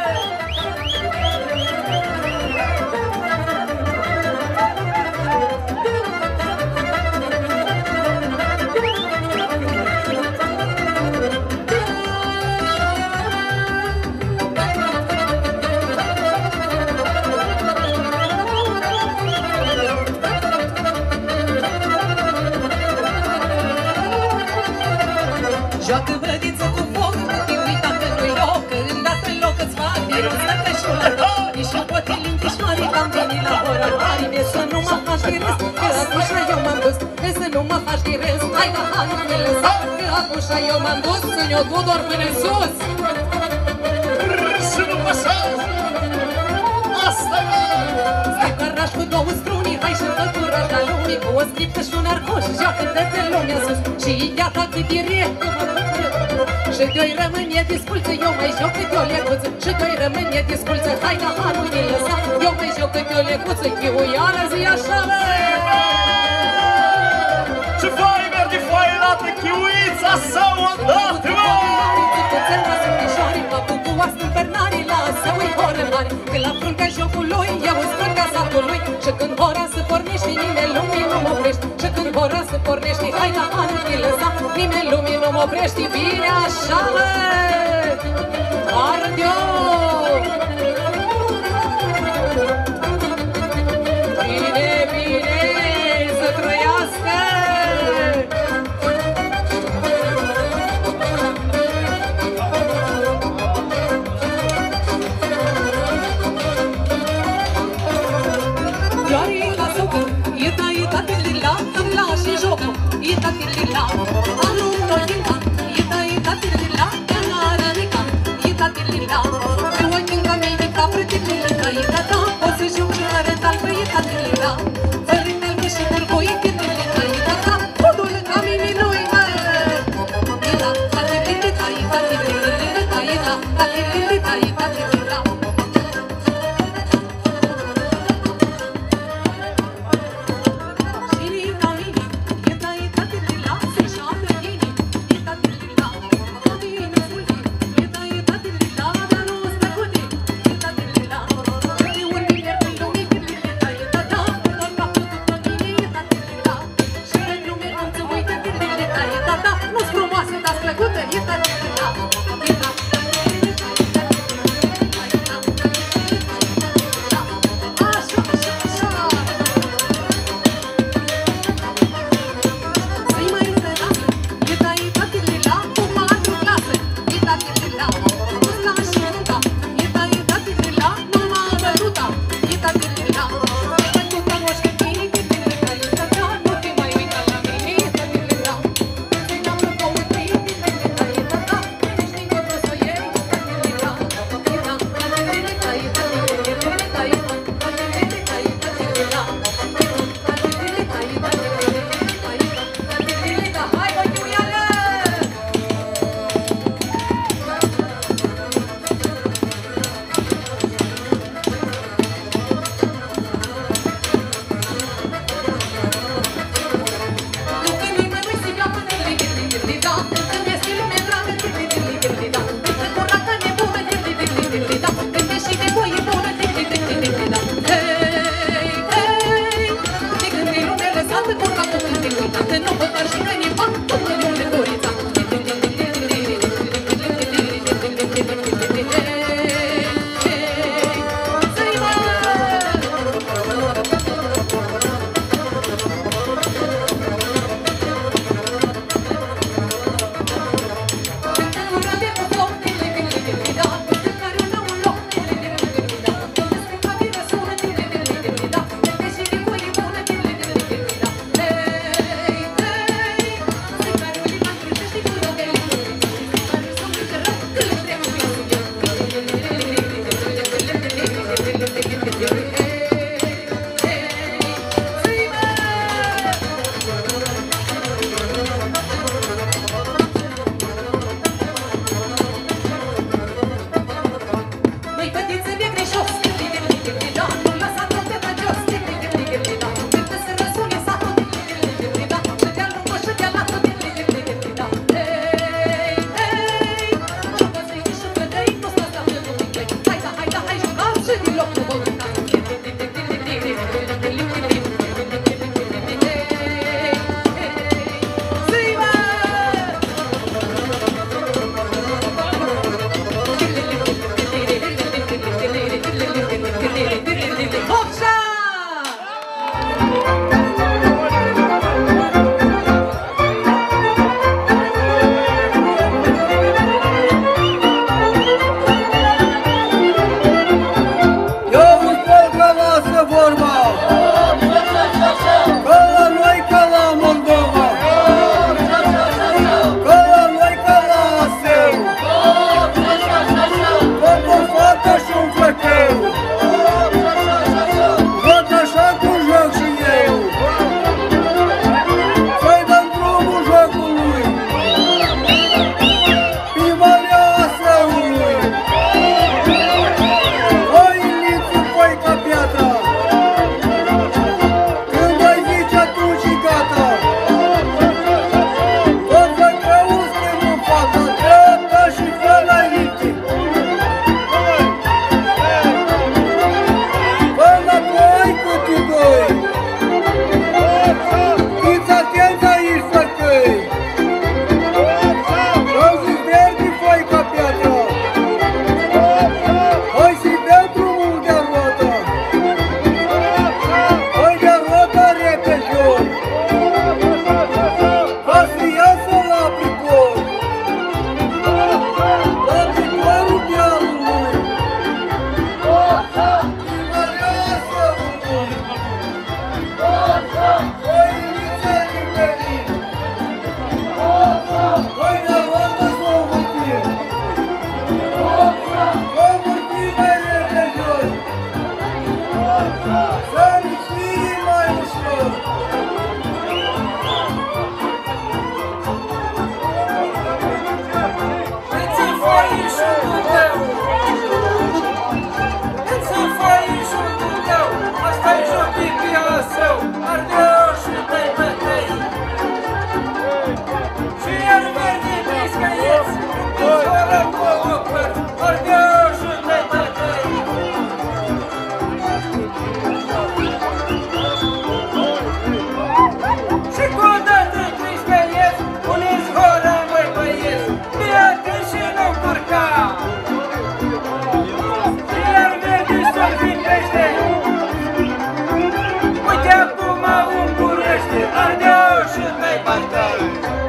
Speaker 14: Joacă bădiță cu foc, nu te uita că nu-i loc, că îndată loc îți fac virus stăcășul la nici nu pot în lintișoare, că am venit la ora mare, de să nu mă faci de râs, că acușa eu m-am dus, de să nu mă faci de râs, hai da, hai, nu te lăsa, că acușa eu m-am dus, să ne-o du doar până sus.
Speaker 5: Să nu păsați! Asta e!
Speaker 14: Stai căraș cu două struni, hai și fă curaj la lumii, cu o scriptă și un arcoș, joacă-te pe lumea sus, și iată cât e direct, și doi rămâne disculță, eu mai joc câte o lecuță, și doi rămâne disculță, hai da, hai, nu te lăsa, eu mai joc câte o lecuță, chiuială zi așa, bă!
Speaker 5: Ce foaie verde, foaie lată, chiuița sau o dată, bă!
Speaker 14: Țărma sunt mișoare, mă bucua stâmpernare, lasă-i horă mare, că la fruntea jocului, eu strânga satului, și când hora se pornește, nimeni lumii nu mă oprește, și când hora se pornește, hai da, hai, nu te lăsa, nimeni lumii nu mă oprește, bine așa, bă! Arde-o! Bine, bine, să trăiască! Și iar verde piscăieți, zboră cu păr, ordeoșul de tătăi. Și cu odată piscăieți, unii zboră, măi băieți, mi-a și nu curca. Și iar verde să-l zimbește, uite acum umburește, ardeoșul de tătăi.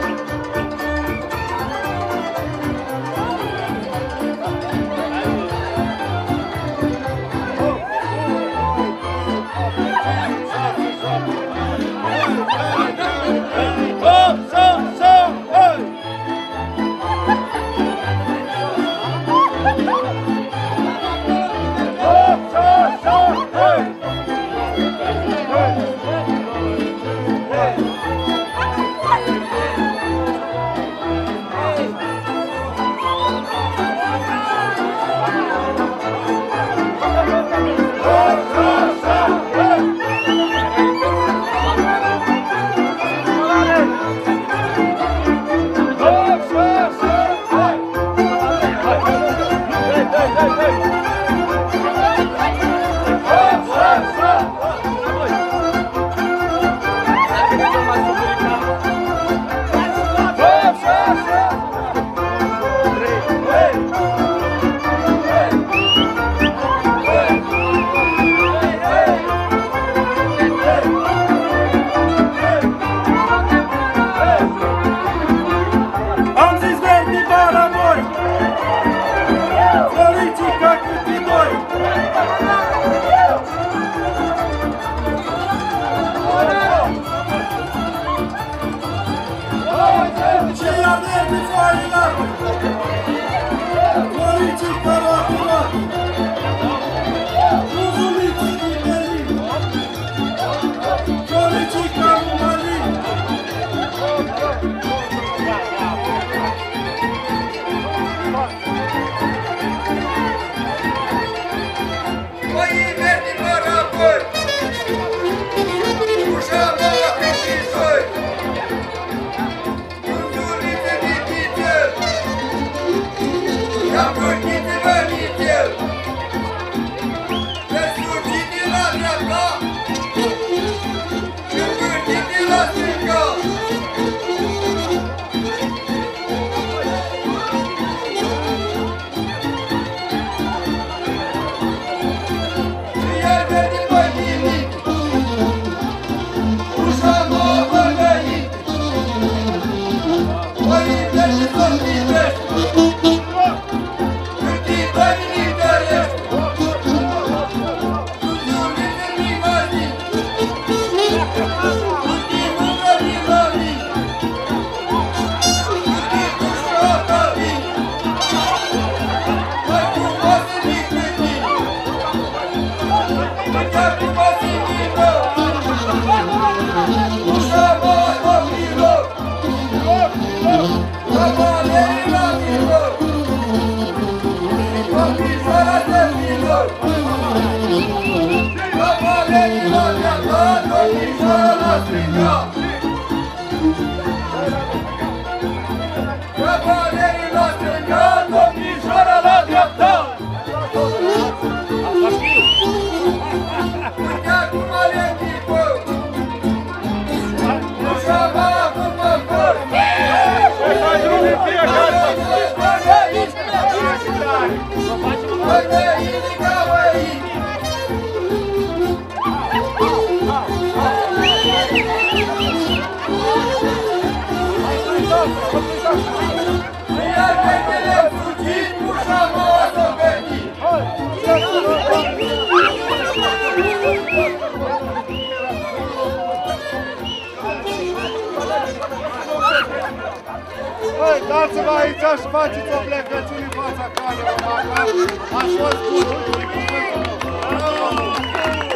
Speaker 2: Băi, dați-vă aici și faceți o plecăciune în fața camerei. Aș fost bun.